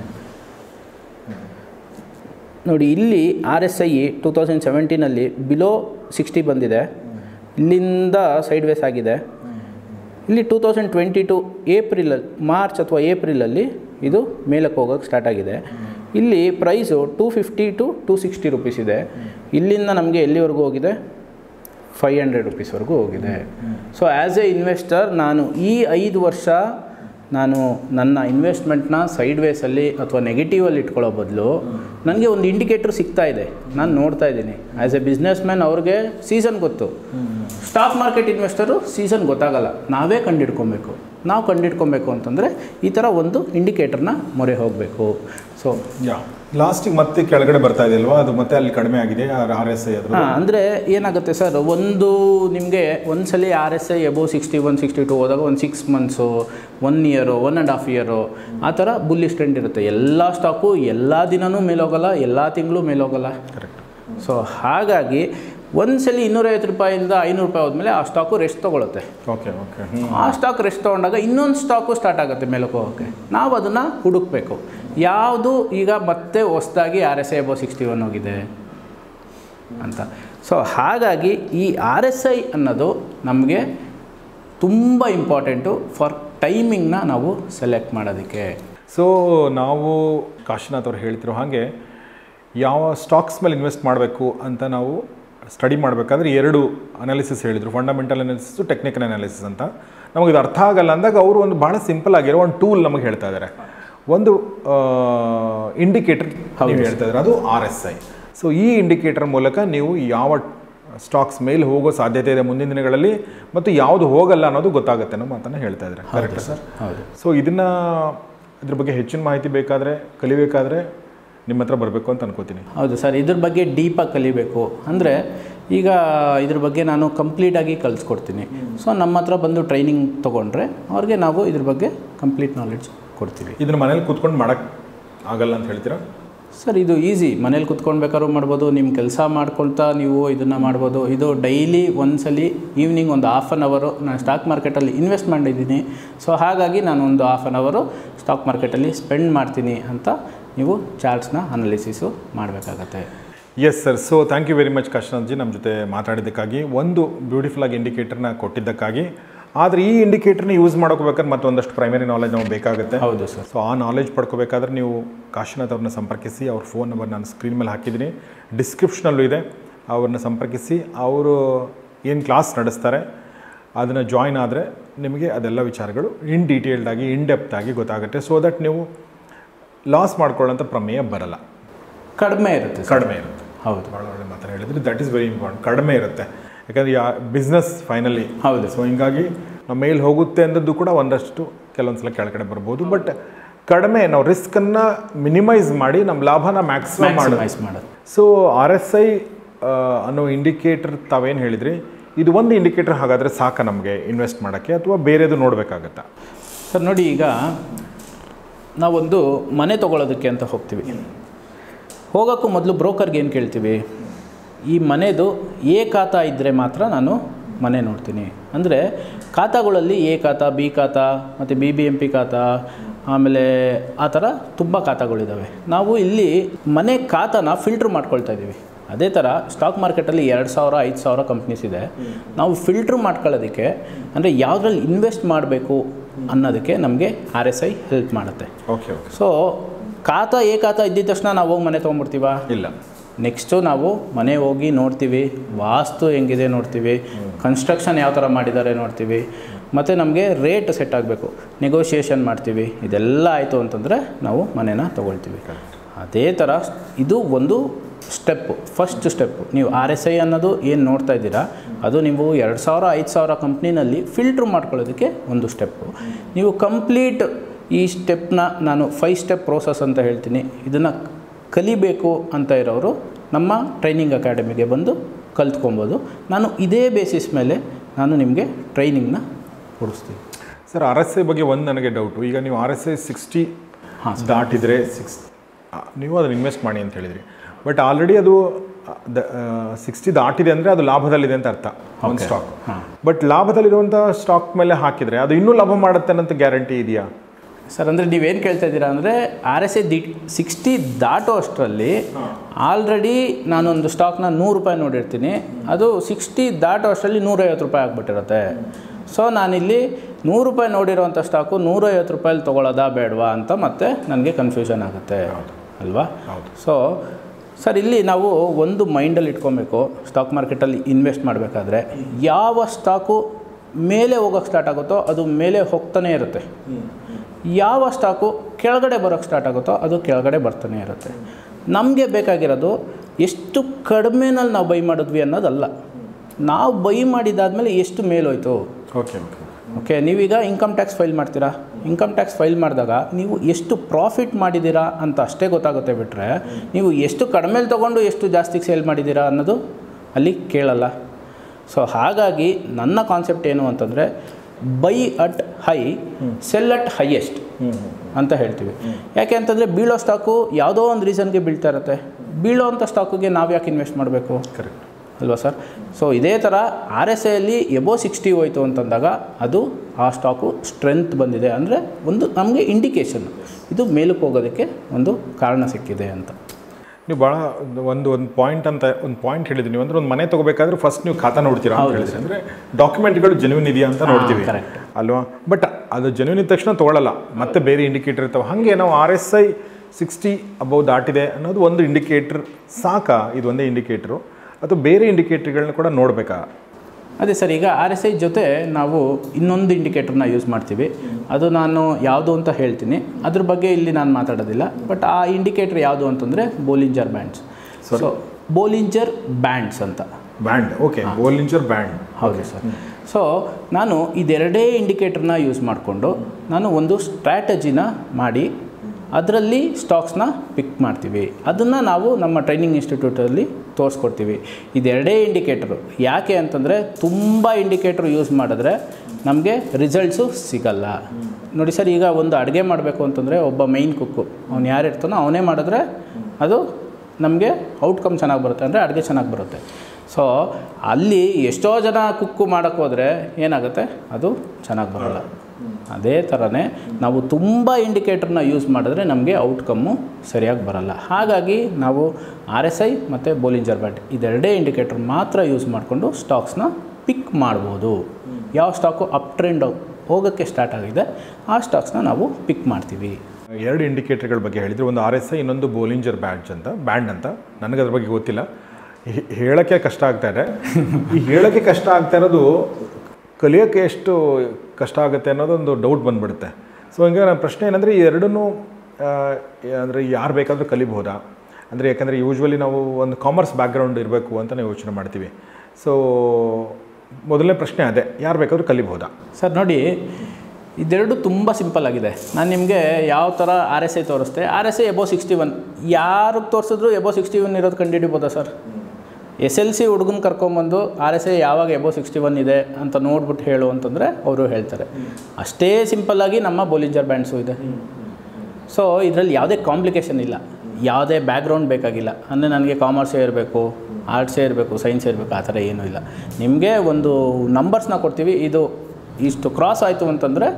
ನೋಡಿ, ಇಲ್ಲಿ R S I two thousand ಸೆವೆಂಟೀನಲ್ಲಿ ಬಿಲೋ ಸಿಕ್ಸ್ಟಿ ಬಂದಿದೆ, ಇಲ್ಲಿಂದ ಸೈಡ್ ವೇಸ್ ಆಗಿದೆ. ಇಲ್ಲಿ ಟೂ ತೌಸಂಡ್ ಟ್ವೆಂಟಿ ಟು ಏಪ್ರಿಲಲ್ಲಿ, ಮಾರ್ಚ್ ಅಥವಾ ಏಪ್ರಿಲಲ್ಲಿ ಇದು ಮೇಲಕ್ಕೆ ಹೋಗೋಕ್ಕೆ ಸ್ಟಾರ್ಟ್ ಆಗಿದೆ. ಇಲ್ಲಿ price two fifty to two sixty rupees ಇದೆ. ಇಲ್ಲಿಂದ ನಮಗೆ ಎಲ್ಲಿವರೆಗೂ ಹೋಗಿದೆ? ಫೈವ್ ಹಂಡ್ರೆಡ್ ರುಪೀಸ್ವರೆಗೂ ಹೋಗಿದೆ. ಸೊ ಆ್ಯಸ್ ಎ ಇನ್ವೆಸ್ಟರ್ ನಾನು ಈ ಐದು ವರ್ಷ ನಾನು ನನ್ನ ಇನ್ವೆಸ್ಟ್ಮೆಂಟ್ನ ಸೈಡ್ ವೇಸಲ್ಲಿ ಅಥವಾ ನೆಗೆಟಿವಲ್ಲಿ ಇಟ್ಕೊಳ್ಳೋ ಬದಲು ನನಗೆ ಒಂದು ಇಂಡಿಕೇಟ್ರ್ ಸಿಗ್ತಾ ಇದೆ, ನಾನು ನೋಡ್ತಾ ಇದ್ದೀನಿ. ಆ್ಯಸ್ ಎ ಬಿಸ್ನೆಸ್ ಮ್ಯಾನ್ ಅವ್ರಿಗೆ ಸೀಸನ್ ಗೊತ್ತು. ಸ್ಟಾಕ್ ಮಾರ್ಕೆಟ್ ಇನ್ವೆಸ್ಟರು ಸೀಸನ್ ಗೊತ್ತಾಗಲ್ಲ, ನಾವೇ ಕಂಡಿಡ್ಕೊಬೇಕು. ನಾವು ಕಂಡಿಡ್ಕೊಬೇಕು ಅಂತಂದರೆ ಈ ಥರ ಒಂದು ಇಂಡಿಕೇಟರ್ನ ಮೊರೆ ಹೋಗಬೇಕು. ಸೊ ಯಾ ಲಾಸ್ಟಿಗೆ ಮತ್ತೆ ಕೆಳಗಡೆ ಬರ್ತಾ ಇದೆ ಅಲ್ವಾ, ಅದು ಮತ್ತೆ ಅಲ್ಲಿ ಕಡಿಮೆ ಆಗಿದೆ ಆರ್ ಎಸ್ ಐ. ಅದು ಹಾಂ, ಅಂದರೆ ಏನಾಗುತ್ತೆ ಸರ್, ಒಂದು ನಿಮಗೆ ಒಂದು ಸಲ R S I above sixty one sixty two ಹೋದಾಗ ಒಂದು six months, one year, one and half year ಆ ಥರ ಬುಲ್ಲಿಶ್ ಟ್ರೆಂಡ್ ಇರುತ್ತೆ. ಎಲ್ಲ ಸ್ಟಾಕು ಎಲ್ಲ ದಿನವೂ ಮೇಲೋಗಲ್ಲ, ಎಲ್ಲ ತಿಂಗಳು ಮೇಲೋಗಲ್ಲ. ಕರೆಕ್ಟ್. ಸೊ ಹಾಗಾಗಿ ಒಂದು ಸಲ ಇನ್ನೂರೈವತ್ತು ರೂಪಾಯಿಂದ ಐನೂರು ರೂಪಾಯಿ ಹೋದ್ಮೇಲೆ ಆ ಸ್ಟಾಕು ರೆಸ್ಟ್ ತೊಗೊಳುತ್ತೆ. ಓಕೆ ಓಕೆ ಆ ಸ್ಟಾಕ್ ರೆಸ್ಟ್ ತೊಗೊಂಡಾಗ ಇನ್ನೊಂದು ಸ್ಟಾಕು ಸ್ಟಾರ್ಟ್ ಆಗುತ್ತೆ ಮೇಲಕ್ಕೆ ಹೋಗೋಕ್ಕೆ. ನಾವು ಅದನ್ನು ಹುಡುಕಬೇಕು, ಯಾವುದು ಈಗ ಮತ್ತೆ ಹೊಸದಾಗಿ R S I above sixty one ಹೋಗಿದೆ ಅಂತ. ಸೊ ಹಾಗಾಗಿ ಈ ಆರ್ ಎಸ್ ಐ ಅನ್ನೋದು ನಮಗೆ ತುಂಬ ಇಂಪಾರ್ಟೆಂಟು ಫಾರ್ ಟೈಮಿಂಗ್ನ ನಾವು ಸೆಲೆಕ್ಟ್ ಮಾಡೋದಕ್ಕೆ. ಸೊ ನಾವು ಕಾಶಿನಾಥ್ ಅವ್ರು ಹೇಳ್ತಿರೋ ಹಾಗೆ ಯಾವ ಸ್ಟಾಕ್ಸ್ ಮೇಲೆ ಇನ್ವೆಸ್ಟ್ ಮಾಡಬೇಕು ಅಂತ ನಾವು ಸ್ಟಡಿ ಮಾಡಬೇಕಾದ್ರೆ ಎರಡು ಅನಾಲಿಸಿಸ್ ಹೇಳಿದರು, ಫಂಡಮೆಂಟಲ್ ಅನಾಲಿಸಿಸು, ಟೆಕ್ನಿಕಲ್ ಅನಾಲಿಸಿಸ್ ಅಂತ. ನಮಗೆ ಇದು ಅರ್ಥ ಆಗಲ್ಲ ಅಂದಾಗ ಅವರು ಒಂದು ಭಾಳ ಸಿಂಪಲ್ ಆಗಿರೋ ಒಂದು ಟೂಲ್ ನಮಗೆ ಹೇಳ್ತಾ ಇದ್ದಾರೆ, ಒಂದು ಇಂಡಿಕೇಟರ್ ನೀವು ಹೇಳ್ತಾ ಇದ್ದಾರೆ, ಅದು ಆರ್ ಎಸ್ ಐ. ಸೊ ಈ ಇಂಡಿಕೇಟರ್ ಮೂಲಕ ನೀವು ಯಾವ ಸ್ಟಾಕ್ಸ್ ಮೇಲೆ ಹೋಗೋ ಸಾಧ್ಯತೆ ಇದೆ ಮುಂದಿನ ದಿನಗಳಲ್ಲಿ ಮತ್ತು ಯಾವುದು ಹೋಗಲ್ಲ ಅನ್ನೋದು ಗೊತ್ತಾಗುತ್ತೆ ಅನ್ನೋ ಮಾತನ್ನು ಹೇಳ್ತಾ ಇದ್ದಾರೆ. Correct sir? ಹೌದು. ಸೊ ಇದನ್ನು ಇದ್ರ ಬಗ್ಗೆ ಹೆಚ್ಚಿನ ಮಾಹಿತಿ ಬೇಕಾದರೆ ಕಲಿಬೇಕಾದ್ರೆ ನಿಮ್ಮ ಹತ್ರ ಬರಬೇಕು ಅಂತ ಅನ್ಕೋತೀನಿ. ಹೌದು ಸರ್, ಇದ್ರ ಬಗ್ಗೆ ಡೀಪಾಗಿ ಕಲಿಬೇಕು ಅಂದರೆ ಈಗ ಇದ್ರ ಬಗ್ಗೆ ನಾನು ಕಂಪ್ಲೀಟಾಗಿ ಕಲಿಸ್ಕೊಡ್ತೀನಿ. ಸೊ ನಮ್ಮ ಹತ್ರ ಬಂದು ಟ್ರೈನಿಂಗ್ ತೊಗೊಂಡ್ರೆ ಅವ್ರಿಗೆ ನಾವು ಇದ್ರ ಬಗ್ಗೆ ಕಂಪ್ಲೀಟ್ ನಾಲೆಡ್ಜ್ ಕೊಡ್ತೀವಿ. ಇದನ್ನು ಮನೇಲಿ ಕೂತ್ಕೊಂಡು ಮಾಡೋಕ್ಕೆ ಆಗಲ್ಲ ಅಂತ ಹೇಳ್ತೀರಾ ಸರ್? ಇದು ಈಸಿ, ಮನೇಲಿ ಕುತ್ಕೊಂಡು ಬೇಕಾದ್ರೂ ಮಾಡ್ಬೋದು, ನಿಮ್ಮ ಕೆಲಸ ಮಾಡ್ಕೊಳ್ತಾ ನೀವು ಇದನ್ನು ಮಾಡ್ಬೋದು. ಇದು ಡೈಲಿ ಒಂದ್ಸಲಿ ಈವ್ನಿಂಗ್ ಒಂದು ಹಾಫ್ ಆನ್ ಅವರು ನಾನು ಸ್ಟಾಕ್ ಮಾರ್ಕೆಟಲ್ಲಿ ಇನ್ವೆಸ್ಟ್ ಮಾಡಿದ್ದೀನಿ, ಸೊ ಹಾಗಾಗಿ ನಾನು ಒಂದು ಹಾಫ್ ಆನ್ ಅವರು ಸ್ಟಾಕ್ ಮಾರ್ಕೆಟಲ್ಲಿ ಸ್ಪೆಂಡ್ ಮಾಡ್ತೀನಿ ಅಂತ ನೀವು ಚಾರ್ಟ್ಸ್ನ ಅನಾಲಿಸಿಸು ಮಾಡಬೇಕಾಗತ್ತೆ. Yes sir. So thank you very much Kashinath ji, ನಮ್ಮ ಜೊತೆ ಮಾತಾಡಿದ್ದಕ್ಕಾಗಿ, ಒಂದು ಬ್ಯೂಟಿಫುಲ್ಲಾಗಿ ಇಂಡಿಕೇಟರ್ನ ಕೊಟ್ಟಿದ್ದಕ್ಕಾಗಿ. ಆದರೆ ಈ ಇಂಡಿಕೇಟರ್ನ ಯೂಸ್ ಮಾಡ್ಕೋಬೇಕಾದ್ರೆ ಮತ್ತೊಂದಷ್ಟು ಪ್ರೈಮರಿ ನಾಲೆಜ್ ನಮಗೆ ಬೇಕಾಗುತ್ತೆ. ಹೌದು ಸರ್. ಸೊ ಆ ನಾಲೆಜ್ ಪಡ್ಕೋಬೇಕಾದ್ರೆ ನೀವು ಕಾಶಿನಾಥ್ ಅವ್ರನ್ನ ಸಂಪರ್ಕಿಸಿ. ಅವ್ರ ಫೋನ್ ನಂಬರ್ ನಾನು ಸ್ಕ್ರೀನ್ ಮೇಲೆ ಹಾಕಿದ್ದೀನಿ, ಡಿಸ್ಕ್ರಿಪ್ಷನಲ್ಲೂ ಇದೆ, ಅವ್ರನ್ನ ಸಂಪರ್ಕಿಸಿ. ಅವರು ಏನು ಕ್ಲಾಸ್ ನಡೆಸ್ತಾರೆ ಅದನ್ನು ಜಾಯಿನ್ ಆದರೆ ನಿಮಗೆ ಅದೆಲ್ಲ ವಿಚಾರಗಳು ಇನ್ ಡೀಟೇಲ್ಡಾಗಿ ಇನ್ ಡೆಪ್ತಾಗಿ ಗೊತ್ತಾಗುತ್ತೆ. ಸೊ ದಟ್ ನೀವು ಲಾಸ್ ಮಾಡ್ಕೊಳ್ಳೋಂಥ ಪ್ರಮೇಯ ಬರಲ್ಲ, ಕಡಿಮೆ ಇರುತ್ತೆ. ಕಡಿಮೆ ಇರುತ್ತೆ. ಹೌದು, ಭಾಳ ಒಳ್ಳೆ ಮಾತ್ರ ಹೇಳಿದ್ರಿ. That is very important. ಕಡಿಮೆ ಇರುತ್ತೆ, ಯಾಕಂದರೆ ಯಾ ಬಿಸ್ನೆಸ್ ಫೈನಲಿ. ಹೌದು. ಸೊ ಹಿಂಗಾಗಿ ನಮ್ಮ ಮೇಲೆ ಹೋಗುತ್ತೆ ಅಂದದ್ದು ಕೂಡ ಒಂದಷ್ಟು ಕೆಲವೊಂದು ಸಲ ಕೆಳಗಡೆ ಬರ್ಬೋದು, ಬಟ್ ಕಡಿಮೆ ನಾವು ರಿಸ್ಕನ್ನು ಮಿನಿಮೈಸ್ ಮಾಡಿ ನಮ್ಮ ಲಾಭನ ಮ್ಯಾಕ್ಸಿಮಮ್ ಮಾಡೋದು. ಸೊ ಆರ್ ಎಸ್ ಐ ಅನ್ನೋ ಇಂಡಿಕೇಟರ್ ತಾವೇನು ಹೇಳಿದ್ರಿ, ಇದು ಒಂದು ಇಂಡಿಕೇಟರ್ ಹಾಗಾದರೆ ಸಾಕ ನಮಗೆ ಇನ್ವೆಸ್ಟ್ ಮಾಡೋಕ್ಕೆ, ಅಥವಾ ಬೇರೆದು ನೋಡಬೇಕಾಗತ್ತಾ ಸರ್? ನೋಡಿ, ಈಗ ನಾವೊಂದು ಮನೆ ತೊಗೊಳೋದಕ್ಕೆ ಅಂತ ಹೋಗ್ತೀವಿ. ಹೋಗೋಕ್ಕೂ ಮೊದಲು ಬ್ರೋಕರ್ಗೆ ಏನು ಕೇಳ್ತೀವಿ, ಈ ಮನೆದು ಎ ಖಾತಾ ಇದ್ದರೆ ಮಾತ್ರ ನಾನು ಮನೆ ನೋಡ್ತೀನಿ. ಅಂದರೆ ಖಾತಾಗಳಲ್ಲಿ ಎ ಖಾತಾ, ಬಿ ಖಾತಾ ಮತ್ತು ಬಿ ಬಿ ಎಂ ಪಿ ಖಾತಾ, ಆಮೇಲೆ ಆ ಥರ ತುಂಬ ಖಾತಾಗಳಿದ್ದಾವೆ. ನಾವು ಇಲ್ಲಿ ಮನೆ ಖಾತಾನ ಫಿಲ್ಟ್ರ್ ಮಾಡ್ಕೊಳ್ತಾ ಇದ್ದೀವಿ. ಅದೇ ಥರ ಸ್ಟಾಕ್ ಮಾರ್ಕೆಟಲ್ಲಿ ಎರಡು ಸಾವಿರ ಐದು ಸಾವಿರ ಕಂಪ್ನೀಸ್ ಇದೆ. ನಾವು ಫಿಲ್ಟ್ರ್ ಮಾಡ್ಕೊಳ್ಳೋದಕ್ಕೆ ಅಂದರೆ ಯಾವುದ್ರಲ್ಲಿ ಇನ್ವೆಸ್ಟ್ ಮಾಡಬೇಕು ಅನ್ನೋದಕ್ಕೆ ನಮಗೆ ಆರ್ ಎಸ್ ಐ ಹೆಲ್ಪ್ ಮಾಡುತ್ತೆ. Okay okay. ಸೊ ಖಾತಾ ಎ ಖಾತಾ ಇದ್ದಿದ್ದ ತಕ್ಷಣ ನಾವು ಹೋಗಿ ಮನೆ ತೊಗೊಂಡ್ಬಿಡ್ತೀವ? ಇಲ್ಲ. ನೆಕ್ಸ್ಟು ನಾವು ಮನೆ ಹೋಗಿ ನೋಡ್ತೀವಿ, ವಾಸ್ತು ಹೆಂಗಿದೆ ನೋಡ್ತೀವಿ, ಕನ್ಸ್ಟ್ರಕ್ಷನ್ ಯಾವ ಥರ ಮಾಡಿದ್ದಾರೆ ನೋಡ್ತೀವಿ, ಮತ್ತು ನಮಗೆ ರೇಟ್ ಸೆಟ್ ಆಗಬೇಕು, ನೆಗೋಷಿಯೇಷನ್ ಮಾಡ್ತೀವಿ. ಇದೆಲ್ಲ ಆಯಿತು ಅಂತಂದರೆ ನಾವು ಮನೆನ ತೊಗೊಳ್ತೀವಿ. ಅದೇ ಥರ ಇದು ಒಂದು ಸ್ಟೆಪ್ಪು, ಫಸ್ಟ್ ಸ್ಟೆಪ್ಪು. ನೀವು ಆರ್ ಎಸ್ ಐ ಅನ್ನೋದು ಏನು ನೋಡ್ತಾ ಇದ್ದೀರಾ, ಅದು ನೀವು ಎರಡು ಸಾವಿರ ಐದು ಸಾವಿರ ಕಂಪ್ನಿನಲ್ಲಿ ಫಿಲ್ಟ್ರ್ ಮಾಡ್ಕೊಳ್ಳೋದಕ್ಕೆ ಒಂದು ಸ್ಟೆಪ್ಪು. ನೀವು ಕಂಪ್ಲೀಟ್ ಈ ಸ್ಟೆಪ್ನ ನಾನು ಫೈವ್ ಸ್ಟೆಪ್ ಪ್ರೋಸೆಸ್ ಅಂತ ಹೇಳ್ತೀನಿ. ಇದನ್ನು ಕಲಿಬೇಕು ಅಂತ ಇರೋರು ನಮ್ಮ ಟ್ರೈನಿಂಗ್ ಅಕಾಡೆಮಿಗೆ ಬಂದು ಕಲ್ತ್ಕೊಬೋದು. ನಾನು ಇದೇ ಬೇಸಿಸ್ ಮೇಲೆ ನಾನು ನಿಮಗೆ ಟ್ರೈನಿಂಗ್ನ ಕೊಡಿಸ್ತೀನಿ. ಸರ್, ಆರ್ ಎಸ್ ಐ ಬಗ್ಗೆ ಒಂದು ನನಗೆ ಡೌಟು. ಈಗ ನೀವು ಆರ್ ಎಸ್ ಐ ಸಿಕ್ಸ್ಟಿ ಹಾಂ ದಾಟಿದರೆ ಸಿಕ್ಸ್ ನೀವು ಅದನ್ನು ಇನ್ವೆಸ್ಟ್ ಮಾಡಿ ಅಂತ ಹೇಳಿದ್ರಿ, ಬಟ್ ಆಲ್ರೆಡಿ ಅದು ಸಿಕ್ಸ್ಟಿ ದಾಟಿದೆ ಅಂದರೆ ಅದು ಲಾಭದಲ್ಲಿದೆ ಅಂತ ಅರ್ಥ ಒಂದು ಸ್ಟಾಕ್. ಬಟ್ ಲಾಭದಲ್ಲಿರುವಂಥ ಸ್ಟಾಕ್ ಮೇಲೆ ಹಾಕಿದರೆ ಅದು ಇನ್ನೂ ಲಾಭ ಮಾಡುತ್ತೆ ಅನ್ನೋಂಥ ಗ್ಯಾರಂಟಿ ಇದೆಯಾ ಸರ್? ಅಂದರೆ ನೀವೇನು ಕೇಳ್ತಾ ಇದ್ದೀರಾ ಅಂದರೆ R S I the sixty ದಾಟೋ ಅಷ್ಟರಲ್ಲಿ ಆಲ್ರೆಡಿ ನಾನೊಂದು ಸ್ಟಾಕ್ನ ನೂರು ರೂಪಾಯಿ ನೋಡಿರ್ತೀನಿ, ಅದು ಸಿಕ್ಸ್ಟಿ ದಾಟೋ ಅಷ್ಟರಲ್ಲಿ ನೂರೈವತ್ತು ರೂಪಾಯಿ ಆಗಿಬಿಟ್ಟಿರುತ್ತೆ. ಸೊ ನಾನಿಲ್ಲಿ ನೂರು ರೂಪಾಯಿ ನೋಡಿರೋವಂಥ ಸ್ಟಾಕು ನೂರೈವತ್ತು ರೂಪಾಯಲ್ಲಿ ತೊಗೊಳ್ಳೋದಾ ಬೇಡವಾ ಅಂತ ಮತ್ತೆ ನನಗೆ ಕನ್ಫ್ಯೂಷನ್ ಆಗುತ್ತೆ ಅಲ್ವಾ? ಸೊ ಸರ್, ಇಲ್ಲಿ ನಾವು ಒಂದು ಮೈಂಡಲ್ಲಿ ಇಟ್ಕೊಬೇಕು, ಸ್ಟಾಕ್ ಮಾರ್ಕೆಟಲ್ಲಿ ಇನ್ವೆಸ್ಟ್ ಮಾಡಬೇಕಾದ್ರೆ ಯಾವ ಸ್ಟಾಕು ಮೇಲೆ ಹೋಗೋಕ್ಕೆ ಸ್ಟಾರ್ಟ್ ಆಗುತ್ತೋ ಅದು ಮೇಲೆ ಹೋಗ್ತಾನೇ ಇರುತ್ತೆ, ಯಾವ ಸ್ಟಾಕು ಕೆಳಗಡೆ ಬರೋಕ್ಕೆ ಸ್ಟಾರ್ಟ್ ಆಗುತ್ತೋ ಅದು ಕೆಳಗಡೆ ಬರ್ತಾನೆ ಇರುತ್ತೆ. ನಮಗೆ ಬೇಕಾಗಿರೋದು ಎಷ್ಟು ಕಡಿಮೆನಲ್ಲಿ ನಾವು ಬೈ ಮಾಡಿದ್ವಿ ಅನ್ನೋದಲ್ಲ, ನಾವು ಬೈ ಮಾಡಿದಾದ್ಮೇಲೆ ಎಷ್ಟು ಮೇಲೋಯ್ತು. ಓಕೆ ಓಕೆ ಓಕೆ ನೀವೀಗ ಇನ್ಕಮ್ ಟ್ಯಾಕ್ಸ್ ಫೈಲ್ ಮಾಡ್ತೀರಾ, ಇನ್ಕಮ್ ಟ್ಯಾಕ್ಸ್ ಫೈಲ್ ಮಾಡಿದಾಗ ನೀವು ಎಷ್ಟು ಪ್ರಾಫಿಟ್ ಮಾಡಿದ್ದೀರಾ ಅಂತ ಅಷ್ಟೇ ಗೊತ್ತಾಗುತ್ತೆ, ಬಿಟ್ಟರೆ ನೀವು ಎಷ್ಟು ಕಡಿಮೆಲಿ ತೊಗೊಂಡು ಎಷ್ಟು ಜಾಸ್ತಿಗೆ ಸೇಲ್ ಮಾಡಿದ್ದೀರಾ ಅನ್ನೋದು ಅಲ್ಲಿ ಕೇಳಲ್ಲ. ಸೊ ಹಾಗಾಗಿ ನನ್ನ ಕಾನ್ಸೆಪ್ಟ್ ಏನು ಅಂತಂದರೆ buy at high, sell at highest ಅಂತ ಹೇಳ್ತೀವಿ. ಯಾಕೆ ಅಂತಂದರೆ ಬೀಳೋ ಸ್ಟಾಕು ಯಾವುದೋ ಒಂದು ರೀಸನ್ಗೆ ಬೀಳ್ತಾ ಇರುತ್ತೆ, ಬೀಳೋ ಅಂಥ ಸ್ಟಾಕಿಗೆ ನಾವು ಯಾಕೆ ಇನ್ವೆಸ್ಟ್ ಮಾಡಬೇಕು? ಕರೆಕ್ಟ್ ಅಲ್ವಾ ಸರ್? ಸೊ ಇದೇ ಥರ ಆರ್ ಎಸ್ ಐಯಲ್ಲಿ ಎಬೋ ಸಿಕ್ಸ್ಟಿ ಹೋಯಿತು ಅಂತಂದಾಗ ಅದು ಆ ಸ್ಟಾಕು ಸ್ಟ್ರೆಂತ್ ಬಂದಿದೆ ಅಂದರೆ ಒಂದು ನಮಗೆ ಇಂಡಿಕೇಷನ್ ಇದು ಮೇಲಕ್ಕೆ ಹೋಗೋದಕ್ಕೆ ಒಂದು ಕಾರಣ ಸಿಕ್ಕಿದೆ ಅಂತ. ನೀವು ಭಾಳ ಒಂದು ಒಂದು ಪಾಯಿಂಟ್ ಅಂತ ಒಂದು ಪಾಯಿಂಟ್ ಹೇಳಿದ್ರಿ ನೀವು, ಅಂದರೆ ಒಂದು ಮನೆ ತೊಗೋಬೇಕಾದ್ರೆ ಫಸ್ಟ್ ನೀವು ಖಾತಾ ನೋಡ್ತೀರಾ ಅಂತ ಹೇಳಿದ್ರಿ, ಅಂದರೆ ಡಾಕ್ಯುಮೆಂಟ್ಗಳು ಜೆನ್ಯೂನ್ ಇದೆಯಾ ಅಂತ ನೋಡ್ತೀವಿ ಅಲ್ವಾ? ಬಟ್ ಅದು ಜೆನ್ಯೂನ್ ಇದ್ದ ತಕ್ಷಣ ತೊಗೊಳ್ಳಲ್ಲ, ಮತ್ತೆ ಬೇರೆ ಇಂಡಿಕೇಟರ್ ಇರ್ತಾವೆ. ಹಾಗೆ ನಾವು R S I sixty above ದಾಟಿದೆ ಅನ್ನೋದು ಒಂದು ಇಂಡಿಕೇಟ್ರ್ ಸಾಕಾ? ಇದು ಒಂದೇ ಇಂಡಿಕೇಟ್ರು ಅಥವಾ ಬೇರೆ ಇಂಡಿಕೇಟ್ರ್ಗಳನ್ನ ಕೂಡ ನೋಡಬೇಕಾ? ಅದೇ ಸರ್, ಈಗ ಆರ್ ಎಸ್ ಐ ಜೊತೆ ನಾವು ಇನ್ನೊಂದು ಇಂಡಿಕೇಟರ್ನ ಯೂಸ್ ಮಾಡ್ತೀವಿ. ಅದು ನಾನು ಯಾವುದು ಅಂತ ಹೇಳ್ತೀನಿ, ಅದ್ರ ಬಗ್ಗೆ ಇಲ್ಲಿ ನಾನು ಮಾತಾಡೋದಿಲ್ಲ. ಬಟ್ ಆ ಇಂಡಿಕೇಟರ್ ಯಾವುದು ಅಂತಂದರೆ Bollinger bands. So Bollinger bands ಅಂತ ಬ್ಯಾಂಡ್. Okay, Bollinger band. ಹೌದು ಸರ್. ಸೊ ನಾನು ಇದೆರಡೇ ಇಂಡಿಕೇಟರ್ನ ಯೂಸ್ ಮಾಡಿಕೊಂಡು ನಾನು ಒಂದು ಸ್ಟ್ರ್ಯಾಟಜಿನ ಮಾಡಿ ಅದರಲ್ಲಿ ಸ್ಟಾಕ್ಸ್ನ ಪಿಕ್ ಮಾಡ್ತೀವಿ. ಅದನ್ನು ನಾವು ನಮ್ಮ ಟ್ರೈನಿಂಗ್ ಇನ್ಸ್ಟಿಟ್ಯೂಟಲ್ಲಿ ತೋರಿಸ್ಕೊಡ್ತೀವಿ. ಇದೆರಡೇ ಇಂಡಿಕೇಟರು. ಯಾಕೆ ಅಂತಂದರೆ ತುಂಬ ಇಂಡಿಕೇಟ್ರ್ ಯೂಸ್ ಮಾಡಿದ್ರೆ ನಮಗೆ ರಿಸಲ್ಟ್ಸು ಸಿಗಲ್ಲ. ನೋಡಿ ಸರ್, ಈಗ ಒಂದು ಅಡುಗೆ ಮಾಡಬೇಕು ಅಂತಂದರೆ ಒಬ್ಬ ಮೈನ್ ಕುಕ್ಕು ಅವ್ನು ಯಾರು ಇರ್ತಾನೋ ಅವನೇ ಮಾಡಿದ್ರೆ ಅದು ನಮಗೆ ಔಟ್ಕಮ್ ಚೆನ್ನಾಗಿ ಬರುತ್ತೆ, ಅಂದರೆ ಅಡುಗೆ ಚೆನ್ನಾಗಿ ಬರುತ್ತೆ. ಸೊ ಅಲ್ಲಿ ಎಷ್ಟೋ ಜನ ಕುಕ್ಕು ಮಾಡೋಕ್ಕೆ ಹೋದರೆ ಏನಾಗುತ್ತೆ, ಅದು ಚೆನ್ನಾಗಿ ಬರೋಲ್ಲ. ಅದೇ ಥರನೇ ನಾವು ತುಂಬ ಇಂಡಿಕೇಟರ್ನ ಯೂಸ್ ಮಾಡಿದ್ರೆ ನಮಗೆ ಔಟ್ಕಮ್ಮು ಸರಿಯಾಗಿ ಬರಲ್ಲ. ಹಾಗಾಗಿ ನಾವು ಆರ್ ಎಸ್ ಐ ಮತ್ತು ಬೋಲಿಂಜರ್ ಬ್ಯಾಂಡ್ ಇದೆರಡೇ ಇಂಡಿಕೇಟರ್ ಮಾತ್ರ ಯೂಸ್ ಮಾಡಿಕೊಂಡು ಸ್ಟಾಕ್ಸ್ನ ಪಿಕ್ ಮಾಡ್ಬೋದು. ಯಾವ ಸ್ಟಾಕು ಅಪ್ ಟ್ರೆಂಡ್ ಹೋಗೋಕ್ಕೆ ಸ್ಟಾರ್ಟ್ ಆಗಿದೆ ಆ ಸ್ಟಾಕ್ಸ್ನ ನಾವು ಪಿಕ್ ಮಾಡ್ತೀವಿ. ಎರಡು ಇಂಡಿಕೇಟರ್ಗಳ ಬಗ್ಗೆ ಹೇಳಿದರೆ, ಒಂದು ಆರ್ ಎಸ್ ಐ, ಇನ್ನೊಂದು ಬೋಲಿಂಜರ್ ಬ್ಯಾಂಡ್ ಅಂತ ಬ್ಯಾಂಡ್ ಅಂತ. ನನಗೆ ಅದ್ರ ಬಗ್ಗೆ ಗೊತ್ತಿಲ್ಲ, ಹೇಳೋಕ್ಕೆ ಕಷ್ಟ ಆಗ್ತಾ ಇದೆ. ಈ ಹೇಳೋಕ್ಕೆ ಕಷ್ಟ ಆಗ್ತಾ ಇರೋದು ಕಲಿಯೋಕ್ಕೆ ಎಷ್ಟು ಕಷ್ಟ ಆಗುತ್ತೆ ಅನ್ನೋದೊಂದು ಡೌಟ್ ಬಂದುಬಿಡುತ್ತೆ. ಸೊ ಹಂಗೆ ನನ್ನ ಪ್ರಶ್ನೆ ಏನಂದರೆ, ಈ ಎರಡನ್ನೂ ಅಂದರೆ ಯಾರು ಬೇಕಾದರೂ ಕಲಿಬಹುದಾ? ಅಂದರೆ ಯಾಕಂದರೆ ಯೂಶ್ವಲಿ ನಾವು ಒಂದು ಕಾಮರ್ಸ್ ಬ್ಯಾಕ್ಗ್ರೌಂಡ್ ಇರಬೇಕು ಅಂತ ನಾವು ಯೋಚನೆ ಮಾಡ್ತೀವಿ. ಸೊ ಮೊದಲನೇ ಪ್ರಶ್ನೆ ಅದೇ, ಯಾರು ಬೇಕಾದರೂ ಕಲಿಬಹುದಾ? ಸರ್ ನೋಡಿ, ಇದೆರಡು ತುಂಬ ಸಿಂಪಲ್ ಆಗಿದೆ. ನಾನು ನಿಮಗೆ ಯಾವ ಥರ ಆರ್ ಎಸ್ ಐ ತೋರಿಸ್ತೆ, R S I above sixty one ಯಾರಿಗೆ ತೋರಿಸಿದ್ರು ಎಬೋ ಸಿಕ್ಸ್ಟಿ ಒನ್ ಇರೋದು ಕಂಡುಹಿಡಿಬೋದಾ ಸರ್? ಎಸ್ ಎಲ್ ಸಿ ಹುಡುಗನ ಕರ್ಕೊಂಬಂದು ಆರ್ ಎಸ್ ಐ ಯಾವಾಗ ಎಬೋ ಸಿಕ್ಸ್ಟಿ ಒನ್ ಇದೆ ಅಂತ ನೋಡ್ಬಿಟ್ಟು ಹೇಳು ಅಂತಂದರೆ ಅವರು ಹೇಳ್ತಾರೆ. ಅಷ್ಟೇ ಸಿಂಪಲ್ಲಾಗಿ ನಮ್ಮ ಬೋಲಿಂಜರ್ ಬ್ಯಾಂಡ್ಸು ಇದೆ. ಸೊ ಇದರಲ್ಲಿ ಯಾವುದೇ ಕಾಂಪ್ಲಿಕೇಶನ್ ಇಲ್ಲ, ಯಾವುದೇ ಬ್ಯಾಕ್ಗ್ರೌಂಡ್ ಬೇಕಾಗಿಲ್ಲ. ಅಂದರೆ ನನಗೆ ಕಾಮರ್ಸೇ ಇರಬೇಕು, ಆರ್ಟ್ಸೇ ಇರಬೇಕು, ಸೈನ್ಸೇ ಇರಬೇಕು, ಆ ಥರ ಏನೂ ಇಲ್ಲ. ನಿಮಗೆ ಒಂದು ನಂಬರ್ಸ್ನ ಕೊಡ್ತೀವಿ, ಇದು ಇಷ್ಟು ಕ್ರಾಸ್ ಆಯಿತು ಅಂತಂದರೆ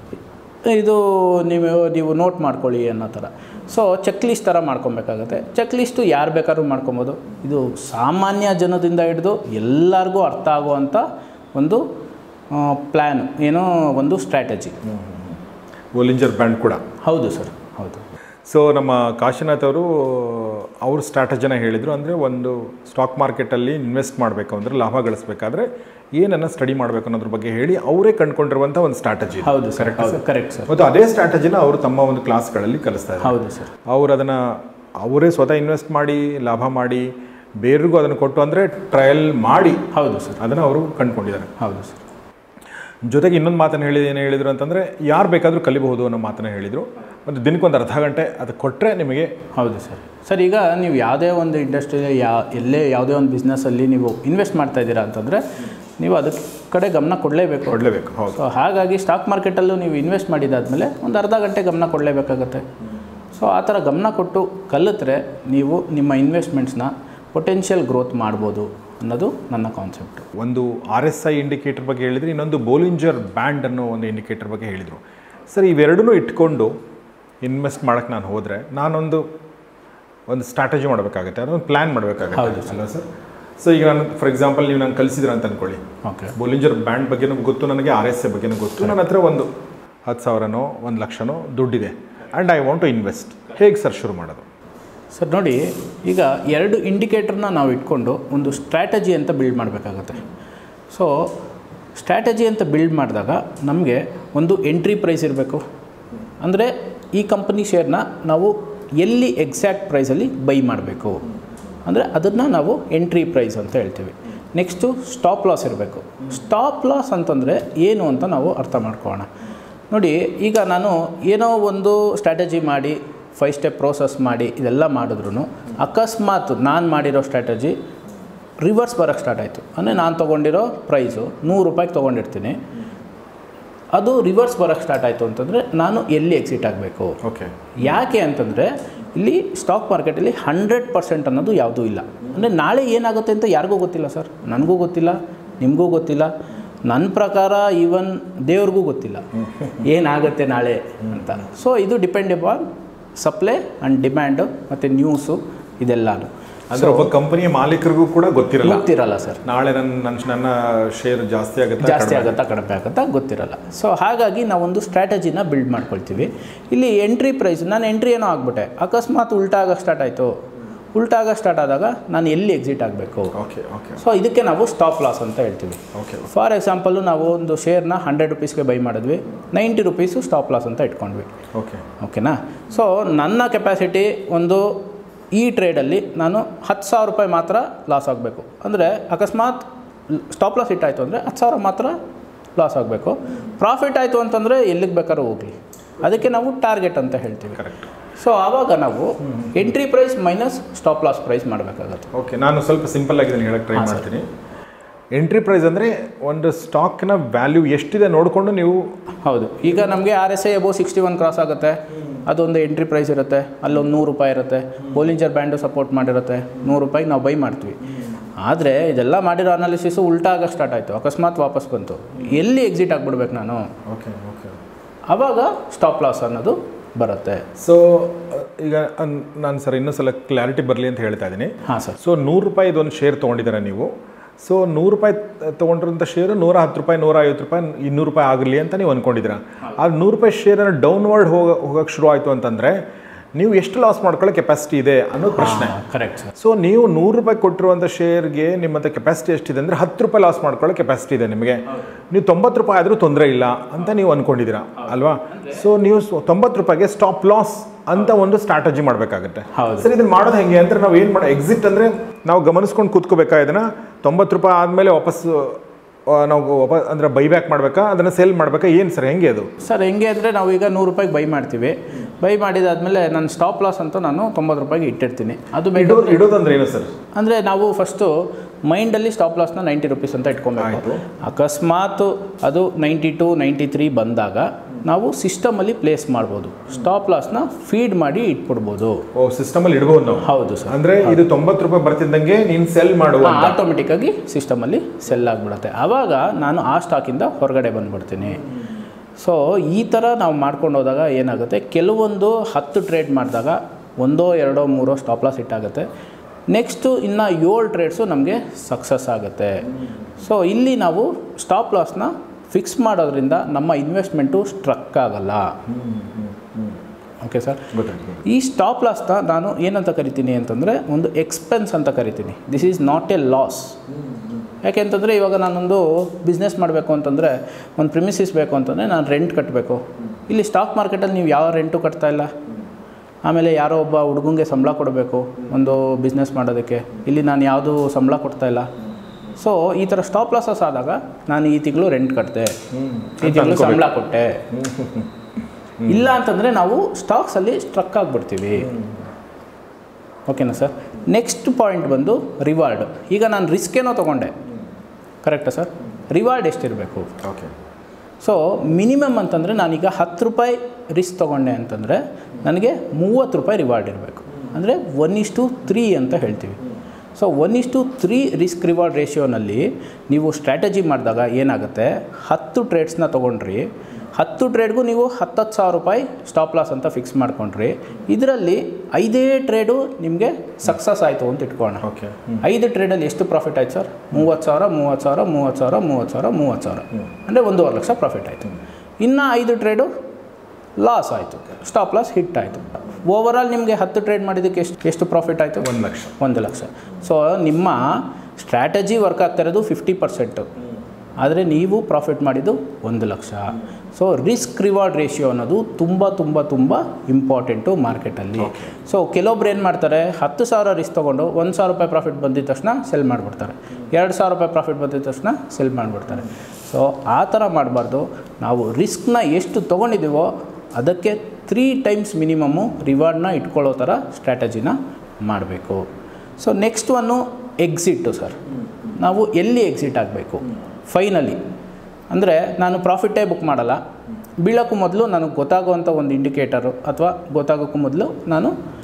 ಇದು ನೀವು ನೀವು ನೋಟ್ ಮಾಡ್ಕೊಳ್ಳಿ ಅನ್ನೋ ಥರ. ಸೊ ಚೆಕ್ ಲಿಸ್ಟ್ ಥರ ಮಾಡ್ಕೊಬೇಕಾಗತ್ತೆ. ಚೆಕ್ ಲಿಸ್ಟು ಯಾರು ಬೇಕಾದ್ರೂ ಮಾಡ್ಕೊಬೋದು. ಇದು ಸಾಮಾನ್ಯ ಜನದಿಂದ ಹಿಡಿದು ಎಲ್ಲರಿಗೂ ಅರ್ಥ ಆಗುವಂಥ ಒಂದು ಪ್ಲ್ಯಾನ್, ಏನೋ ಒಂದು ಸ್ಟ್ರಾಟಜಿ. ಬೋಲಿಂಜರ್ ಬ್ಯಾಂಡ್ ಕೂಡ ಹೌದು ಸರ್, ಹೌದು. ಸೊ ನಮ್ಮ ಕಾಶಿನಾಥ್ ಅವರು ಅವ್ರ ಸ್ಟ್ರಾಟಜಿನ ಹೇಳಿದರು. ಅಂದರೆ ಒಂದು ಸ್ಟಾಕ್ ಮಾರ್ಕೆಟಲ್ಲಿ ಇನ್ವೆಸ್ಟ್ ಮಾಡಬೇಕು ಅಂದರೆ, ಲಾಭ ಗಳಿಸಬೇಕಾದ್ರೆ ಏನನ್ನು ಸ್ಟಡಿ ಮಾಡಬೇಕು ಅನ್ನೋದ್ರ ಬಗ್ಗೆ ಹೇಳಿ ಅವರೇ ಕಂಡುಕೊಂಡಿರುವಂಥ ಒಂದು ಸ್ಟ್ರಾಟಜಿ. ಹೌದು ಸರ್, ಕರೆಕ್ಟ್ ಸರ್. ಮತ್ತು ಅದೇ ಸ್ಟ್ರಾಟಜಿನ ಅವರು ತಮ್ಮ ಒಂದು ಕ್ಲಾಸ್ಗಳಲ್ಲಿ ಕಲಿಸ್ತಾ ಇದ್ದಾರೆ. ಹೌದು ಸರ್. ಅವರು ಅದನ್ನು ಅವರೇ ಸ್ವತಃ ಇನ್ವೆಸ್ಟ್ ಮಾಡಿ ಲಾಭ ಮಾಡಿ ಬೇರೆಗೂ ಅದನ್ನು ಕೊಟ್ಟು, ಅಂದರೆ ಟ್ರಯಲ್ ಮಾಡಿ, ಹೌದು ಸರ್, ಅದನ್ನು ಅವರು ಕಂಡುಕೊಂಡಿದ್ದಾರೆ. ಹೌದು ಸರ್. ಜೊತೆಗೆ ಇನ್ನೊಂದು ಮಾತನ್ನು ಹೇಳಿ ಏನು ಹೇಳಿದರು ಅಂತಂದರೆ, ಯಾರು ಬೇಕಾದರೂ ಕಲಿಬಹುದು ಅನ್ನೋ ಮಾತನ್ನು ಹೇಳಿದರು. ಒಂದು ದಿನಕ್ಕೊಂದು ಅರ್ಧ ಗಂಟೆ ಅದು ಕೊಟ್ಟರೆ ನಿಮಗೆ. ಹೌದು ಸರ್. ಸರ್ ಈಗ ನೀವು ಯಾವುದೇ ಒಂದು ಇಂಡಸ್ಟ್ರಿಯಲ್ಲಿ ಯಾ ಎಲ್ಲೇ ಯಾವುದೇ ಒಂದು ಬಿಸ್ನೆಸ್ಸಲ್ಲಿ ನೀವು ಇನ್ವೆಸ್ಟ್ ಮಾಡ್ತಾ ಇದ್ದೀರಾ ಅಂತಂದರೆ ನೀವು ಅದಕ್ಕೆ ಕಡೆ ಗಮನ ಕೊಡಲೇಬೇಕು ಕೊಡಲೇಬೇಕು ಹೌದು. ಸೊ ಹಾಗಾಗಿ ಸ್ಟಾಕ್ ಮಾರ್ಕೆಟಲ್ಲೂ ನೀವು ಇನ್ವೆಸ್ಟ್ ಮಾಡಿದಾದಮೇಲೆ ಒಂದು ಅರ್ಧ ಗಂಟೆ ಗಮನ ಕೊಡಲೇಬೇಕಾಗತ್ತೆ. ಸೊ ಆ ಥರ ಗಮನ ಕೊಟ್ಟು ಕಲಿತ್ರೆ ನೀವು ನಿಮ್ಮ ಇನ್ವೆಸ್ಟ್ಮೆಂಟ್ಸ್ನ ಪೊಟೆನ್ಷಿಯಲ್ ಗ್ರೋತ್ ಮಾಡ್ಬೋದು ಅನ್ನೋದು ನನ್ನ ಕಾನ್ಸೆಪ್ಟ್. ಒಂದು ಆರ್ ಎಸ್ ಐ ಇಂಡಿಕೇಟರ್ ಬಗ್ಗೆ ಹೇಳಿದರೆ, ಇನ್ನೊಂದು ಬೋಲಿಂಜರ್ ಬ್ಯಾಂಡ್ ಅನ್ನೋ ಒಂದು ಇಂಡಿಕೇಟರ್ ಬಗ್ಗೆ ಹೇಳಿದರು. ಸರ್ ಇವೆರಡನ್ನೂ ಇಟ್ಕೊಂಡು ಇನ್ವೆಸ್ಟ್ ಮಾಡೋಕ್ಕೆ ನಾನು ಹೋದರೆ ನಾನೊಂದು ಒಂದು ಸ್ಟ್ರಾಟಜಿ ಮಾಡಬೇಕಾಗುತ್ತೆ, ಅದೊಂದು ಪ್ಲ್ಯಾನ್ ಮಾಡಬೇಕಾಗುತ್ತೆ. ಹೌದು ಅಲ್ವಾ ಸರ್? ಸೊ ಈಗ ನಾನು ಫಾರ್ ಎಕ್ಸಾಂಪಲ್ ನೀವು ನಾನು ಕಲಿಸಿದ್ರೆ ಅಂತ ಅಂದ್ಕೊಳ್ಳಿ, ಓಕೆ, ಬೋಲಿಂಜರ್ ಬ್ಯಾಂಡ್ ಬಗ್ಗೆನೂ ಗೊತ್ತು ನನಗೆ, ಆರ್ ಎಸ್ ಐ ಬಗ್ಗೆನೂ ಗೊತ್ತು. ನನ್ನ ಹತ್ರ ಒಂದು ಹತ್ತು ಸಾವಿರನೋ ಒಂದು ಲಕ್ಷನೋ ದುಡ್ಡಿದೆ and I want to invest. ಹೇಗೆ ಸರ್ ಶುರು ಮಾಡೋದು? ಸರ್ ನೋಡಿ, ಈಗ ಎರಡು ಇಂಡಿಕೇಟರ್ನ ನಾವು ಇಟ್ಕೊಂಡು ಒಂದು ಸ್ಟ್ರ್ಯಾಟಜಿ ಅಂತ ಬಿಲ್ಡ್ ಮಾಡಬೇಕಾಗತ್ತೆ. ಸೊ ಸ್ಟ್ರ್ಯಾಟಜಿ ಅಂತ ಬಿಲ್ಡ್ ಮಾಡಿದಾಗ ನಮಗೆ ಒಂದು ಎಂಟ್ರಿ ಪ್ರೈಸ್ ಇರಬೇಕು. ಅಂದರೆ ಈ ಕಂಪನಿ ಶೇರ್ನ ನಾವು ಎಲ್ಲಿ ಎಕ್ಸಾಕ್ಟ್ ಪ್ರೈಸಲ್ಲಿ ಬೈ ಮಾಡಬೇಕು, ಅಂದರೆ ಅದನ್ನು ನಾವು ಎಂಟ್ರಿ ಪ್ರೈಸ್ ಅಂತ ಹೇಳ್ತೀವಿ. ನೆಕ್ಸ್ಟು ಸ್ಟಾಪ್ ಲಾಸ್ ಇರಬೇಕು. ಸ್ಟಾಪ್ ಲಾಸ್ ಅಂತಂದರೆ ಏನು ಅಂತ ನಾವು ಅರ್ಥ ಮಾಡ್ಕೊಳ್ಳೋಣ. ನೋಡಿ, ಈಗ ನಾನು ಏನೋ ಒಂದು ಸ್ಟ್ರಾಟಜಿ ಮಾಡಿ ಫೈವ್ ಸ್ಟೆಪ್ ಪ್ರೋಸೆಸ್ ಮಾಡಿ ಇದೆಲ್ಲ ಮಾಡಿದ್ರು ಅಕಸ್ಮಾತ್ ನಾನು ಮಾಡಿರೋ ಸ್ಟ್ರಾಟಜಿ ರಿವರ್ಸ್ ಬರೋಕ್ಕೆ ಸ್ಟಾರ್ಟ್ ಆಯಿತು ಅಂದರೆ ನಾನು ತೊಗೊಂಡಿರೋ ಪ್ರೈಸು ನೂರು ರೂಪಾಯಿಗೆ ತೊಗೊಂಡಿರ್ತೀನಿ, ಅದು ರಿವರ್ಸ್ ಬರೋಕ್ಕೆ ಸ್ಟಾರ್ಟ್ ಆಯಿತು ಅಂತಂದರೆ ನಾನು ಎಲ್ಲಿ ಎಕ್ಸಿಟ್ ಆಗಬೇಕು? ಓಕೆ. ಯಾಕೆ ಅಂತಂದರೆ ಇಲ್ಲಿ ಸ್ಟಾಕ್ ಮಾರ್ಕೆಟಲ್ಲಿ ಹಂಡ್ರೆಡ್ ಪರ್ಸೆಂಟ್ ಅನ್ನೋದು ಯಾವುದೂ ಇಲ್ಲ. ಅಂದರೆ ನಾಳೆ ಏನಾಗುತ್ತೆ ಅಂತ ಯಾರಿಗೂ ಗೊತ್ತಿಲ್ಲ ಸರ್, ನನಗೂ ಗೊತ್ತಿಲ್ಲ, ನಿಮಗೂ ಗೊತ್ತಿಲ್ಲ, ನನ್ನ ಪ್ರಕಾರ ಈವನ್ ದೇವ್ರಿಗೂ ಗೊತ್ತಿಲ್ಲ ಏನಾಗುತ್ತೆ ನಾಳೆ ಅಂತ. ಸೊ ಇದು depend upon supply and demand ಮತ್ತು ನ್ಯೂಸು ಇದೆಲ್ಲನೂ. ಅಂದರೆ ಒಬ್ಬ ಕಂಪನಿಯ ಮಾಲೀಕರಿಗೂ ಕೂಡ ಗೊತ್ತಿರಲ್ಲ ಗೊತ್ತಿರಲ್ಲ ಸರ್, ನಾಳೆ ನನ್ನ ನನ್ನ ಶೇರ್ ಜಾಸ್ತಿ ಆಗುತ್ತೆ ಜಾಸ್ತಿ ಆಗುತ್ತಾ ಕಡಿಮೆ ಆಗುತ್ತಾ ಗೊತ್ತಿರಲ್ಲ. ಸೊ ಹಾಗಾಗಿ ನಾವೊಂದು ಸ್ಟ್ರಾಟಜಿನ ಬಿಲ್ಡ್ ಮಾಡ್ಕೊಳ್ತೀವಿ. ಇಲ್ಲಿ ಎಂಟ್ರಿ ಪ್ರೈಸ್, ನಾನು ಎಂಟ್ರಿ ಏನೋ ಆಗ್ಬಿಟ್ಟೆ, ಅಕಸ್ಮಾತ್ ಉಲ್ಟಾ ಆಗೋಕ್ಕೆ ಸ್ಟಾರ್ಟ್ ಆಯಿತು, ಉಲ್ಟಾ ಆಗೋಕ್ಕೆ ಸ್ಟಾರ್ಟ್ ಆದಾಗ ನಾನು ಎಲ್ಲಿ ಎಕ್ಸಿಟ್ ಆಗಬೇಕು. ಓಕೆ ಓಕೆ ಸೊ ಇದಕ್ಕೆ ನಾವು ಸ್ಟಾಪ್ ಲಾಸ್ ಅಂತ ಹೇಳ್ತೀವಿ. ಓಕೆ ಫಾರ್ ಎಕ್ಸಾಂಪಲ್ಲು ನಾವು ಒಂದು ಶೇರ್ನ ಹಂಡ್ರೆಡ್ ರುಪೀಸ್ಗೆ ಬೈ ಮಾಡಿದ್ವಿ, ನೈಂಟಿ ರುಪೀಸು ಸ್ಟಾಪ್ ಲಾಸ್ ಅಂತ ಇಟ್ಕೊಂಡ್ವಿ. ಓಕೆ ಓಕೆನಾ. ಸೊ ನನ್ನ ಕೆಪಾಸಿಟಿ ಒಂದು ಈ ಟ್ರೇಡಲ್ಲಿ ನಾನು ಹತ್ತು ಸಾವಿರ ರೂಪಾಯಿ ಮಾತ್ರ ಲಾಸ್ ಆಗಬೇಕು. ಅಂದರೆ ಅಕಸ್ಮಾತ್ ಸ್ಟಾಪ್ ಲಾಸ್ ಇಟ್ಟಾಯಿತು ಅಂದರೆ ಹತ್ತು ಸಾವಿರ ಮಾತ್ರ ಲಾಸ್ ಆಗಬೇಕು. ಪ್ರಾಫಿಟ್ ಆಯಿತು ಅಂತಂದರೆ ಎಲ್ಲಿಗೆ ಬೇಕಾದ್ರೂ ಹೋಗಲಿ, ಅದಕ್ಕೆ ನಾವು ಟಾರ್ಗೆಟ್ ಅಂತ ಹೇಳ್ತೀವಿ. ಕರೆಕ್ಟ್. ಸೊ ಆವಾಗ ನಾವು entry price minus stop loss price ಮಾಡಬೇಕಾಗತ್ತೆ. ಓಕೆ, ನಾನು ಸ್ವಲ್ಪ ಸಿಂಪಲ್ ಆಗಿ ಇದನ್ನು ಹೇಳಕ್ಕೆ ಟ್ರೈ ಮಾಡ್ತೀನಿ. ಎಂಟ್ರಿ ಪ್ರೈಸ್ ಅಂದರೆ ಒಂದು ಸ್ಟಾಕ್ನ ವ್ಯಾಲ್ಯೂ ಎಷ್ಟಿದೆ ನೋಡಿಕೊಂಡು ನೀವು. ಹೌದು, ಈಗ ನಮಗೆ R S I above sixty one cross ಆಗುತ್ತೆ, ಅದೊಂದು ಎಂಟ್ರಿ ಪ್ರೈಸ್ ಇರುತ್ತೆ, ಅಲ್ಲೊಂದು ನೂರು ರೂಪಾಯಿ ಇರುತ್ತೆ, ಬೋಲಿಂಜರ್ ಬ್ಯಾಂಡು ಸಪೋರ್ಟ್ ಮಾಡಿರುತ್ತೆ, ನೂರು ರೂಪಾಯಿಗೆ ನಾವು ಬೈ ಮಾಡ್ತೀವಿ. ಆದರೆ ಇದೆಲ್ಲ ಮಾಡಿರೋ ಅನಾಲಿಸಿಸು ಉಲ್ಟಾ ಆಗೋಕ್ಕೆ ಸ್ಟಾರ್ಟ್ ಆಯಿತು, ಅಕಸ್ಮಾತ್ ವಾಪಸ್ ಬಂತು, ಎಲ್ಲಿ ಎಕ್ಸಿಟ್ ಆಗಿಬಿಡ್ಬೇಕು ನಾನು. ಓಕೆ ಓಕೆ ಆವಾಗ ಸ್ಟಾಪ್ ಲಾಸ್ ಅನ್ನೋದು ಬರುತ್ತೆ. ಸೊ ಈಗ ನಾನು ಸರ್ ಇನ್ನೂ ಸಲ ಕ್ಲಾರಿಟಿ ಬರಲಿ ಅಂತ ಹೇಳ್ತಾ ಇದ್ದೀನಿ. ಹಾಂ ಸರ್. ಸೊ ನೂರು ರೂಪಾಯಿ ಇದೊಂದು ಶೇರ್ ತೊಗೊಂಡಿದ್ದೀರಾ ನೀವು. ಸೊ ನೂರು ರೂಪಾಯಿ ತೊಗೊಂಡಿರೋಂಥ ಶೇರು ನೂರ ಹತ್ತು ರೂಪಾಯಿ ನೂರ ಐವತ್ತು ರೂಪಾಯಿ ಇನ್ನೂರು ರೂಪಾಯಿ ಆಗಲಿ ಅಂತ ನೀವು ಅಂದ್ಕೊಂಡಿದ್ದೀರಾ. ಆ ನೂರು ರೂಪಾಯಿ ಶೇರನ್ನು ಡೌನ್ವರ್ಡ್ ಹೋಗ ಹೋಗೋಕ್ಕೆ ಶುರು ಆಯಿತು ಅಂತಂದರೆ ನೀವು ಎಷ್ಟು ಲಾಸ್ ಮಾಡ್ಕೊಳ್ಳೋ ಕೆಪಾಸಿಟಿ ಇದೆ ಅನ್ನೋದು ಪ್ರಶ್ನೆ. Correct sir. ಸೊ ನೀವು ನೂರು ರೂಪಾಯಿ ಕೊಟ್ಟಿರುವಂಥ ಶೇರ್ಗೆ ನಿಮ್ಮಂಥ ಕೆಪಾಸಿಟಿ ಎಷ್ಟಿದೆ ಅಂದರೆ ಹತ್ತು ರೂಪಾಯಿ ಲಾಸ್ ಮಾಡ್ಕೊಳ್ಳೋ ಕೆಪಾಸಿಟಿ ಇದೆ ನಿಮಗೆ. ನೀವು ತೊಂಬತ್ತು ರೂಪಾಯಿ ಆದರೂ ತೊಂದರೆ ಇಲ್ಲ ಅಂತ ನೀವು ಅಂದ್ಕೊಂಡಿದ್ದೀರಾ ಅಲ್ವಾ. ಸೊ ನೀವು ತೊಂಬತ್ತು ರೂಪಾಯಿಗೆ ಸ್ಟಾಪ್ ಲಾಸ್ ಅಂತ ಒಂದು ಸ್ಟ್ರಾಟಜಿ ಮಾಡಬೇಕಾಗುತ್ತೆ. ಸರ್ ಇದನ್ನು ಮಾಡೋದು ಹೆಂಗೆ ಅಂದರೆ ನಾವು ಏನು ಮಾಡೋ ಎಕ್ಸಿಟ್ ಅಂದರೆ ನಾವು ಗಮನಿಸ್ಕೊಂಡು ಕೂತ್ಕೋಬೇಕಾ, ಇದನ್ನು ತೊಂಬತ್ತು ರೂಪಾಯಿ ಆದಮೇಲೆ ವಾಪಸ್ ನಾವು ವಾಪಸ್ ಅಂದರೆ ಬೈಬ್ಯಾಕ್ ಮಾಡಬೇಕಾ, ಅದನ್ನು ಸೇಲ್ ಮಾಡಬೇಕಾ, ಏನು ಸರ್ ಹೆಂಗೆ ಅದು? ಸರ್ ಹೆಂಗೆ ಅಂದರೆ ನಾವು ಈಗ ನೂರು ರೂಪಾಯಿಗೆ ಬೈ ಮಾಡ್ತೀವಿ, ಬೈ ಮಾಡಿದಾದಮೇಲೆ ನಾನು ಸ್ಟಾಪ್ ಲಾಸ್ ಅಂತ ನಾನು ತೊಂಬತ್ತು ರೂಪಾಯಿಗೆ ಇಟ್ಟಿರ್ತೀನಿ. ಅದು ಇಡೋದು ಇಡೋದಂದ್ರೆ ಏನು ಸರ್? ಅಂದರೆ ನಾವು ಫಸ್ಟು ಮೈಂಡಲ್ಲಿ ಸ್ಟಾಪ್ ಲಾಸ್ನ ನೈಂಟಿ ರುಪೀಸ್ ಅಂತ ಇಟ್ಕೊಬೇಕು. ಅಕಸ್ಮಾತ್ ಅದು ನೈಂಟಿ ಟು ನೈಂಟಿ ತ್ರೀ ಬಂದಾಗ ನಾವು ಸಿಸ್ಟಮಲ್ಲಿ ಪ್ಲೇಸ್ ಮಾಡ್ಬೋದು, ಸ್ಟಾಪ್ ಲಾಸ್ನ ಫೀಡ್ ಮಾಡಿ ಇಟ್ಬಿಡ್ಬೋದು. ಓ, ಸಿಸ್ಟಮಲ್ಲಿ ಇಡ್ಬೋದು ನಾವು? ಹೌದು ಸರ್. ಅಂದರೆ ಇದು ತೊಂಬತ್ತು ರೂಪಾಯಿ ಬರ್ತಿದ್ದಂಗೆ ನೀನು ಸೆಲ್ ಮಾಡುವ ಆಟೋಮೆಟಿಕ್ಕಾಗಿ ಸಿಸ್ಟಮಲ್ಲಿ ಸೆಲ್ ಆಗಿಬಿಡುತ್ತೆ. ಆವಾಗ ನಾನು ಆ ಸ್ಟಾಕಿಂದ ಹೊರಗಡೆ ಬಂದುಬಿಡ್ತೀನಿ. ಸೊ ಈ ಥರ ನಾವು ಮಾಡ್ಕೊಂಡು ಹೋದಾಗ ಏನಾಗುತ್ತೆ, ಕೆಲವೊಂದು ಹತ್ತು ಟ್ರೇಡ್ ಮಾಡಿದಾಗ ಒಂದೋ ಎರಡೋ ಮೂರೋ ಸ್ಟಾಪ್ ಲಾಸ್ ಇಟ್ಟಾಗುತ್ತೆ, ನೆಕ್ಸ್ಟು ಇನ್ನು ಏಳು ಟ್ರೇಡ್ಸು ನಮಗೆ ಸಕ್ಸಸ್ ಆಗುತ್ತೆ. ಸೊ ಇಲ್ಲಿ ನಾವು ಸ್ಟಾಪ್ ಲಾಸ್ನ ಫಿಕ್ಸ್ ಮಾಡೋದ್ರಿಂದ ನಮ್ಮ ಇನ್ವೆಸ್ಟ್ಮೆಂಟು ಸ್ಟ್ರಕ್ ಆಗಲ್ಲ. Okay sir. ಈ ಸ್ಟಾಪ್ ಲಾಸ್ನ ನಾನು ಏನಂತ ಕರಿತೀನಿ ಅಂತಂದರೆ ಒಂದು ಎಕ್ಸ್ಪೆನ್ಸ್ ಅಂತ ಕರಿತೀನಿ. This is not a loss. ಯಾಕೆಂತಂದರೆ ಇವಾಗ ನಾನೊಂದು ಬಿಸ್ನೆಸ್ ಮಾಡಬೇಕು ಅಂತಂದರೆ, ಒಂದು ಪ್ರಿಮಿಸಿಸ್ ಬೇಕು ಅಂತಂದರೆ ನಾನು ರೆಂಟ್ ಕಟ್ಟಬೇಕು. ಇಲ್ಲಿ ಸ್ಟಾಕ್ ಮಾರ್ಕೆಟಲ್ಲಿ ನೀವು ಯಾವ ರೆಂಟು ಕಟ್ತಾ ಇಲ್ಲ. ಆಮೇಲೆ ಯಾರೋ ಒಬ್ಬ ಹುಡುಗಂಗೆ ಸಂಬಳ ಕೊಡಬೇಕು ಒಂದು ಬಿಸ್ನೆಸ್ ಮಾಡೋದಕ್ಕೆ, ಇಲ್ಲಿ ನಾನು ಯಾವುದು ಸಂಬಳ ಕೊಡ್ತಾಯಿಲ್ಲ. ಸೊ ಈ ಥರ ಸ್ಟಾಪ್ ಲಾಸಸ್ ಆದಾಗ ನಾನು ಈ ತಿಂಗಳು ರೆಂಟ್ ಕಟ್ಟಿದೆ, ಈ ತಿಂಗಳು ಸಂಬಳ ಕೊಟ್ಟೆ, ಇಲ್ಲ ಅಂತಂದರೆ ನಾವು ಸ್ಟಾಕ್ಸಲ್ಲಿ ಸ್ಟ್ರಕ್ ಆಗಿಬಿಡ್ತೀವಿ. ಓಕೆನಾ ಸರ್. ನೆಕ್ಸ್ಟ್ ಪಾಯಿಂಟ್ ಬಂದು ರಿವಾರ್ಡ್. ಈಗ ನಾನು ರಿಸ್ಕ್ ಏನೋ ತೊಗೊಂಡೆ, ಕರೆಕ್ಟಾ ಸರ್. ರಿವಾರ್ಡ್ ಎಷ್ಟಿರಬೇಕು? ಓಕೆ. ಸೊ ಮಿನಿಮಮ್ ಅಂತಂದರೆ ನಾನೀಗ ಹತ್ತು ರೂಪಾಯಿ ರಿಸ್ಕ್ ತೊಗೊಂಡೆ ಅಂತಂದರೆ ನನಗೆ ಮೂವತ್ತು ರೂಪಾಯಿ ರಿವಾರ್ಡ್ ಇರಬೇಕು. ಅಂದರೆ ಒನ್ ಇಷ್ಟು ತ್ರೀ ಅಂತ ಹೇಳ್ತೀವಿ. ಸೊ ಒನ್ ಇಷ್ಟು ತ್ರೀ ರಿಸ್ಕ್ ರಿವಾರ್ಡ್ ರೇಷಿಯೋನಲ್ಲಿ ನೀವು ಸ್ಟ್ರಾಟಜಿ ಮಾಡಿದಾಗ ಏನಾಗುತ್ತೆ, ಹತ್ತು ಟ್ರೇಡ್ಸ್ನ ತೊಗೊಂಡ್ರಿ, ಹತ್ತು ಟ್ರೇಡ್ಗೂ ನೀವು ಹತ್ತತ್ತು ಸಾವಿರ ರೂಪಾಯಿ ಸ್ಟಾಪ್ ಲಾಸ್ ಅಂತ ಫಿಕ್ಸ್ ಮಾಡ್ಕೊಂಡ್ರಿ. ಇದರಲ್ಲಿ ಐದೇ ಟ್ರೇಡು ನಿಮಗೆ ಸಕ್ಸಸ್ ಆಯಿತು ಅಂತ ಇಟ್ಕೊಳ್ಳೋಣ. ಓಕೆ. ಐದು ಟ್ರೇಡಲ್ಲಿ ಎಷ್ಟು ಪ್ರಾಫಿಟ್ ಆಯ್ತು ಸರ್? ಮೂವತ್ತು ಸಾವಿರ ಮೂವತ್ತು ಸಾವಿರ ಮೂವತ್ತು ಸಾವಿರ ಮೂವತ್ತು ಸಾವಿರ ಮೂವತ್ತು ಸಾವಿರ ಅಂದರೆ ಒಂದೂವರೆ ಲಕ್ಷ ಪ್ರಾಫಿಟ್ ಆಯಿತು. ಇನ್ನು ಐದು ಟ್ರೇಡು ಲಾಸ್ ಆಯಿತು, ಸ್ಟಾಪ್ ಲಾಸ್ ಹಿಟ್ ಆಯಿತು. ಓವರಾಲ್ ನಿಮಗೆ ಹತ್ತು ಟ್ರೇಡ್ ಮಾಡಿದ್ದಕ್ಕೆ ಎಷ್ಟು ಎಷ್ಟು ಪ್ರಾಫಿಟ್ ಆಯಿತು? ಒಂದು ಲಕ್ಷ. ಒಂದು ಲಕ್ಷ. ಸೊ ನಿಮ್ಮ ಸ್ಟ್ರಾಟಜಿ ವರ್ಕ್ ಆಗ್ತಾ ಇರೋದು ಫಿಫ್ಟಿ ಪರ್ಸೆಂಟು, ಆದರೆ ನೀವು ಪ್ರಾಫಿಟ್ ಮಾಡಿದ್ದು ಒಂದು ಲಕ್ಷ. ಸೊ ರಿಸ್ಕ್ ರಿವಾರ್ಡ್ ರೇಷಿಯೋ ಅನ್ನೋದು ತುಂಬ ತುಂಬ ತುಂಬ ಇಂಪಾರ್ಟೆಂಟು ಮಾರ್ಕೆಟಲ್ಲಿ. ಸೊ ಕೆಲವೊಬ್ರು ಏನು ಮಾಡ್ತಾರೆ, ಹತ್ತು ಸಾವಿರ ರಿಸ್ಕ್ ತೊಗೊಂಡು ಒಂದು ಸಾವಿರ ರೂಪಾಯಿ ಪ್ರಾಫಿಟ್ ಬಂದಿದ್ದ ತಕ್ಷಣ ಸೆಲ್ ಮಾಡಿಬಿಡ್ತಾರೆ, ಎರಡು ಸಾವಿರ ರೂಪಾಯಿ ಪ್ರಾಫಿಟ್ ಬಂದಿದ್ದ ತಕ್ಷಣ ಸೆಲ್ ಮಾಡಿಬಿಡ್ತಾರೆ. ಸೊ ಆ ಥರ ಮಾಡಬಾರ್ದು. ನಾವು ರಿಸ್ಕ್ನ ಎಷ್ಟು ತೊಗೊಂಡಿದ್ದೀವೋ ಅದಕ್ಕೆ ತ್ರೀ ಟೈಮ್ಸ್ ಮಿನಿಮಮ್ಮು ರಿವಾರ್ಡ್ನ ಇಟ್ಕೊಳ್ಳೋ ಥರ ಸ್ಟ್ರಾಟಜಿನ ಮಾಡಬೇಕು. So next one exit sir. ನಾವು ಎಲ್ಲಿ ಎಕ್ಸಿಟ್ ಆಗಬೇಕು ಫೈನಲಿ ಅಂದರೆ, ನಾನು ಪ್ರಾಫಿಟೇ ಬುಕ್ ಮಾಡಲ್ಲ, ಬೀಳೋಕ್ಕೂ ಮೊದಲು ನನಗೆ ಗೊತ್ತಾಗುವಂಥ ಒಂದು ಇಂಡಿಕೇಟರು ಅಥವಾ ಗೊತ್ತಾಗೋಕ್ಕೂ ಮೊದಲು ನಾನು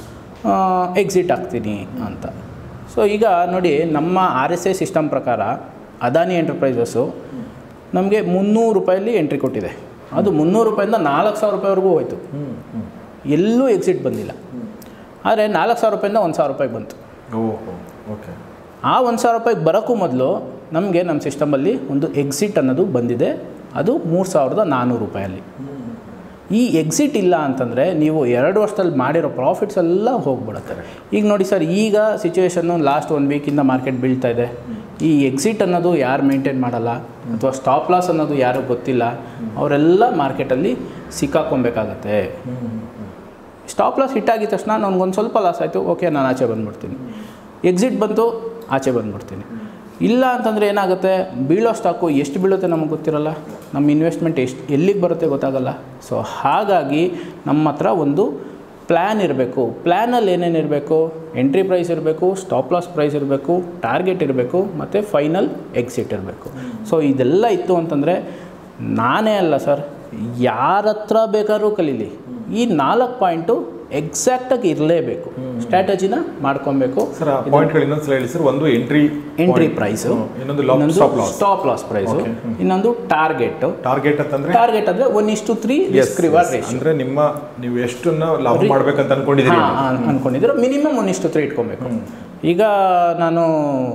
ಎಕ್ಸಿಟ್ ಆಗ್ತೀನಿ ಅಂತ. ಸೊ ಈಗ ನೋಡಿ, ನಮ್ಮ ಆರ್ ಎಸ್ ಐ ಸಿಸ್ಟಮ್ ಪ್ರಕಾರ ಅದಾನಿ ಎಂಟರ್ಪ್ರೈಸಸ್ಸು ನಮಗೆ ಮುನ್ನೂರು ರೂಪಾಯಲ್ಲಿ ಎಂಟ್ರಿ ಕೊಟ್ಟಿದೆ. ಅದು ಮುನ್ನೂರು ರೂಪಾಯಿಂದ ನಾಲ್ಕು ಸಾವಿರ ರೂಪಾಯಿವರೆಗೂ ಹೋಯಿತು, ಎಲ್ಲೂ ಎಕ್ಸಿಟ್ ಬಂದಿಲ್ಲ. ಆದರೆ ನಾಲ್ಕು ಸಾವಿರ ರೂಪಾಯಿಂದ ಒಂದು ಸಾವಿರ ರೂಪಾಯಿಗೆ ಬಂತು. ಓಕೆ. ಆ ಒಂದು ಸಾವಿರ ರೂಪಾಯಿಗೆ ಬರೋಕ್ಕೂ ಮೊದಲು ನಮಗೆ ನಮ್ಮ ಸಿಸ್ಟಮಲ್ಲಿ ಒಂದು ಎಕ್ಸಿಟ್ ಅನ್ನೋದು ಬಂದಿದೆ, ಅದು ಮೂರು ಸಾವಿರದ ನಾನ್ನೂರು ರೂಪಾಯಲ್ಲಿ. ಈ ಎಕ್ಸಿಟ್ ಇಲ್ಲ ಅಂತಂದರೆ ನೀವು ಎರಡು ವರ್ಷದಲ್ಲಿ ಮಾಡಿರೋ ಪ್ರಾಫಿಟ್ಸ್ ಎಲ್ಲ ಹೋಗ್ಬಿಡುತ್ತೆ. ಈಗ ನೋಡಿ ಸರ್, ಈಗ ಸಿಚುವೇಶನ್ನು ಲಾಸ್ಟ್ ಒನ್ ವೀಕಿಂದ ಮಾರ್ಕೆಟ್ ಬೀಳ್ತಾ ಇದೆ. ಈ ಎಕ್ಸಿಟ್ ಅನ್ನೋದು ಯಾರು ಮೇಂಟೈನ್ ಮಾಡಲ್ಲ ಅಥವಾ ಸ್ಟಾಪ್ ಲಾಸ್ ಅನ್ನೋದು ಯಾರು ಗೊತ್ತಿಲ್ಲ, ಅವರೆಲ್ಲ ಮಾರ್ಕೆಟಲ್ಲಿ ಸಿಕ್ಕಾಕೊಬೇಕಾಗತ್ತೆ. ಸ್ಟಾಪ್ ಲಾಸ್ ಹಿಟ್ ಆಗಿದ ತಕ್ಷಣ ನನಗೊಂದು ಸ್ವಲ್ಪ ಲಾಸ್ ಆಯಿತು, ಓಕೆ ನಾನು ಆಚೆ ಬಂದುಬಿಡ್ತೀನಿ. ಎಕ್ಸಿಟ್ ಬಂತು, ಆಚೆ ಬಂದುಬಿಡ್ತೀನಿ. ಇಲ್ಲ ಅಂತಂದರೆ ಏನಾಗುತ್ತೆ, ಬೀಳೋ ಸ್ಟಾಕು ಎಷ್ಟು ಬೀಳುತ್ತೆ ನಮಗೆ ಗೊತ್ತಿರಲ್ಲ, ನಮ್ಮ ಇನ್ವೆಸ್ಟ್ಮೆಂಟ್ ಎಷ್ಟು ಎಲ್ಲಿಗೆ ಬರುತ್ತೆ ಗೊತ್ತಾಗಲ್ಲ. ಸೊ ಹಾಗಾಗಿ ನಮ್ಮ ಹತ್ರ ಒಂದು ಪ್ಲ್ಯಾನ್ ಇರಬೇಕು. ಪ್ಲ್ಯಾನಲ್ಲಿ ಏನೇನು ಇರಬೇಕು, ಎಂಟ್ರಿ ಪ್ರೈಸ್ ಇರಬೇಕು, ಸ್ಟಾಪ್ ಲಾಸ್ ಪ್ರೈಸ್ ಇರಬೇಕು, ಟಾರ್ಗೆಟ್ ಇರಬೇಕು, ಮತ್ತು ಫೈನಲ್ ಎಕ್ಸಿಟ್ ಇರಬೇಕು. ಸೊ ಇದೆಲ್ಲ ಇತ್ತು ಅಂತಂದರೆ ನಾನೇ ಅಲ್ಲ ಸರ್, ಯಾರ ಹತ್ರ ಬೇಕಾದ್ರೂ ಕಲೀಲಿ, ಈ ನಾಲ್ಕು ಪಾಯಿಂಟು ಎಕ್ಸಾಕ್ಟಾಗಿ ಇರಲೇಬೇಕು. ಸ್ಟ್ರಾಟಜಿನ ಮಾಡ್ಕೊಬೇಕು. ಸರ್ ಪಾಯಿಂಟ್ಗಳು ಇನ್ನೊಂದ್ಸಲ ಹೇಳಿ ಸರ್. ಒಂದು ಎಂಟ್ರಿ ಎಂಟ್ರಿ ಪ್ರೈಸು, ಇನ್ನೊಂದು ಸ್ಟಾಪ್ ಲಾಸ್ ಪ್ರೈಸು, ಇನ್ನೊಂದು ಟಾರ್ಗೆಟ್. ಟಾರ್ಗೆಟ್ ಅಂತಂದ್ರೆ ಟಾರ್ಗೆಟ್ ಅಂದ್ರೆ ಒನ್ ಇಷ್ಟು ತ್ರೀ ರಿಸ್ಕ್ ರಿವಾರ್ಡ್ ರೇಷಿಯೋ. ಅಂದ್ರೆ ನಿಮ್ಮ ನೀವು ಎಷ್ಟನ್ನ ಲಾಭ ಮಾಡ್ಬೇಕಂತ ಅನ್ಕೊಂಡಿದ್ದೀರಿ ಅನ್ಕೊಂಡಿದ್ರೆ ಮಿನಿಮಮ್ ಒನ್ ಇಷ್ಟು ತ್ರೀ ಇಟ್ಕೊಬೇಕು. ಈಗ ನಾನು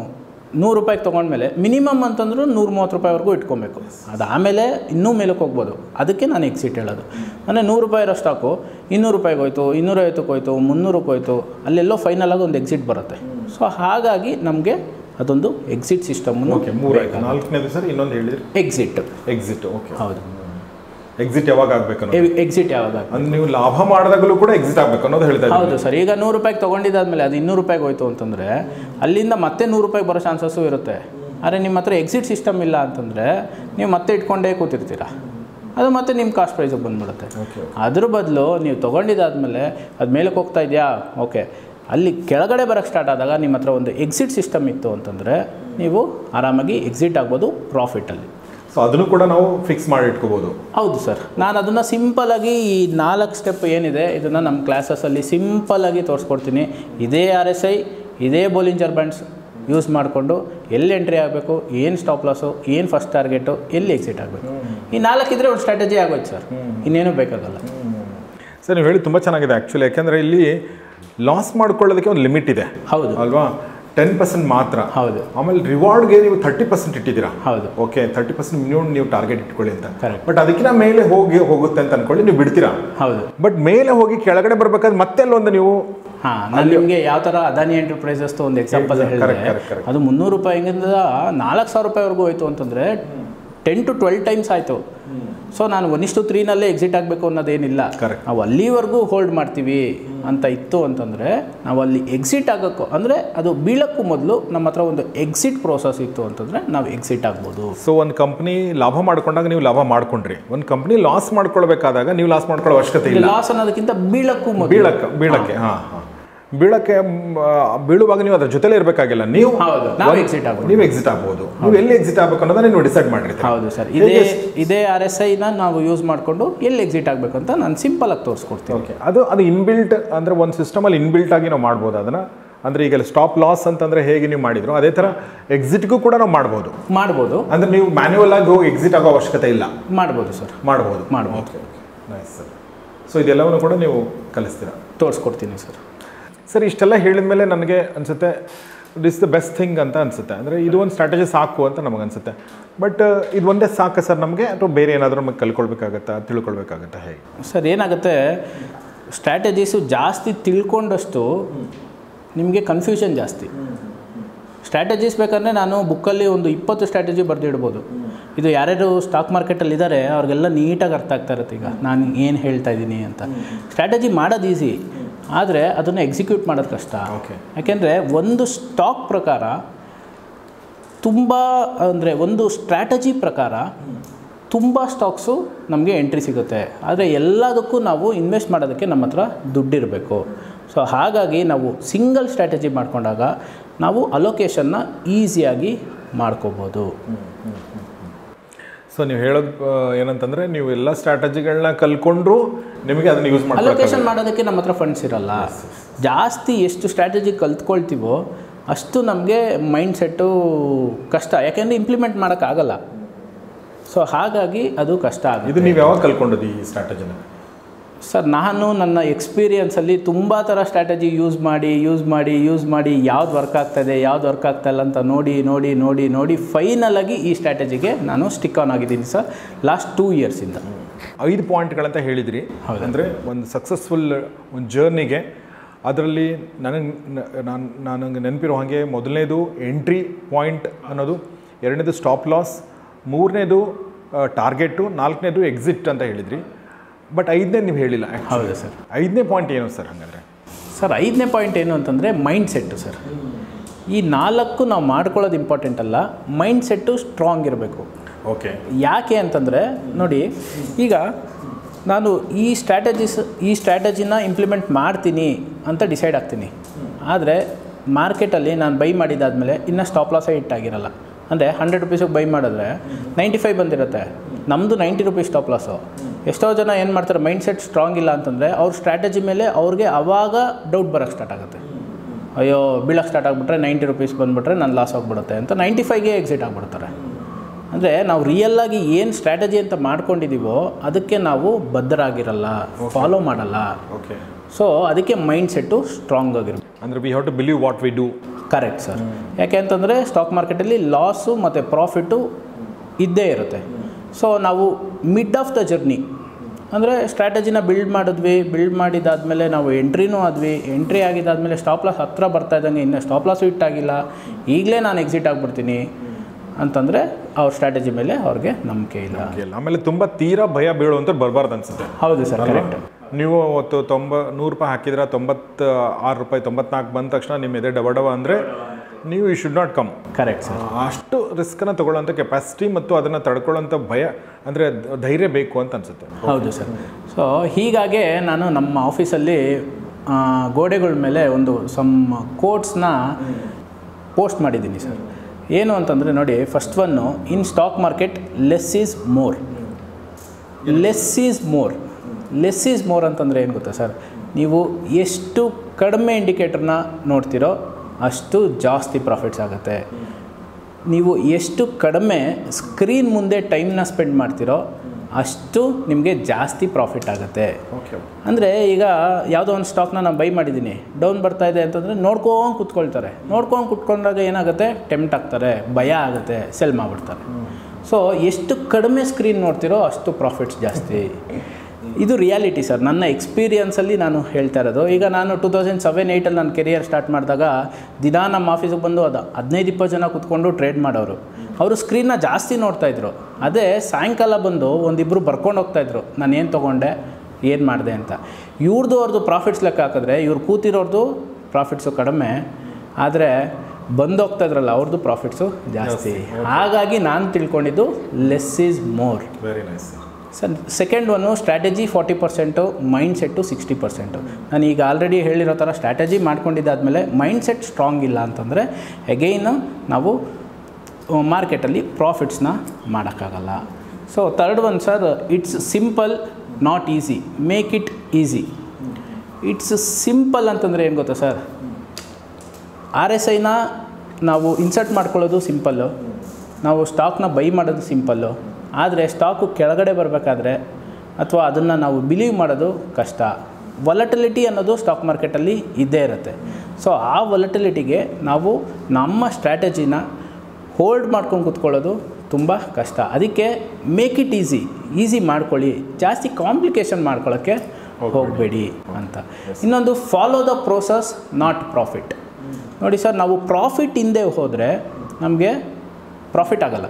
ನೂರು ರೂಪಾಯಿಗೆ ತೊಗೊಂಡ್ಮೇಲೆ ಮಿನಿಮಮ್ ಅಂತಂದ್ರೂ ನೂರ ಮೂವತ್ತು ರೂಪಾಯಿವರೆಗೂ ಇಟ್ಕೊಬೇಕು. ಅದಾದಮೇಲೆ ಇನ್ನೂ ಮೇಲಕ್ಕೆ ಹೋಗ್ಬೋದು. ಅದಕ್ಕೆ ನಾನು ಎಕ್ಸಿಟ್ ಹೇಳೋದು. ಅಂದರೆ ನೂರು ರೂಪಾಯಿ ಇರೋ ಸ್ಟಾಕು ಇನ್ನೂರು ರೂಪಾಯಿಗೆ ಹೋಯ್ತು, ಇನ್ನೂರೈವತ್ತಕ್ಕೆ ಹೋಯ್ತು, ಮುನ್ನೂರಕ್ಕೆ ಹೋಯ್ತು, ಅಲ್ಲೆಲ್ಲೋ ಫೈನಲ್ ಆಗಿ ಒಂದು ಎಕ್ಸಿಟ್ ಬರುತ್ತೆ. ಸೊ ಹಾಗಾಗಿ ನಮಗೆ ಅದೊಂದು ಎಕ್ಸಿಟ್ ಸಿಸ್ಟಮನ್ನು ನಾಲ್ಕನೇದು ಸರ್ ಇನ್ನೊಂದು ಹೇಳಿದ್ರಿ ಎಕ್ಸಿಟ್. ಎಕ್ಸಿಟ್ ಓಕೆ ಹೌದು. ಎಕ್ಸಿಟ್ ಯಾವಾಗ ಆಗಬೇಕು, ಎಕ್ಸಿಟ್ ಯಾವಾಗ ಅಂದ್ರೆ ನೀವು ಲಾಭ ಮಾಡಿದಾಗಲೂ ಕೂಡ ಎಕ್ಸಿಟ್ ಆಗಬೇಕು ಅನ್ನೋದು ಹೇಳ್ತಾ ಇದ್ದೀವಿ. ಹೌದು ಸರ್. ಈಗ ನೂರು ರೂಪಾಯಿಗೆ ತೊಗೊಂಡಿದ್ದಾದ್ಮೇಲೆ ಅದು ಇನ್ನೂರು ರೂಪಾಯಿಗೆ ಹೋಯ್ತು ಅಂತಂದರೆ ಅಲ್ಲಿಂದ ಮತ್ತೆ ನೂರು ರೂಪಾಯಿಗೆ ಬರೋ ಚಾನ್ಸಸ್ಸು ಇರುತ್ತೆ. ಆದರೆ ನಿಮ್ಮ ಹತ್ರ ಎಕ್ಸಿಟ್ ಸಿಸ್ಟಮ್ ಇಲ್ಲ ಅಂತಂದರೆ ನೀವು ಮತ್ತೆ ಇಟ್ಕೊಂಡೇ ಕೂತಿರ್ತೀರ, ಅದು ಮತ್ತೆ ನಿಮ್ಮ ಕಾಸ್ಟ್ ಪ್ರೈಸಿಗೆ ಬಂದುಬಿಡುತ್ತೆ. ಅದ್ರ ಬದಲು ನೀವು ತೊಗೊಂಡಿದ್ದಾದ್ಮೇಲೆ ಅದು ಮೇಲಕ್ಕೆ ಹೋಗ್ತಾ ಇದೆಯಾ, ಓಕೆ, ಅಲ್ಲಿ ಕೆಳಗಡೆ ಬರೋಕ್ಕೆ ಸ್ಟಾರ್ಟ್ ಆದಾಗ ನಿಮ್ಮ ಹತ್ರ ಒಂದು ಎಕ್ಸಿಟ್ ಸಿಸ್ಟಮ್ ಇತ್ತು ಅಂತಂದರೆ ನೀವು ಆರಾಮಾಗಿ ಎಕ್ಸಿಟ್ ಆಗ್ಬೋದು ಪ್ರಾಫಿಟಲ್ಲಿ. ಸೊ ಅದನ್ನು ಕೂಡ ನಾವು ಫಿಕ್ಸ್ ಮಾಡಿ ಇಟ್ಕೋಬೋದು. ಹೌದು ಸರ್. ನಾನು ಅದನ್ನು ಸಿಂಪಲಾಗಿ ಈ ನಾಲ್ಕು ಸ್ಟೆಪ್ ಏನಿದೆ ಇದನ್ನು ನಮ್ಮ ಕ್ಲಾಸಸ್ಸಲ್ಲಿ ಸಿಂಪಲಾಗಿ ತೋರಿಸ್ಕೊಡ್ತೀನಿ. ಇದೇ ಆರ್ ಎಸ್ ಐ, ಇದೇ ಬೋಲಿಂಜರ್ ಬ್ಯಾಂಡ್ಸ್ ಯೂಸ್ ಮಾಡಿಕೊಂಡು ಎಲ್ಲಿ ಎಂಟ್ರಿ ಆಗಬೇಕು, ಏನು ಸ್ಟಾಪ್ ಲಾಸು, ಏನು ಫಸ್ಟ್ ಟಾರ್ಗೆಟು, ಎಲ್ಲಿ ಎಕ್ಸಿಟ್ ಆಗಬೇಕು, ಈ ನಾಲ್ಕಿದ್ರೆ ಒಂದು ಸ್ಟ್ರಾಟಜಿ ಆಗೋಯ್ತು ಸರ್, ಇನ್ನೇನು ಬೇಕಾಗಲ್ಲ. ಸರ್ ನೀವು ಹೇಳಿ ತುಂಬ ಚೆನ್ನಾಗಿದೆ ಆ್ಯಕ್ಚುಲಿ. ಯಾಕೆಂದರೆ ಇಲ್ಲಿ ಲಾಸ್ ಮಾಡ್ಕೊಳ್ಳೋದಕ್ಕೆ ಒಂದು ಲಿಮಿಟ್ ಇದೆ. ಹೌದು ಅಲ್ವಾ, ಟೆನ್ ಪರ್ಸೆಂಟ್ ಮಾತ್ರ. ಹೌದು. ಆಮೇಲೆ ರಿವಾರ್ಡ್ಗೆ ನೀವು ತರ್ಟಿ ಪರ್ಸೆಂಟ್ ಇಟ್ಟಿದ್ದೀರಾ. ಹೌದು. ಓಕೆ, ತರ್ಟಿ ಪರ್ಸೆಂಟ್ ಮಿನಿಮಮ್ ನೀವು ಟಾರ್ಗೆಟ್ ಇಟ್ಕೊಳ್ಳಿ ಅಂತ. ಕರೆಕ್ಟ್. ಬಟ್ ಅದಕ್ಕಿಂತ ಮೇಲೆ ಹೋಗಿ ಹೋಗುತ್ತೆ ಅಂತ ಅನ್ಕೊಳ್ಳಿ ನೀವು ಬಿಡ್ತೀರಾ. ಹೌದು. ಬಟ್ ಮೇಲೆ ಹೋಗಿ ಕೆಳಗಡೆ ಬರ್ಬೇಕಾದ್ರೆ ಮತ್ತೆ ಅಲ್ಲೊಂದು ನೀವು ಹಾಂ, ನಾನು ನಿಮಗೆ ಯಾವ ಥರ ಅದಾನಿ ಎಂಟರ್ಪ್ರೈಸಸ್ದು ಒಂದು ಎಕ್ಸಾಂಪಲ್ ಹೇಳಿದೆ. ಅದು ಮುನ್ನೂರು ರೂಪಾಯಿಗಿಂದ ನಾಲ್ಕು ಸಾವಿರ ರೂಪಾಯಿವರೆಗೂ ಹೋಯಿತು ಅಂತಂದರೆ ಟೆನ್ ಟು ಟ್ವೆಲ್ ಟೈಮ್ಸ್ ಆಯಿತು. ಸೊ ನಾನು ಒನಿಷ್ಟು ತ್ರೀನಲ್ಲೇ ಎಕ್ಸಿಟ್ ಆಗಬೇಕು ಅನ್ನೋದೇನಿಲ್ಲ. ನಾವು ಅಲ್ಲಿವರೆಗೂ ಹೋಲ್ಡ್ ಮಾಡ್ತೀವಿ ಅಂತ ಇತ್ತು ಅಂತಂದರೆ ನಾವು ಅಲ್ಲಿ ಎಕ್ಸಿಟ್ ಆಗೋಕ್ಕೂ ಅಂದರೆ ಅದು ಬೀಳಕ್ಕೂ ಮೊದಲು ನಮ್ಮ ಹತ್ರ ಒಂದು ಎಕ್ಸಿಟ್ ಪ್ರೋಸೆಸ್ ಇತ್ತು ಅಂತಂದರೆ ನಾವು ಎಕ್ಸಿಟ್ ಆಗ್ಬೋದು. ಸೊ ಒಂದು ಕಂಪ್ನಿ ಲಾಭ ಮಾಡ್ಕೊಂಡಾಗ ನೀವು ಲಾಭ ಮಾಡ್ಕೊಂಡ್ರಿ, ಒಂದು ಕಂಪ್ನಿ ಲಾಸ್ ಮಾಡ್ಕೊಳ್ಬೇಕಾದಾಗ ನೀವು ಲಾಸ್ ಮಾಡ್ಕೊಳ್ಳೋ ಅವಶ್ಯಕತೆ ಇಲ್ಲ. ಲಾಸ್ ಅನ್ನೋದಕ್ಕಿಂತ ಬೀಳಕ್ಕೂ ಮೊದಲು ಬೀಳಕ್ಕೆ ಬೀಳಕ್ಕೆ ಹಾಂ ಹಾಂ ಬೀಳಕ್ಕೆ ಬೀಳುವಾಗ ನೀವು ಅದ್ರ ಜೊತೆಲೇ ಇರಬೇಕಾಗಿಲ್ಲ. ನೀವು ಎಕ್ಸಿಟ್ ಆಗ್ಬೋದು, ನೀವು ಎಕ್ಸಿಟ್ ಆಗ್ಬೋದು. ನೀವು ಎಲ್ಲಿ ಎಕ್ಸಿಟ್ ಆಗಬೇಕು ಅನ್ನೋದನ್ನ ನೀವು ಡಿಸೈಡ್ ಮಾಡಿರ್ತೀರಿ. ಹೌದು ಸರ್. ಇದೇ ಇದೇ ಆರ್ ಎಸ್ ಐನ ನಾವು ಯೂಸ್ ಮಾಡಿಕೊಂಡು ಎಲ್ಲಿ ಎಕ್ಸಿಟ್ ಆಗಬೇಕು ಅಂತ ನಾನು ಸಿಂಪಲ್ ಆಗಿ ತೋರಿಸ್ಕೊಡ್ತೀನಿ. ಓಕೆ, ಅದು ಅದು ಇನ್ಬಿಲ್ಟ್ ಅಂದರೆ ಒಂದು ಸಿಸ್ಟಮಲ್ಲಿ ಇನ್ಬಿಲ್ಟ್ ಆಗಿ ನಾವು ಮಾಡ್ಬೋದು ಅದನ್ನು. ಅಂದರೆ ಈಗ ಸ್ಟಾಪ್ ಲಾಸ್ ಅಂತಂದರೆ ಹೇಗೆ ನೀವು ಮಾಡಿದ್ರು ಅದೇ ಥರ ಎಕ್ಸಿಟ್ಗೂ ಕೂಡ ನಾವು ಮಾಡ್ಬೋದು ಮಾಡ್ಬೋದು ಅಂದರೆ ನೀವು ಮ್ಯಾನ್ಯುವಲ್ ಆಗಿ ಹೋಗಿ ಎಕ್ಸಿಟ್ ಆಗೋ ಅವಶ್ಯಕತೆ ಇಲ್ಲ. ಮಾಡ್ಬೋದು ಸರ್, ಮಾಡ್ಬೋದು ಮಾಡ್ಬೋದು. Okay, nice sir. ಸೊ ಇದೆಲ್ಲವನ್ನು ಕೂಡ ನೀವು ಕಲಿಸ್ತೀರಾ? ತೋರಿಸ್ಕೊಡ್ತೀನಿ ಸರ್. ಸರ್ ಇಷ್ಟೆಲ್ಲ ಹೇಳಿದ ಮೇಲೆ ನನಗೆ ಅನಿಸುತ್ತೆ ದಿಸ್ ದ ಬೆಸ್ಟ್ ಥಿಂಗ್ ಅಂತ ಅನಿಸುತ್ತೆ. ಅಂದರೆ ಇದು ಒಂದು ಸ್ಟ್ರಾಟಜಿ ಸಾಕು ಅಂತ ನಮಗೆ ಅನಿಸುತ್ತೆ. ಬಟ್ ಇದು ಒಂದೇ ಸಾಕು ಸರ್ ನಮಗೆ, ಅಥವಾ ಬೇರೆ ಏನಾದರೂ ನಮಗೆ ಕಲ್ಕೊಳ್ಬೇಕಾಗತ್ತಾ, ತಿಳ್ಕೊಳ್ಬೇಕಾಗತ್ತಾ, ಹೇಗೆ ಸರ್? ಏನಾಗುತ್ತೆ, ಸ್ಟ್ರಾಟಜೀಸು ಜಾಸ್ತಿ ತಿಳ್ಕೊಂಡಷ್ಟು ನಿಮಗೆ ಕನ್ಫ್ಯೂಷನ್ ಜಾಸ್ತಿ. ಸ್ಟ್ರಾಟಜೀಸ್ ಬೇಕಂದರೆ ನಾನು ಬುಕ್ಕಲ್ಲಿ ಒಂದು ಇಪ್ಪತ್ತು ಸ್ಟ್ರಾಟಜಿ ಬರೆದಿಡ್ಬೋದು. ಇದು ಯಾರ್ಯಾರು ಸ್ಟಾಕ್ ಮಾರ್ಕೆಟಲ್ಲಿ ಇದ್ದಾರೆ ಅವ್ರಿಗೆಲ್ಲ ನೀಟಾಗಿ ಅರ್ಥ ಆಗ್ತಾ ಇರುತ್ತೆ ಈಗ ನಾನು ಏನು ಹೇಳ್ತಾ ಇದ್ದೀನಿ ಅಂತ. ಸ್ಟ್ರಾಟಜಿ ಮಾಡೋದು ಈಸಿ, ಆದರೆ ಅದನ್ನು ಎಕ್ಸಿಕ್ಯೂಟ್ ಮಾಡೋದು ಕಷ್ಟ. ಓಕೆ, ಯಾಕೆಂದರೆ ಒಂದು ಸ್ಟಾಕ್ ಪ್ರಕಾರ ತುಂಬ ಅಂದರೆ ಒಂದು ಸ್ಟ್ರಾಟಜಿ ಪ್ರಕಾರ ತುಂಬ ಸ್ಟಾಕ್ಸು ನಮಗೆ ಎಂಟ್ರಿ ಸಿಗುತ್ತೆ. ಆದರೆ ಎಲ್ಲದಕ್ಕೂ ನಾವು ಇನ್ವೆಸ್ಟ್ ಮಾಡೋದಕ್ಕೆ ನಮ್ಮ ಹತ್ರ ದುಡ್ಡಿರಬೇಕು. ಸೊ ಹಾಗಾಗಿ ನಾವು ಸಿಂಗಲ್ ಸ್ಟ್ರಾಟಜಿ ಮಾಡ್ಕೊಂಡಾಗ ನಾವು ಅಲೋಕೇಶನ್ನ ಈಸಿಯಾಗಿ ಮಾಡ್ಕೋಬೋದು. ಸೊ ನೀವು ಹೇಳೋದು ಏನಂತಂದರೆ ನೀವು ಎಲ್ಲ ಸ್ಟ್ರಾಟಜಿಗಳನ್ನ ಕಲ್ಕೊಂಡ್ರು ನಿಮಗೆ ಅದನ್ನು ಯೂಸ್ ಮಾಡಿ ಅಲೋಕೇಶನ್ ಮಾಡೋದಕ್ಕೆ ನಮ್ಮ ಹತ್ರ ಫಂಡ್ಸ್ ಇರಲ್ಲ. ಜಾಸ್ತಿ ಎಷ್ಟು ಸ್ಟ್ರಾಟಜಿ ಕಲ್ತ್ಕೊಳ್ತೀವೋ ಅಷ್ಟು ನಮಗೆ ಮೈಂಡ್ಸೆಟ್ಟು ಕಷ್ಟ, ಯಾಕೆಂದರೆ ಇಂಪ್ಲಿಮೆಂಟ್ ಮಾಡೋಕ್ಕಾಗಲ್ಲ. ಸೊ ಹಾಗಾಗಿ ಅದು ಕಷ್ಟ ಆಗುತ್ತೆ. ಇದು ನೀವು ಯಾವಾಗ ಕಲ್ತ್ಕೊಂಡದ್ದು ಈ ಸ್ಟ್ರಾಟಜಿನ? ಸರ್, ನಾನು ನನ್ನ ಎಕ್ಸ್ಪೀರಿಯನ್ಸಲ್ಲಿ ತುಂಬ ಥರ ಸ್ಟ್ರಾಟಜಿ ಯೂಸ್ ಮಾಡಿ ಯೂಸ್ ಮಾಡಿ ಯೂಸ್ ಮಾಡಿ ಯಾವ್ದು ವರ್ಕ್ ಆಗ್ತಾಯಿದೆ ಯಾವ್ದು ವರ್ಕ್ ಆಗ್ತಾಯಿಲ್ಲ ಅಂತ ನೋಡಿ ನೋಡಿ ನೋಡಿ ನೋಡಿ ಫೈನಲಾಗಿ ಈ ಸ್ಟ್ರಾಟಜಿಗೆ ನಾನು ಸ್ಟಿಕ್ ಆನ್ ಆಗಿದ್ದೀನಿ ಸರ್, ಲಾಸ್ಟ್ ಟೂ ಇಯರ್ಸಿಂದ. ಐದು ಪಾಯಿಂಟ್ಗಳಂತ ಹೇಳಿದ್ರಿ. ಅಂದರೆ ಒಂದು ಸಕ್ಸಸ್ಫುಲ್ ಒಂದು ಜರ್ನಿಗೆ ಅದರಲ್ಲಿ ನನಗೆ ನಾನು ನನಗೆ ನೆನಪಿರೋ ಹಾಗೆ ಮೊದಲನೇದು ಎಂಟ್ರಿ ಪಾಯಿಂಟ್ ಅನ್ನೋದು, ಎರಡನೇದು ಸ್ಟಾಪ್ ಲಾಸ್, ಮೂರನೇದು ಟಾರ್ಗೆಟು, ನಾಲ್ಕನೇದು ಎಕ್ಸಿಟ್ ಅಂತ ಹೇಳಿದ್ರಿ. ಬಟ್ ಐದನೇ ನೀವು ಹೇಳಿಲ್ಲ. ಹೌದು ಸರ್. ಐದನೇ ಪಾಯಿಂಟ್ ಏನು ಸರ್ ಹಾಗಾದರೆ? ಸರ್, ಐದನೇ ಪಾಯಿಂಟ್ ಏನು ಅಂತಂದರೆ ಮೈಂಡ್ ಸೆಟ್ಟು ಸರ್. ಈ ನಾಲ್ಕು ನಾವು ಮಾಡ್ಕೊಳ್ಳೋದು ಇಂಪಾರ್ಟೆಂಟ್ ಅಲ್ಲ, ಮೈಂಡ್ ಸೆಟ್ಟು ಸ್ಟ್ರಾಂಗ್ ಇರಬೇಕು. ಓಕೆ. ಯಾಕೆ ಅಂತಂದರೆ ನೋಡಿ, ಈಗ ನಾನು ಈ ಸ್ಟ್ರಾಟಜಿಸ್ ಈ ಸ್ಟ್ರಾಟಜಿನ ಇಂಪ್ಲಿಮೆಂಟ್ ಮಾಡ್ತೀನಿ ಅಂತ ಡಿಸೈಡ್ ಆಗ್ತೀನಿ. ಆದರೆ ಮಾರ್ಕೆಟಲ್ಲಿ ನಾನು ಬೈ ಮಾಡಿದ್ದಾದಮೇಲೆ ಇನ್ನೂ ಸ್ಟಾಪ್ ಲಾಸೇ ಇಟ್ಟಾಗಿರಲ್ಲ. ಅಂದರೆ ಹಂಡ್ರೆಡ್ ರುಪೀಸಿಗೆ ಬೈ ಮಾಡಿದ್ರೆ ನೈಂಟಿ ಫೈವ್ ಬಂದಿರುತ್ತೆ, ನಮ್ಮದು ನೈಂಟಿ ರುಪೀಸ್ ಸ್ಟಾಪ್ ಲಾಸು. ಎಷ್ಟೋ ಜನ ಏನು ಮಾಡ್ತಾರೆ, ಮೈಂಡ್ ಸೆಟ್ ಸ್ಟ್ರಾಂಗ್ ಇಲ್ಲ ಅಂತಂದರೆ ಅವ್ರ ಸ್ಟ್ರಾಟಜಿ ಮೇಲೆ ಅವ್ರಿಗೆ ಆವಾಗ ಡೌಟ್ ಬರೋಕ್ಕೆ ಸ್ಟಾರ್ಟ್ ಆಗುತ್ತೆ. ಅಯ್ಯೋ ಬೀಳೋಕ್ಕೆ ಸ್ಟಾರ್ಟ್ ಆಗಿಬಿಟ್ರೆ ನೈಂಟಿ ರುಪೀಸ್ ಬಂದುಬಿಟ್ರೆ ನನ್ನ ಲಾಸ್ ಆಗಿಬಿಡುತ್ತೆ ಅಂತ ನೈಂಟಿ ಫೈವ್ಗೆ ಎಕ್ಸಿಟ್ ಆಗಿಬಿಡ್ತಾರೆ. ಅಂದರೆ ನಾವು ರಿಯಲ್ಲಾಗಿ ಏನು ಸ್ಟ್ರಾಟಜಿ ಅಂತ ಮಾಡ್ಕೊಂಡಿದ್ದೀವೋ ಅದಕ್ಕೆ ನಾವು ಬದ್ಧರಾಗಿರಲ್ಲ, ಫಾಲೋ ಮಾಡಲ್ಲ. ಓಕೆ. ಸೊ ಅದಕ್ಕೆ ಮೈಂಡ್ ಸೆಟ್ಟು ಸ್ಟ್ರಾಂಗ್ ಆಗಿರುತ್ತೆ. ಅಂದರೆ we have to believe what we do. Correct sir. ಯಾಕೆ ಅಂತಂದರೆ ಸ್ಟಾಕ್ ಮಾರ್ಕೆಟಲ್ಲಿ ಲಾಸು ಮತ್ತು ಪ್ರಾಫಿಟ್ಟು ಇದ್ದೇ ಇರುತ್ತೆ. ಸೊ ನಾವು ಮಿಡ್ ಆಫ್ ದ ಜರ್ನಿ ಅಂದರೆ ಸ್ಟ್ರಾಟಜಿನ ಬಿಲ್ಡ್ ಮಾಡಿದ್ವಿ, ಬಿಲ್ಡ್ ಮಾಡಿದಾದಮೇಲೆ ನಾವು ಎಂಟ್ರಿನೂ ಆದ್ವಿ, ಎಂಟ್ರಿ ಆಗಿದ್ದಾದಮೇಲೆ ಸ್ಟಾಪ್ ಲಾಸ್ ಹತ್ತಿರ ಬರ್ತಾ ಇದ್ದಂಗೆ ಇನ್ನೂ ಸ್ಟಾಪ್ ಲಾಸು ಇಟ್ಟಾಗಿಲ್ಲ, ಈಗಲೇ ನಾನು ಎಕ್ಸಿಟ್ ಆಗಿಬಿಡ್ತೀನಿ ಅಂತಂದರೆ ಅವ್ರ ಸ್ಟ್ರಾಟಜಿ ಮೇಲೆ ಅವ್ರಿಗೆ ನಂಬಿಕೆ ಇಲ್ಲ. ಆಮೇಲೆ ತುಂಬ ತೀರಾ ಭಯ ಬೀಳುವಂತ ಬರಬಾರ್ದು ಅನ್ಸುತ್ತೆ. ಹೌದು ಸರ್, ಕರೆಕ್ಟ್. ನೀವು ಅವತ್ತು ತೊಂಬ ನೂರು ರೂಪಾಯಿ ಹಾಕಿದ್ರೆ ತೊಂಬತ್ತ ಆರು ರೂಪಾಯಿ ತೊಂಬತ್ನಾಲ್ಕು ಬಂದ ತಕ್ಷಣ ನಿಮ್ಮ ಎದೆ ಡಬ ಡಬ ಅಂದರೆ ನೀವು you should not come. Correct sir. ಅಷ್ಟು ರಿಸ್ಕನ್ನು ತೊಗೊಳ್ಳೋಂಥ ಕೆಪಾಸಿಟಿ ಮತ್ತು ಅದನ್ನು ತಡ್ಕೊಳ್ಳೋಂಥ ಭಯ ಅಂದರೆ ಧೈರ್ಯ ಬೇಕು ಅಂತ ಅನಿಸುತ್ತೆ. ಹೌದು ಸರ್. ಸೊ ಹೀಗಾಗಿ ನಾನು ನಮ್ಮ ಆಫೀಸಲ್ಲಿ ಗೋಡೆಗಳ ಮೇಲೆ ಒಂದು ಸಮ್ ಕೋಟ್ಸ್ನ ಪೋಸ್ಟ್ ಮಾಡಿದ್ದೀನಿ ಸರ್. ಏನು ಅಂತಂದರೆ ನೋಡಿ, first one, in stock market less is more. Less is more less is more ಅಂತಂದರೆ ಏನು ಗೊತ್ತಾ ಸರ್, ನೀವು ಎಷ್ಟು ಕಡಿಮೆ ಇಂಡಿಕೇಟರ್ನ ನೋಡ್ತೀರೋ ಅಷ್ಟು ಜಾಸ್ತಿ ಪ್ರಾಫಿಟ್ಸ್ ಆಗುತ್ತೆ. ನೀವು ಎಷ್ಟು ಕಡಿಮೆ ಸ್ಕ್ರೀನ್ ಮುಂದೆ ಟೈಮ್ನ ಸ್ಪೆಂಡ್ ಮಾಡ್ತೀರೋ ಅಷ್ಟು ನಿಮಗೆ ಜಾಸ್ತಿ ಪ್ರಾಫಿಟ್ ಆಗುತ್ತೆ. ಅಂದರೆ ಈಗ ಯಾವುದೋ ಒಂದು ಸ್ಟಾಕ್ನ ನಾನು ಬೈ ಮಾಡಿದ್ದೀನಿ, ಡೌನ್ ಬರ್ತಾ ಇದೆ ಅಂತಂದರೆ ನೋಡ್ಕೊಂಡು ಕೂತ್ಕೊಳ್ತಾರೆ. ನೋಡ್ಕೊಂಡು ಕೂತ್ಕೊಂಡಾಗ ಏನಾಗುತ್ತೆ, ಟೆಂಪ್ಟ್ ಆಗ್ತಾರೆ, ಭಯ ಆಗುತ್ತೆ, ಸೆಲ್ ಮಾಡಿಬಿಡ್ತಾರೆ. ಸೊ ಎಷ್ಟು ಕಡಿಮೆ ಸ್ಕ್ರೀನ್ ನೋಡ್ತೀರೋ ಅಷ್ಟು ಪ್ರಾಫಿಟ್ಸ್ ಜಾಸ್ತಿ. ಇದು ರಿಯಾಲಿಟಿ ಸರ್, ನನ್ನ ಎಕ್ಸ್ಪೀರಿಯನ್ಸಲ್ಲಿ ನಾನು ಹೇಳ್ತಾ ಇರೋದು. ಈಗ ನಾನು ಟೂ ತೌಸಂಡ್ ಸೆವೆನ್ ಏಯ್ಟಲ್ಲಿ ನಾನು ಕೆರಿಯರ್ ಸ್ಟಾರ್ಟ್ ಮಾಡಿದಾಗ ದಿನ ನಮ್ಮ ಆಫೀಸಿಗೆ ಬಂದು ಅದು ಹದಿನೈದು ಇಪ್ಪತ್ತು ಜನ ಕೂತ್ಕೊಂಡು ಟ್ರೇಡ್ ಮಾಡೋರು. ಅವರು ಸ್ಕ್ರೀನ್ನ ಜಾಸ್ತಿ ನೋಡ್ತಾಯಿದ್ರು. ಅದೇ ಸಾಯಂಕಾಲ ಬಂದು ಒಂದಿಬ್ಬರು ಬರ್ಕೊಂಡು ಹೋಗ್ತಾಯಿದ್ರು, ನಾನು ಏನು ತೊಗೊಂಡೆ, ಏನು ಮಾಡಿದೆ ಅಂತ. ಇವ್ರದ್ದು ಅವ್ರದ್ದು ಪ್ರಾಫಿಟ್ಸ್ ಲೆಕ್ಕ ಹಾಕಿದ್ರೆ ಇವ್ರು ಕೂತಿರೋರ್ದು ಪ್ರಾಫಿಟ್ಸು ಕಡಿಮೆ, ಆದರೆ ಬಂದೋಗ್ತಾಯಿದ್ರಲ್ಲ ಅವ್ರದ್ದು ಪ್ರಾಫಿಟ್ಸು ಜಾಸ್ತಿ. ಹಾಗಾಗಿ ನಾನು ತಿಳ್ಕೊಂಡಿದ್ದು less is more. Very nice sir. Second one, strategy forty percent, mind set sixty percent. ನಾನು ಈಗ ಆಲ್ರೆಡಿ ಹೇಳಿರೋ ಥರ ಸ್ಟ್ರಾಟಜಿ ಮಾಡ್ಕೊಂಡಿದ್ದಾದಮೇಲೆ ಮೈಂಡ್ ಸೆಟ್ ಸ್ಟ್ರಾಂಗ್ ಇಲ್ಲ ಅಂತಂದರೆ ಎಗೈನು ನಾವು ಮಾರ್ಕೆಟಲ್ಲಿ ಪ್ರಾಫಿಟ್ಸ್ನ ಮಾಡೋಕ್ಕಾಗಲ್ಲ. So third one sir, it's simple not easy, make it easy. It's simple ಅಂತಂದರೆ ಏನು ಗೊತ್ತಾ ಸರ್, ಆರ್ ಎಸ್ ಐನ ನಾವು ಇನ್ಸರ್ಟ್ ಮಾಡ್ಕೊಳ್ಳೋದು ಸಿಂಪಲ್ಲು, ನಾವು ಸ್ಟಾಕ್ನ ಬೈ ಮಾಡೋದು ಸಿಂಪಲ್ಲು. ಆದರೆ ಸ್ಟಾಕು ಕೆಳಗಡೆ ಬರಬೇಕಾದ್ರೆ ಅಥವಾ ಅದನ್ನು ನಾವು ಬಿಲೀವ್ ಮಾಡೋದು ಕಷ್ಟ. ವೊಲಟಿಲಿಟಿ ಅನ್ನೋದು ಸ್ಟಾಕ್ ಮಾರ್ಕೆಟಲ್ಲಿ ಇದ್ದೇ ಇರುತ್ತೆ. ಸೊ ಆ ವೊಲಟಿಲಿಟಿಗೆ ನಾವು ನಮ್ಮ ಸ್ಟ್ರಾಟಜಿನ ಹೋಲ್ಡ್ ಮಾಡ್ಕೊಂಡು ಕೂತ್ಕೊಳ್ಳೋದು ತುಂಬ ಕಷ್ಟ. ಅದಕ್ಕೆ ಮೇಕ್ ಇಟ್ ಈಸಿ, ಈಸಿ ಮಾಡ್ಕೊಳ್ಳಿ, ಜಾಸ್ತಿ ಕಾಂಪ್ಲಿಕೇಶನ್ ಮಾಡ್ಕೊಳ್ಳೋಕ್ಕೆ ಹೋಗಬೇಡಿ ಅಂತ. ಇನ್ನೊಂದು, follow the process not profit. ನೋಡಿ ಸರ್, ನಾವು ಪ್ರಾಫಿಟ್ ಹಿಂದೆ ಹೋದರೆ ನಮಗೆ ಪ್ರಾಫಿಟ್ ಆಗಲ್ಲ.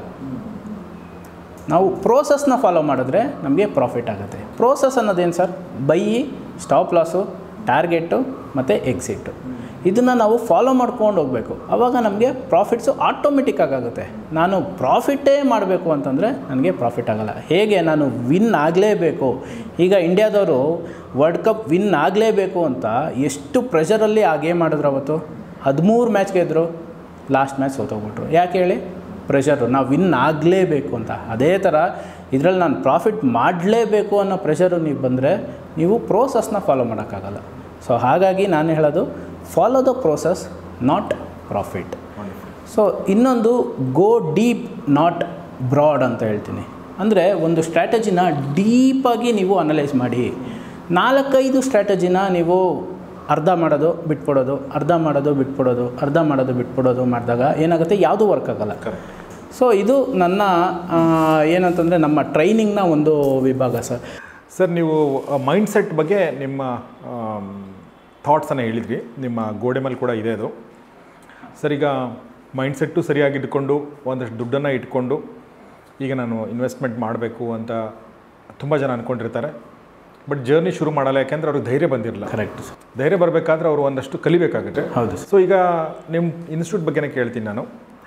ನಾವು ಪ್ರೋಸೆಸ್ನ ಫಾಲೋ ಮಾಡಿದ್ರೆ ನಮಗೆ ಪ್ರಾಫಿಟ್ ಆಗುತ್ತೆ. ಪ್ರೋಸೆಸ್ ಅನ್ನೋದೇನು sir, by, stop loss, target ಮತ್ತು ಎಕ್ಸಿಟು, ಇದನ್ನು ನಾವು ಫಾಲೋ ಮಾಡ್ಕೊಂಡು ಹೋಗಬೇಕು. ಆವಾಗ ನಮಗೆ ಪ್ರಾಫಿಟ್ಸು ಆಟೋಮೆಟಿಕ್ಕಾಗಿ ಆಗುತ್ತೆ. ನಾನು ಪ್ರಾಫಿಟ್ಟೇ ಮಾಡಬೇಕು ಅಂತಂದರೆ ನನಗೆ ಪ್ರಾಫಿಟ್ ಆಗೋಲ್ಲ. ಹೇಗೆ ನಾನು ವಿನ್ ಆಗಲೇಬೇಕು, ಈಗ ಇಂಡಿಯಾದವರು ವರ್ಲ್ಡ್ ಕಪ್ ವಿನ್ ಆಗಲೇಬೇಕು ಅಂತ ಎಷ್ಟು ಪ್ರೆಷರಲ್ಲಿ ಆ ಗೇಮ್ ಆಡಿದ್ರು. ಅವತ್ತು ಹದಿಮೂರು ಮ್ಯಾಚ್ ಗೆದ್ದರು, ಲಾಸ್ಟ್ ಮ್ಯಾಚ್ ಸೋತೋಗ್ಬಿಟ್ರು. ಯಾಕೆ ಹೇಳಿ, ಪ್ರೆಷರು, ನಾವು ವಿನ್ ಆಗಲೇಬೇಕು ಅಂತ. ಅದೇ ಥರ ಇದರಲ್ಲಿ ನಾನು ಪ್ರಾಫಿಟ್ ಮಾಡಲೇಬೇಕು ಅನ್ನೋ ಪ್ರೆಷರು ನೀವು ಬಂದರೆ ನೀವು ಪ್ರೋಸೆಸ್ನ ಫಾಲೋ ಮಾಡೋಕ್ಕಾಗಲ್ಲ. ಸೊ ಹಾಗಾಗಿ ನಾನು ಹೇಳೋದು follow the process, not profit. So ಇನ್ನೊಂದು ಗೋ ಡೀಪ್ ನಾಟ್ ಬ್ರಾಡ್ ಅಂತ ಹೇಳ್ತೀನಿ. ಅಂದರೆ ಒಂದು ಸ್ಟ್ರಾಟಜಿನ ಡೀಪಾಗಿ ನೀವು ಅನಲೈಸ್ ಮಾಡಿ. ನಾಲ್ಕೈದು ಸ್ಟ್ರಾಟಜಿನ ನೀವು ಅರ್ಧ ಮಾಡೋದು ಬಿಟ್ಬಿಡೋದು, ಅರ್ಧ ಮಾಡೋದು ಬಿಟ್ಬಿಡೋದು, ಅರ್ಧ ಮಾಡೋದು ಬಿಟ್ಬಿಡೋದು ಮಾಡಿದಾಗ ಏನಾಗುತ್ತೆ, ಯಾವುದೂ ವರ್ಕ್ ಆಗಲ್ಲ. ಸೊ ಇದು ನನ್ನ ಏನಂತಂದರೆ ನಮ್ಮ ಟ್ರೈನಿಂಗ್ನ ಒಂದು ವಿಭಾಗ ಸರ್. ಸರ್ ನೀವು ಮೈಂಡ್ಸೆಟ್ ಬಗ್ಗೆ ನಿಮ್ಮ ಥಾಟ್ಸನ್ನು ಹೇಳಿದ್ರಿ, ನಿಮ್ಮ ಗೋಡೆ ಮೇಲೆ ಕೂಡ ಇದೆ ಅದು. ಸರ್ ಈಗ ಮೈಂಡ್ಸೆಟ್ಟು ಸರಿಯಾಗಿ ಇಟ್ಕೊಂಡು ಒಂದಷ್ಟು ದುಡ್ಡನ್ನು ಇಟ್ಕೊಂಡು ಈಗ ನಾನು ಇನ್ವೆಸ್ಟ್ಮೆಂಟ್ ಮಾಡಬೇಕು ಅಂತ ತುಂಬ ಜನ ಅಂದ್ಕೊಂಡಿರ್ತಾರೆ. ಬಟ್ ಜರ್ನಿ ಶುರು ಮಾಡಲ್ಲ, ಯಾಕೆಂದರೆ ಅವ್ರಿಗೆ ಧೈರ್ಯ ಬಂದಿರಲ್ಲ. Correct sir. ಧೈರ್ಯ ಬರಬೇಕಾದ್ರೆ ಅವರು ಒಂದಷ್ಟು ಕಲಿಬೇಕಾಗುತ್ತೆ. ಹೌದು. ಸೊ ಈಗ ನಿಮ್ಮ ಇನ್ಸ್ಟಿಟ್ಯೂಟ್ ಬಗ್ಗೆನೇ ಕೇಳ್ತೀನಿ ನಾನು.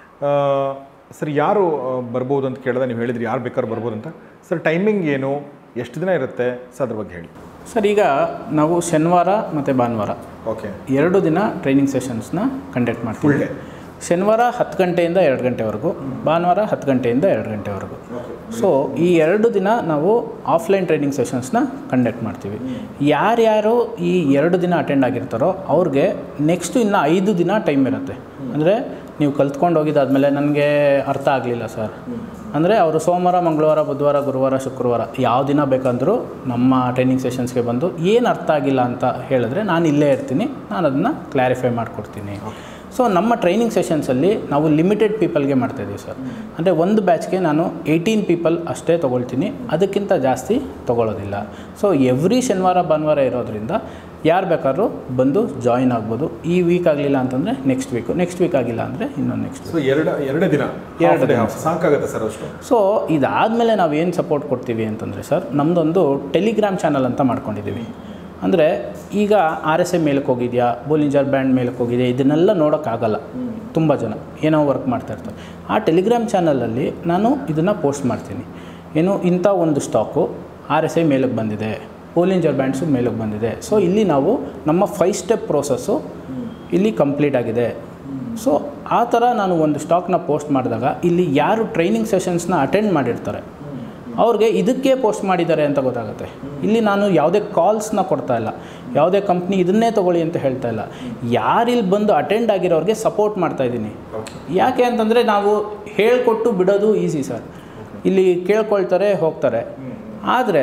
ಸರ್ ಯಾರು ಬರ್ಬೋದು ಅಂತ ಕೇಳಿದ್ರೆ ನೀವು ಹೇಳಿದ್ರಿ ಯಾರು ಬೇಕಾದ್ರೂ ಬರ್ಬೋದು ಅಂತ. ಸರ್ ಟೈಮಿಂಗ್ ಏನು, ಎಷ್ಟು ದಿನ ಇರುತ್ತೆ ಸರ್, ಅದ್ರ ಬಗ್ಗೆ ಹೇಳಿ. ಸರ್ ಈಗ ನಾವು ಶನಿವಾರ ಮತ್ತು ಭಾನುವಾರ ಓಕೆ ಎರಡು ದಿನ ಟ್ರೈನಿಂಗ್ ಸೆಷನ್ಸ್ನ ಕಂಡಕ್ಟ್ ಮಾಡ್ತೀವಿ. ಶನಿವಾರ ಹತ್ತು ಗಂಟೆಯಿಂದ ಎರಡು ಗಂಟೆವರೆಗೂ, ಭಾನುವಾರ ಹತ್ತು ಗಂಟೆಯಿಂದ ಎರಡು ಗಂಟೆವರೆಗೂ. ಸೊ ಈ ಎರಡು ದಿನ ನಾವು ಆಫ್ಲೈನ್ ಟ್ರೈನಿಂಗ್ ಸೆಷನ್ಸ್ನ ಕಂಡಕ್ಟ್ ಮಾಡ್ತೀವಿ. ಯಾರ್ಯಾರು ಈ ಎರಡು ದಿನ ಅಟೆಂಡ್ ಆಗಿರ್ತಾರೋ ಅವ್ರಿಗೆ ನೆಕ್ಸ್ಟು ಇನ್ನು ಐದು ದಿನ ಟೈಮ್ ಇರುತ್ತೆ. ಅಂದರೆ ನೀವು ಕಲ್ತ್ಕೊಂಡು ಹೋಗಿದ್ದಾದಮೇಲೆ ನನಗೆ ಅರ್ಥ ಆಗಲಿಲ್ಲ ಸರ್ ಅಂದರೆ ಅವರು ಸೋಮವಾರ, ಮಂಗಳವಾರ, ಬುಧವಾರ, ಗುರುವಾರ, ಶುಕ್ರವಾರ ಯಾವ ದಿನ ಬೇಕಂದರೂ ನಮ್ಮ ಟ್ರೈನಿಂಗ್ ಸೆಷನ್ಸ್ಗೆ ಬಂದು ಏನು ಅರ್ಥ ಆಗಿಲ್ಲ ಅಂತ ಹೇಳಿದ್ರೆ ನಾನು ಇಲ್ಲೇ ಇರ್ತೀನಿ, ನಾನು ಅದನ್ನು ಕ್ಲಾರಿಫೈ ಮಾಡಿಕೊಡ್ತೀನಿ. ಸೊ ನಮ್ಮ ಟ್ರೈನಿಂಗ್ ಸೆಷನ್ಸಲ್ಲಿ ನಾವು ಲಿಮಿಟೆಡ್ ಪೀಪಲ್ಗೆ ಮಾಡ್ತಾಯಿದ್ದೀವಿ ಸರ್. ಅಂದರೆ ಒಂದು ಬ್ಯಾಚ್ಗೆ ನಾನು ಏಯ್ಟೀನ್ ಪೀಪಲ್ ಅಷ್ಟೇ ತೊಗೊಳ್ತೀನಿ, ಅದಕ್ಕಿಂತ ಜಾಸ್ತಿ ತೊಗೊಳ್ಳೋದಿಲ್ಲ. ಸೊ ಎವ್ರಿ ಶನಿವಾರ ಭಾನುವಾರ ಇರೋದ್ರಿಂದ ಯಾರು ಬೇಕಾದ್ರೂ ಬಂದು ಜಾಯಿನ್ ಆಗ್ಬೋದು. ಈ ವೀಕ್ ಆಗಲಿಲ್ಲ ಅಂತಂದರೆ ನೆಕ್ಸ್ಟ್ ವೀಕು, ನೆಕ್ಸ್ಟ್ ವೀಕ್ ಆಗಿಲ್ಲ ಅಂದರೆ ಇನ್ನೊಂದು ನೆಕ್ಸ್ಟ್ ವೀಕ್. ಎರಡು ಎರಡೇ ದಿನ ಎರಡು ದಿನ ಸಾಕಾಗುತ್ತೆ ಸರ್ ಅಷ್ಟು. ಸೊ ಇದಾದಮೇಲೆ ನಾವು ಏನು ಸಪೋರ್ಟ್ ಕೊಡ್ತೀವಿ ಅಂತಂದರೆ ಸರ್, ನಮ್ಮದೊಂದು ಟೆಲಿಗ್ರಾಮ್ ಚಾನಲ್ ಅಂತ ಮಾಡ್ಕೊಂಡಿದ್ದೀವಿ. ಅಂದರೆ ಈಗ ಆರ್ ಎಸ್ ಎ ಮೇಲಕ್ಕೆ ಹೋಗಿದೆಯಾ, ಬೋಲಿಂಜರ್ ಬ್ಯಾಂಡ್ ಮೇಲಕ್ಕೆ ಹೋಗಿದೆಯಾ, ಇದನ್ನೆಲ್ಲ ನೋಡೋಕ್ಕಾಗಲ್ಲ. ತುಂಬ ಜನ ಏನೋ ವರ್ಕ್ ಮಾಡ್ತಾಯಿರ್ತಾರೆ. ಆ ಟೆಲಿಗ್ರಾಮ್ ಚಾನಲಲ್ಲಿ ನಾನು ಇದನ್ನು ಪೋಸ್ಟ್ ಮಾಡ್ತೀನಿ. ಏನು, ಇಂಥ ಒಂದು ಸ್ಟಾಕು ಆರ್ ಎಸ್ ಐ ಮೇಲಕ್ಕೆ ಬಂದಿದೆ, ಬೋಲಿಂಜರ್ ಬ್ಯಾಂಡ್ಸು ಮೇಲಕ್ಕೆ ಬಂದಿದೆ. ಸೊ ಇಲ್ಲಿ ನಾವು ನಮ್ಮ ಫೈವ್ ಸ್ಟೆಪ್ ಪ್ರೋಸೆಸ್ಸು ಇಲ್ಲಿ ಕಂಪ್ಲೀಟ್ ಆಗಿದೆ. ಸೊ ಆ ಥರ ನಾನು ಒಂದು ಸ್ಟಾಕ್ನ ಪೋಸ್ಟ್ ಮಾಡಿದಾಗ ಇಲ್ಲಿ ಯಾರು ಟ್ರೈನಿಂಗ್ ಸೆಷನ್ಸ್ನ ಅಟೆಂಡ್ ಮಾಡಿರ್ತಾರೆ ಅವ್ರಿಗೆ ಇದಕ್ಕೆ ಪೋಸ್ಟ್ ಮಾಡಿದ್ದಾರೆ ಅಂತ ಗೊತ್ತಾಗುತ್ತೆ. ಇಲ್ಲಿ ನಾನು ಯಾವುದೇ ಕಾಲ್ಸ್ನ ಕೊಡ್ತಾ ಇಲ್ಲ, ಯಾವುದೇ ಕಂಪ್ನಿ ಇದನ್ನೇ ತೊಗೊಳ್ಳಿ ಅಂತ ಹೇಳ್ತಾ ಇಲ್ಲ. ಯಾರಿಲ್ಲಿ ಬಂದು ಅಟೆಂಡ್ ಆಗಿರೋರಿಗೆ ಸಪೋರ್ಟ್ ಮಾಡ್ತಾಯಿದ್ದೀನಿ. ಯಾಕೆ ಅಂತಂದರೆ ನಾವು ಹೇಳಿಕೊಟ್ಟು ಬಿಡೋದು ಈಸಿ ಸರ್. ಇಲ್ಲಿ ಕೇಳ್ಕೊಳ್ತಾರೆ, ಹೋಗ್ತಾರೆ. ಆದರೆ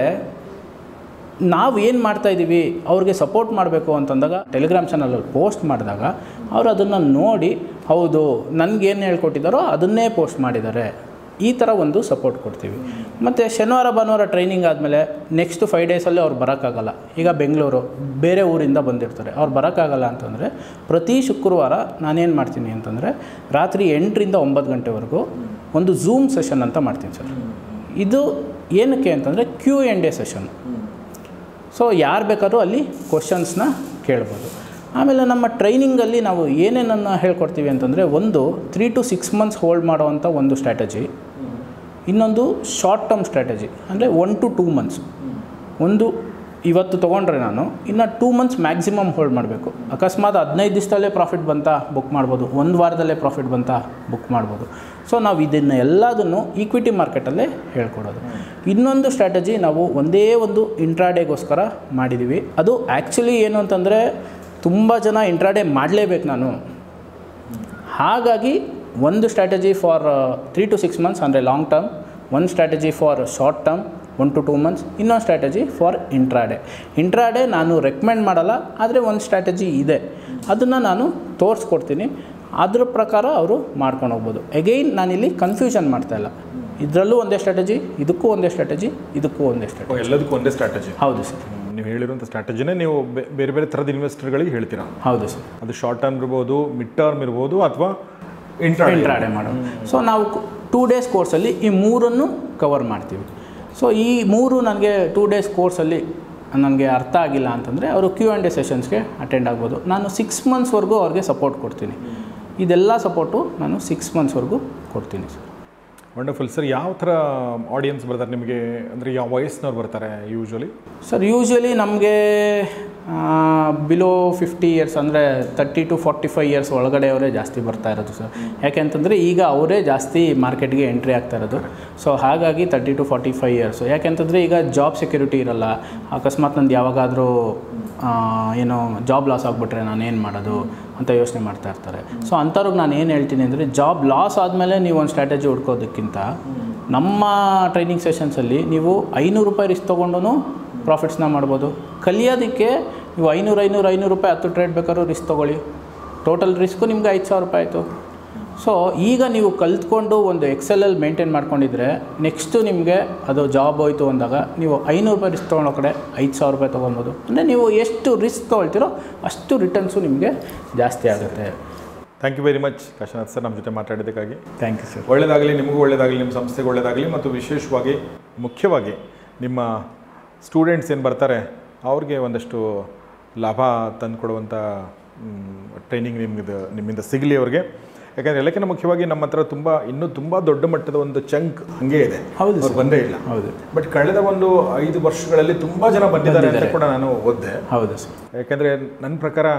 ನಾವು ಏನು ಮಾಡ್ತಾಯಿದ್ದೀವಿ, ಅವ್ರಿಗೆ ಸಪೋರ್ಟ್ ಮಾಡಬೇಕು ಅಂತಂದಾಗ ಟೆಲಿಗ್ರಾಮ್ ಚಾನಲಲ್ಲಿ ಪೋಸ್ಟ್ ಮಾಡಿದಾಗ ಅವರು ಅದನ್ನು ನೋಡಿ ಹೌದು ನನಗೇನು ಹೇಳ್ಕೊಟ್ಟಿದ್ದಾರೋ ಅದನ್ನೇ ಪೋಸ್ಟ್ ಮಾಡಿದ್ದಾರೆ, ಈ ಥರ ಒಂದು ಸಪೋರ್ಟ್ ಕೊಡ್ತೀವಿ. ಮತ್ತು ಶನಿವಾರ ಭಾನುವಾರ ಟ್ರೈನಿಂಗ್ ಆದಮೇಲೆ ನೆಕ್ಸ್ಟ್ ಫೈವ್ ಡೇಸಲ್ಲಿ ಅವ್ರು ಬರೋಕ್ಕಾಗಲ್ಲ. ಈಗ ಬೆಂಗಳೂರು ಬೇರೆ ಊರಿಂದ ಬಂದಿರ್ತಾರೆ, ಅವ್ರು ಬರೋಕ್ಕಾಗಲ್ಲ ಅಂತಂದರೆ ಪ್ರತಿ ಶುಕ್ರವಾರ ನಾನೇನು ಮಾಡ್ತೀನಿ ಅಂತಂದರೆ ರಾತ್ರಿ ಎಂಟರಿಂದ ಒಂಬತ್ತು ಗಂಟೆವರೆಗೂ ಒಂದು ಝೂಮ್ ಸೆಷನ್ ಅಂತ ಮಾಡ್ತೀನಿ ಸರ್. ಇದು ಏನಕ್ಕೆ ಅಂತಂದರೆ Q and A session. So ಯಾರು ಬೇಕಾದ್ರೂ ಅಲ್ಲಿ ಕ್ವಶನ್ಸ್ನ ಕೇಳ್ಬೋದು. ಆಮೇಲೆ ನಮ್ಮ ಟ್ರೈನಿಂಗಲ್ಲಿ ನಾವು ಏನೇನನ್ನು ಹೇಳ್ಕೊಡ್ತೀವಿ ಅಂತಂದರೆ, ಒಂದು three to six months hold ಮಾಡೋವಂಥ ಒಂದು ಸ್ಟ್ರಾಟಜಿ, ಇನ್ನೊಂದು ಶಾರ್ಟ್ ಟರ್ಮ್ ಸ್ಟ್ರಾಟಜಿ ಅಂದರೆ ಒನ್ ಟು ಟೂ ಮಂತ್ಸ್. ಒಂದು ಇವತ್ತು ತೊಗೊಂಡ್ರೆ ನಾನು ಇನ್ನು ಟೂ ಮಂತ್ಸ್ ಮ್ಯಾಕ್ಸಿಮಮ್ ಹೋಲ್ಡ್ ಮಾಡಬೇಕು. ಅಕಸ್ಮಾತ್ ಹದಿನೈದು ದಿವಸದಲ್ಲೇ ಪ್ರಾಫಿಟ್ ಬಂತಾ ಬುಕ್ ಮಾಡ್ಬೋದು, ಒಂದು ವಾರದಲ್ಲೇ ಪ್ರಾಫಿಟ್ ಬಂತಾ ಬುಕ್ ಮಾಡ್ಬೋದು. ಸೊ ನಾವು ಇದನ್ನು ಎಲ್ಲದನ್ನು ಈಕ್ವಿಟಿ ಮಾರ್ಕೆಟಲ್ಲೇ ಹೇಳ್ಕೊಡೋದು. ಇನ್ನೊಂದು ಸ್ಟ್ರಾಟಜಿ ನಾವು ಒಂದೇ ಒಂದು ಇಂಟ್ರಾಡೇಗೋಸ್ಕರ ಮಾಡಿದ್ದೀವಿ. ಅದು ಆ್ಯಕ್ಚುಲಿ ಏನು ಅಂತಂದರೆ ತುಂಬ ಜನ ಇಂಟ್ರಾಡೇ ಮಾಡಲೇಬೇಕು ನಾನು, ಹಾಗಾಗಿ ಒಂದು strategy for three to six months ಅಂದರೆ ಲಾಂಗ್ ಟರ್ಮ್, ಒಂದು strategy for short term one to two months, ಇನ್ನೊಂದು ಸ್ಟ್ರಾಟಜಿ ಫಾರ್ ಇಂಟ್ರಾಡೇ. ಇಂಟ್ರಾಡೇ ನಾನು ರೆಕಮೆಂಡ್ ಮಾಡಲ್ಲ, ಆದರೆ ಒಂದು ಸ್ಟ್ರಾಟಜಿ ಇದೆ, ಅದನ್ನು ನಾನು ತೋರಿಸ್ಕೊಡ್ತೀನಿ. ಅದ್ರ ಪ್ರಕಾರ ಅವರು ಮಾಡ್ಕೊಂಡು ಹೋಗ್ಬೋದು. ಎಗೈನ್ ನಾನಿಲ್ಲಿ ಕನ್ಫ್ಯೂಷನ್ ಮಾಡ್ತಾಯಿಲ್ಲ, ಇದರಲ್ಲೂ ಒಂದೇ ಸ್ಟ್ರಾಟಜಿ, ಇದಕ್ಕೂ ಒಂದೇ ಸ್ಟ್ರಾಟಜಿ, ಇದಕ್ಕೂ ಒಂದೇ ಸ್ಟ್ರಾಟಜಿ, ಎಲ್ಲದಕ್ಕೂ ಒಂದೇ ಸ್ಟ್ರಾಟಜಿ. ಹೌದು ಸರ್. ನೀವು ಹೇಳಿರುವಂಥ ಸ್ಟ್ರಾಟಜಿನೇ ನೀವು ಬೇರೆ ಬೇರೆ ಥರದ ಇನ್ವೆಸ್ಟರ್ಗಳಿಗೆ ಹೇಳ್ತೀರಾ? ಹೌದು ಸರ್. ಅದು ಶಾರ್ಟ್ ಟರ್ಮ್ ಇರ್ಬೋದು, ಮಿಡ್ ಟರ್ಮ್ ಇರ್ಬೋದು, ಅಥವಾ ಇಂಟ್ರಾ ಇಂಟ್ರಾಡೇ ಮಾಡೋದು. ಸೊ ನಾವು ಟೂ ಡೇಸ್ ಕೋರ್ಸಲ್ಲಿ ಈ ಮೂರನ್ನು ಕವರ್ ಮಾಡ್ತೀವಿ. ಸೊ ಈ ಮೂರು ನನಗೆ ಟೂ ಡೇಸ್ ಕೋರ್ಸಲ್ಲಿ ನನಗೆ ಅರ್ಥ ಆಗಿಲ್ಲ ಅಂತಂದರೆ ಅವರು ಕ್ಯೂ ಆ್ಯಂಡ್ ಎ ಸೆಷನ್ಸ್ಗೆ ಅಟೆಂಡ್ ಆಗ್ಬೋದು. ನಾನು ಸಿಕ್ಸ್ ಮಂತ್ಸ್ವರೆಗೂ ಅವ್ರಿಗೆ ಸಪೋರ್ಟ್ ಕೊಡ್ತೀನಿ. ಇದೆಲ್ಲ ಸಪೋರ್ಟು ನಾನು ಸಿಕ್ಸ್ ಮಂತ್ಸ್ವರೆಗೂ ಕೊಡ್ತೀನಿ ಸರ್. Wonderful sir. ಯಾವ ಥರ ಆಡಿಯನ್ಸ್ ಬರ್ತಾರೆ ನಿಮಗೆ, ಅಂದರೆ ಯಾವ ವಯಸ್ಸಿನವ್ರು ಬರ್ತಾರೆ ಯೂಶ್ವಲಿ? ಸರ್ ಯೂಶ್ವಲಿ ನಮಗೆ ಬಿಲೋ ಫಿಫ್ಟಿ ಇಯರ್ಸ್ ಅಂದರೆ thirty to forty five years ಒಳಗಡೆಯವರೇ ಜಾಸ್ತಿ ಬರ್ತಾ ಇರೋದು ಸರ್. ಯಾಕೆ ಅಂತಂದರೆ ಈಗ ಅವರೇ ಜಾಸ್ತಿ ಮಾರ್ಕೆಟ್ಗೆ ಎಂಟ್ರಿ ಆಗ್ತಾ ಇರೋದು. ಸೊ ಹಾಗಾಗಿ thirty to forty five years. ಯಾಕೆಂತಂದರೆ ಈಗ ಜಾಬ್ ಸೆಕ್ಯೂರಿಟಿ ಇರಲ್ಲ, ಅಕಸ್ಮಾತ್ ನಂದು ಯಾವಾಗಾದರೂ ಏನೋ ಜಾಬ್ ಲಾಸ್ ಆಗಿಬಿಟ್ರೆ ನಾನು ಏನು ಮಾಡೋದು ಅಂತ ಯೋಚನೆ ಮಾಡ್ತಾ ಇರ್ತಾರೆ. ಸೊ ಅಂಥವ್ರಿಗೆ ನಾನು ಏನು ಹೇಳ್ತೀನಿ ಅಂದರೆ, ಜಾಬ್ ಲಾಸ್ ಆದಮೇಲೆ ನೀವು ಒಂದು ಸ್ಟ್ರಾಟಜಿ ಹುಡ್ಕೋದಕ್ಕಿಂತ ನಮ್ಮ ಟ್ರೈನಿಂಗ್ ಸೆಷನ್ಸಲ್ಲಿ ನೀವು ಐನೂರು ರೂಪಾಯಿ ರಿಸ್ಕ್ ತೊಗೊಂಡು ಪ್ರಾಫಿಟ್ಸ್ನ ಮಾಡ್ಬೋದು. ಕಲಿಯೋದಕ್ಕೆ ನೀವು ಐನೂರು ಐನೂರು ಐನೂರು ರೂಪಾಯಿ ಹತ್ತು ಟ್ರೇಡ್ ಬೇಕಾದ್ರೂ ರಿಸ್ಕ್ ತೊಗೊಳ್ಳಿ, ಟೋಟಲ್ ರಿಸ್ಕು ನಿಮಗೆ ಐದು ಸಾವಿರ ರೂಪಾಯಿ ಆಯಿತು. ಸೊ ಈಗ ನೀವು ಕಲ್ತ್ಕೊಂಡು ಒಂದು ಎಕ್ಸೆಲಲ್ಲಿ ಮೇಂಟೈನ್ ಮಾಡ್ಕೊಂಡಿದ್ರೆ ನೆಕ್ಸ್ಟು ನಿಮಗೆ ಅದು ಜಾಬ್ ಹೋಯ್ತು ಅಂದಾಗ ನೀವು ಐನೂರು ರೂಪಾಯಿ ರಿಸ್ಕ್ ತೊಗೊಳ್ಳೋ ಕಡೆ ಐದು ಸಾವಿರ ರೂಪಾಯಿ ತೊಗೊಬೋದು. ಅಂದರೆ ನೀವು ಎಷ್ಟು ರಿಸ್ಕ್ ತೊಗೊಳ್ತೀರೋ ಅಷ್ಟು ರಿಟರ್ನ್ಸು ನಿಮಗೆ ಜಾಸ್ತಿ ಆಗುತ್ತೆ. Thank you very much Kashinath sir, ನಮ್ಮ ಜೊತೆ ಮಾತಾಡಿದ್ದಕ್ಕಾಗಿ. Thank you sir. ಒಳ್ಳೆಯದಾಗಲಿ, ನಿಮಗೂ ಒಳ್ಳೆಯದಾಗಲಿ, ನಿಮ್ಮ ಸಂಸ್ಥೆಗೆ ಒಳ್ಳೆಯದಾಗಲಿ, ಮತ್ತು ವಿಶೇಷವಾಗಿ ಮುಖ್ಯವಾಗಿ ನಿಮ್ಮ ಸ್ಟೂಡೆಂಟ್ಸ್ ಏನು ಬರ್ತಾರೆ ಅವ್ರಿಗೆ ಒಂದಷ್ಟು ಲಾಭ ತಂದುಕೊಡುವಂಥ ಟ್ರೈನಿಂಗ್ ನಿಮ್ಗೆ ನಿಮ್ಮಿಂದ ಸಿಗಲಿ ಅವ್ರಿಗೆ. ಯಾಕಂದರೆ ಎಲ್ಲಕ್ಕಿಂತ ಮುಖ್ಯವಾಗಿ ನಮ್ಮ ಹತ್ರ ತುಂಬ ಇನ್ನೂ ತುಂಬ ದೊಡ್ಡ ಮಟ್ಟದ ಒಂದು ಚಂಕ್ ಹಾಗೇ ಇದೆ. ಹೌದು, ಅವ್ರು ಬಂದೇ ಇಲ್ಲ. ಹೌದು. ಬಟ್ ಕಳೆದ ಒಂದು ಐದು ವರ್ಷಗಳಲ್ಲಿ ತುಂಬ ಜನ ಬಂದಿದ್ದಾರೆ ಅಂತ ಕೂಡ ನಾನು ಓದಿದೆ. ಹೌದು ಸರ್. ಯಾಕೆಂದರೆ ನನ್ನ ಪ್ರಕಾರ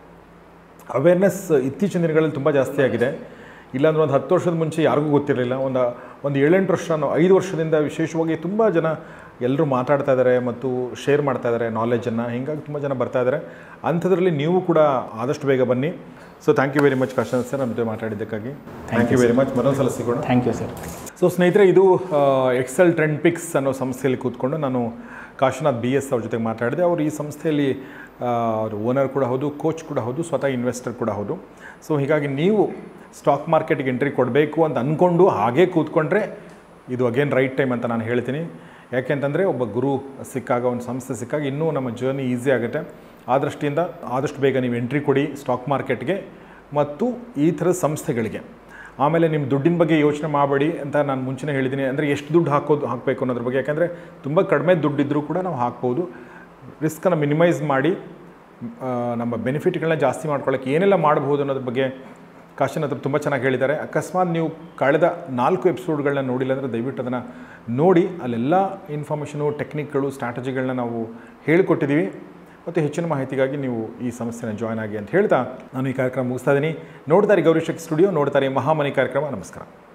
ಅವೇರ್ನೆಸ್ ಇತ್ತೀಚಿನ ದಿನಗಳಲ್ಲಿ ತುಂಬ ಜಾಸ್ತಿ ಆಗಿದೆ. ಇಲ್ಲಾಂದ್ರೆ ಒಂದು ಹತ್ತು ವರ್ಷದ ಮುಂಚೆ ಯಾರಿಗೂ ಗೊತ್ತಿರಲಿಲ್ಲ. ಒಂದು ಒಂದು ಏಳೆಂಟು ವರ್ಷ ಐದು ವರ್ಷದಿಂದ ವಿಶೇಷವಾಗಿ ತುಂಬ ಜನ ಎಲ್ಲರೂ ಮಾತಾಡ್ತಾ ಇದ್ದಾರೆ ಮತ್ತು ಶೇರ್ ಮಾಡ್ತಾ ಇದ್ದಾರೆ ನಾಲೆಜನ್ನು. ಹೀಗಾಗಿ ತುಂಬ ಜನ ಬರ್ತಾ ಇದ್ದಾರೆ. ಅಂಥದ್ರಲ್ಲಿ ನೀವು ಕೂಡ ಆದಷ್ಟು ಬೇಗ ಬನ್ನಿ. So thank you very much Kashinath sir, ನಮ್ಮ ಜೊತೆ ಮಾತಾಡಿದ್ದಕ್ಕಾಗಿ. Thank you very much. ಮತ್ತೊಂದು ಸಲ ಸಿಗೋಣ. Thank you sir. ಸೊ ಸ್ನೇಹಿತರೆ, ಇದು ಎಕ್ಸೆಲ್ ಟ್ರೆಂಡ್ ಪಿಕ್ಸ್ ಅನ್ನೋ ಸಂಸ್ಥೆಯಲ್ಲಿ ಕೂತ್ಕೊಂಡು ನಾನು ಕಾಶಿನಾಥ್ ಬಿ ಎಸ್ ಅವ್ರ ಜೊತೆಗೆ ಮಾತಾಡಿದೆ. ಅವರು ಈ ಸಂಸ್ಥೆಯಲ್ಲಿ ಅವರು ಓನರ್ ಕೂಡ ಹೌದು, ಕೋಚ್ ಕೂಡ ಹೌದು, ಸ್ವತಃ ಇನ್ವೆಸ್ಟರ್ ಕೂಡ ಹೌದು. ಸೊ ಹೀಗಾಗಿ ನೀವು ಸ್ಟಾಕ್ ಮಾರ್ಕೆಟ್ಗೆ ಎಂಟ್ರಿ ಕೊಡಬೇಕು ಅಂತ ಅಂದ್ಕೊಂಡು ಹಾಗೇ ಕೂತ್ಕೊಂಡ್ರೆ ಇದು ಅಗೇನ್ ರೈಟ್ ಟೈಮ್ ಅಂತ ನಾನು ಹೇಳ್ತೀನಿ. ಯಾಕೆಂತಂದರೆ ಒಬ್ಬ ಗುರು ಸಿಕ್ಕಾಗ, ಒಂದು ಸಂಸ್ಥೆ ಸಿಕ್ಕಾಗ ಇನ್ನೂ ನಮ್ಮ ಜರ್ನಿ ಈಸಿ ಆಗುತ್ತೆ. ಆ ದೃಷ್ಟಿಯಿಂದ ಆದಷ್ಟು ಬೇಗ ನೀವು ಎಂಟ್ರಿ ಕೊಡಿ ಸ್ಟಾಕ್ ಮಾರ್ಕೆಟ್ಗೆ ಮತ್ತು ಈ ಥರದ ಸಂಸ್ಥೆಗಳಿಗೆ. ಆಮೇಲೆ ನಿಮ್ಮ ದುಡ್ಡಿನ ಬಗ್ಗೆ ಯೋಚನೆ ಮಾಡಬೇಡಿ ಅಂತ ನಾನು ಮುಂಚೆನೇ ಹೇಳಿದ್ದೀನಿ. ಅಂದರೆ ಎಷ್ಟು ದುಡ್ಡು ಹಾಕೋದು ಹಾಕಬೇಕು ಅನ್ನೋದ್ರ ಬಗ್ಗೆ. ಯಾಕೆಂದರೆ ತುಂಬ ಕಡಿಮೆ ದುಡ್ಡಿದ್ರೂ ಕೂಡ ನಾವು ಹಾಕ್ಬೋದು. ರಿಸ್ಕನ್ನು ಮಿನಿಮೈಸ್ ಮಾಡಿ ನಮ್ಮ ಬೆನಿಫಿಟ್ಗಳನ್ನ ಜಾಸ್ತಿ ಮಾಡ್ಕೊಳ್ಳೋಕ್ಕೆ ಏನೆಲ್ಲ ಮಾಡ್ಬೋದು ಅನ್ನೋದ್ರ ಬಗ್ಗೆ ಕಾಶಿನಾಥ್ ತುಂಬ ಚೆನ್ನಾಗಿ ಹೇಳಿದ್ದಾರೆ. ಅಕಸ್ಮಾತ್ ನೀವು ಕಳೆದ ನಾಲ್ಕು ಎಪಿಸೋಡ್ಗಳನ್ನ ನೋಡಿಲ್ಲ ಅಂದರೆ ದಯವಿಟ್ಟು ಅದನ್ನು ನೋಡಿ. ಅಲ್ಲೆಲ್ಲ ಇನ್ಫಾರ್ಮೇಷನು, ಟೆಕ್ನಿಕ್ಗಳು, ಸ್ಟ್ರಾಟಜಿಗಳನ್ನ ನಾವು ಹೇಳಿಕೊಟ್ಟಿದ್ದೀವಿ. ಮತ್ತು ಹೆಚ್ಚಿನ ಮಾಹಿತಿಗಾಗಿ ನೀವು ಈ ಸಂಸ್ಥೆನ ಜಾಯ್ನ್ ಆಗಿ ಅಂತ ಹೇಳ್ತಾ ನಾನು ಈ ಕಾರ್ಯಕ್ರಮ ಮುಗಿಸ್ತಾ ಇದ್ದೀನಿ. ನೋಡ್ತಾರೆ ಗೌರಿ ಶಕ್ತಿ ಸ್ಟುಡಿಯೋ, ನೋಡ್ತಾರೆ ಮಹಾಮನಿ ಕಾರ್ಯಕ್ರಮ. ನಮಸ್ಕಾರ.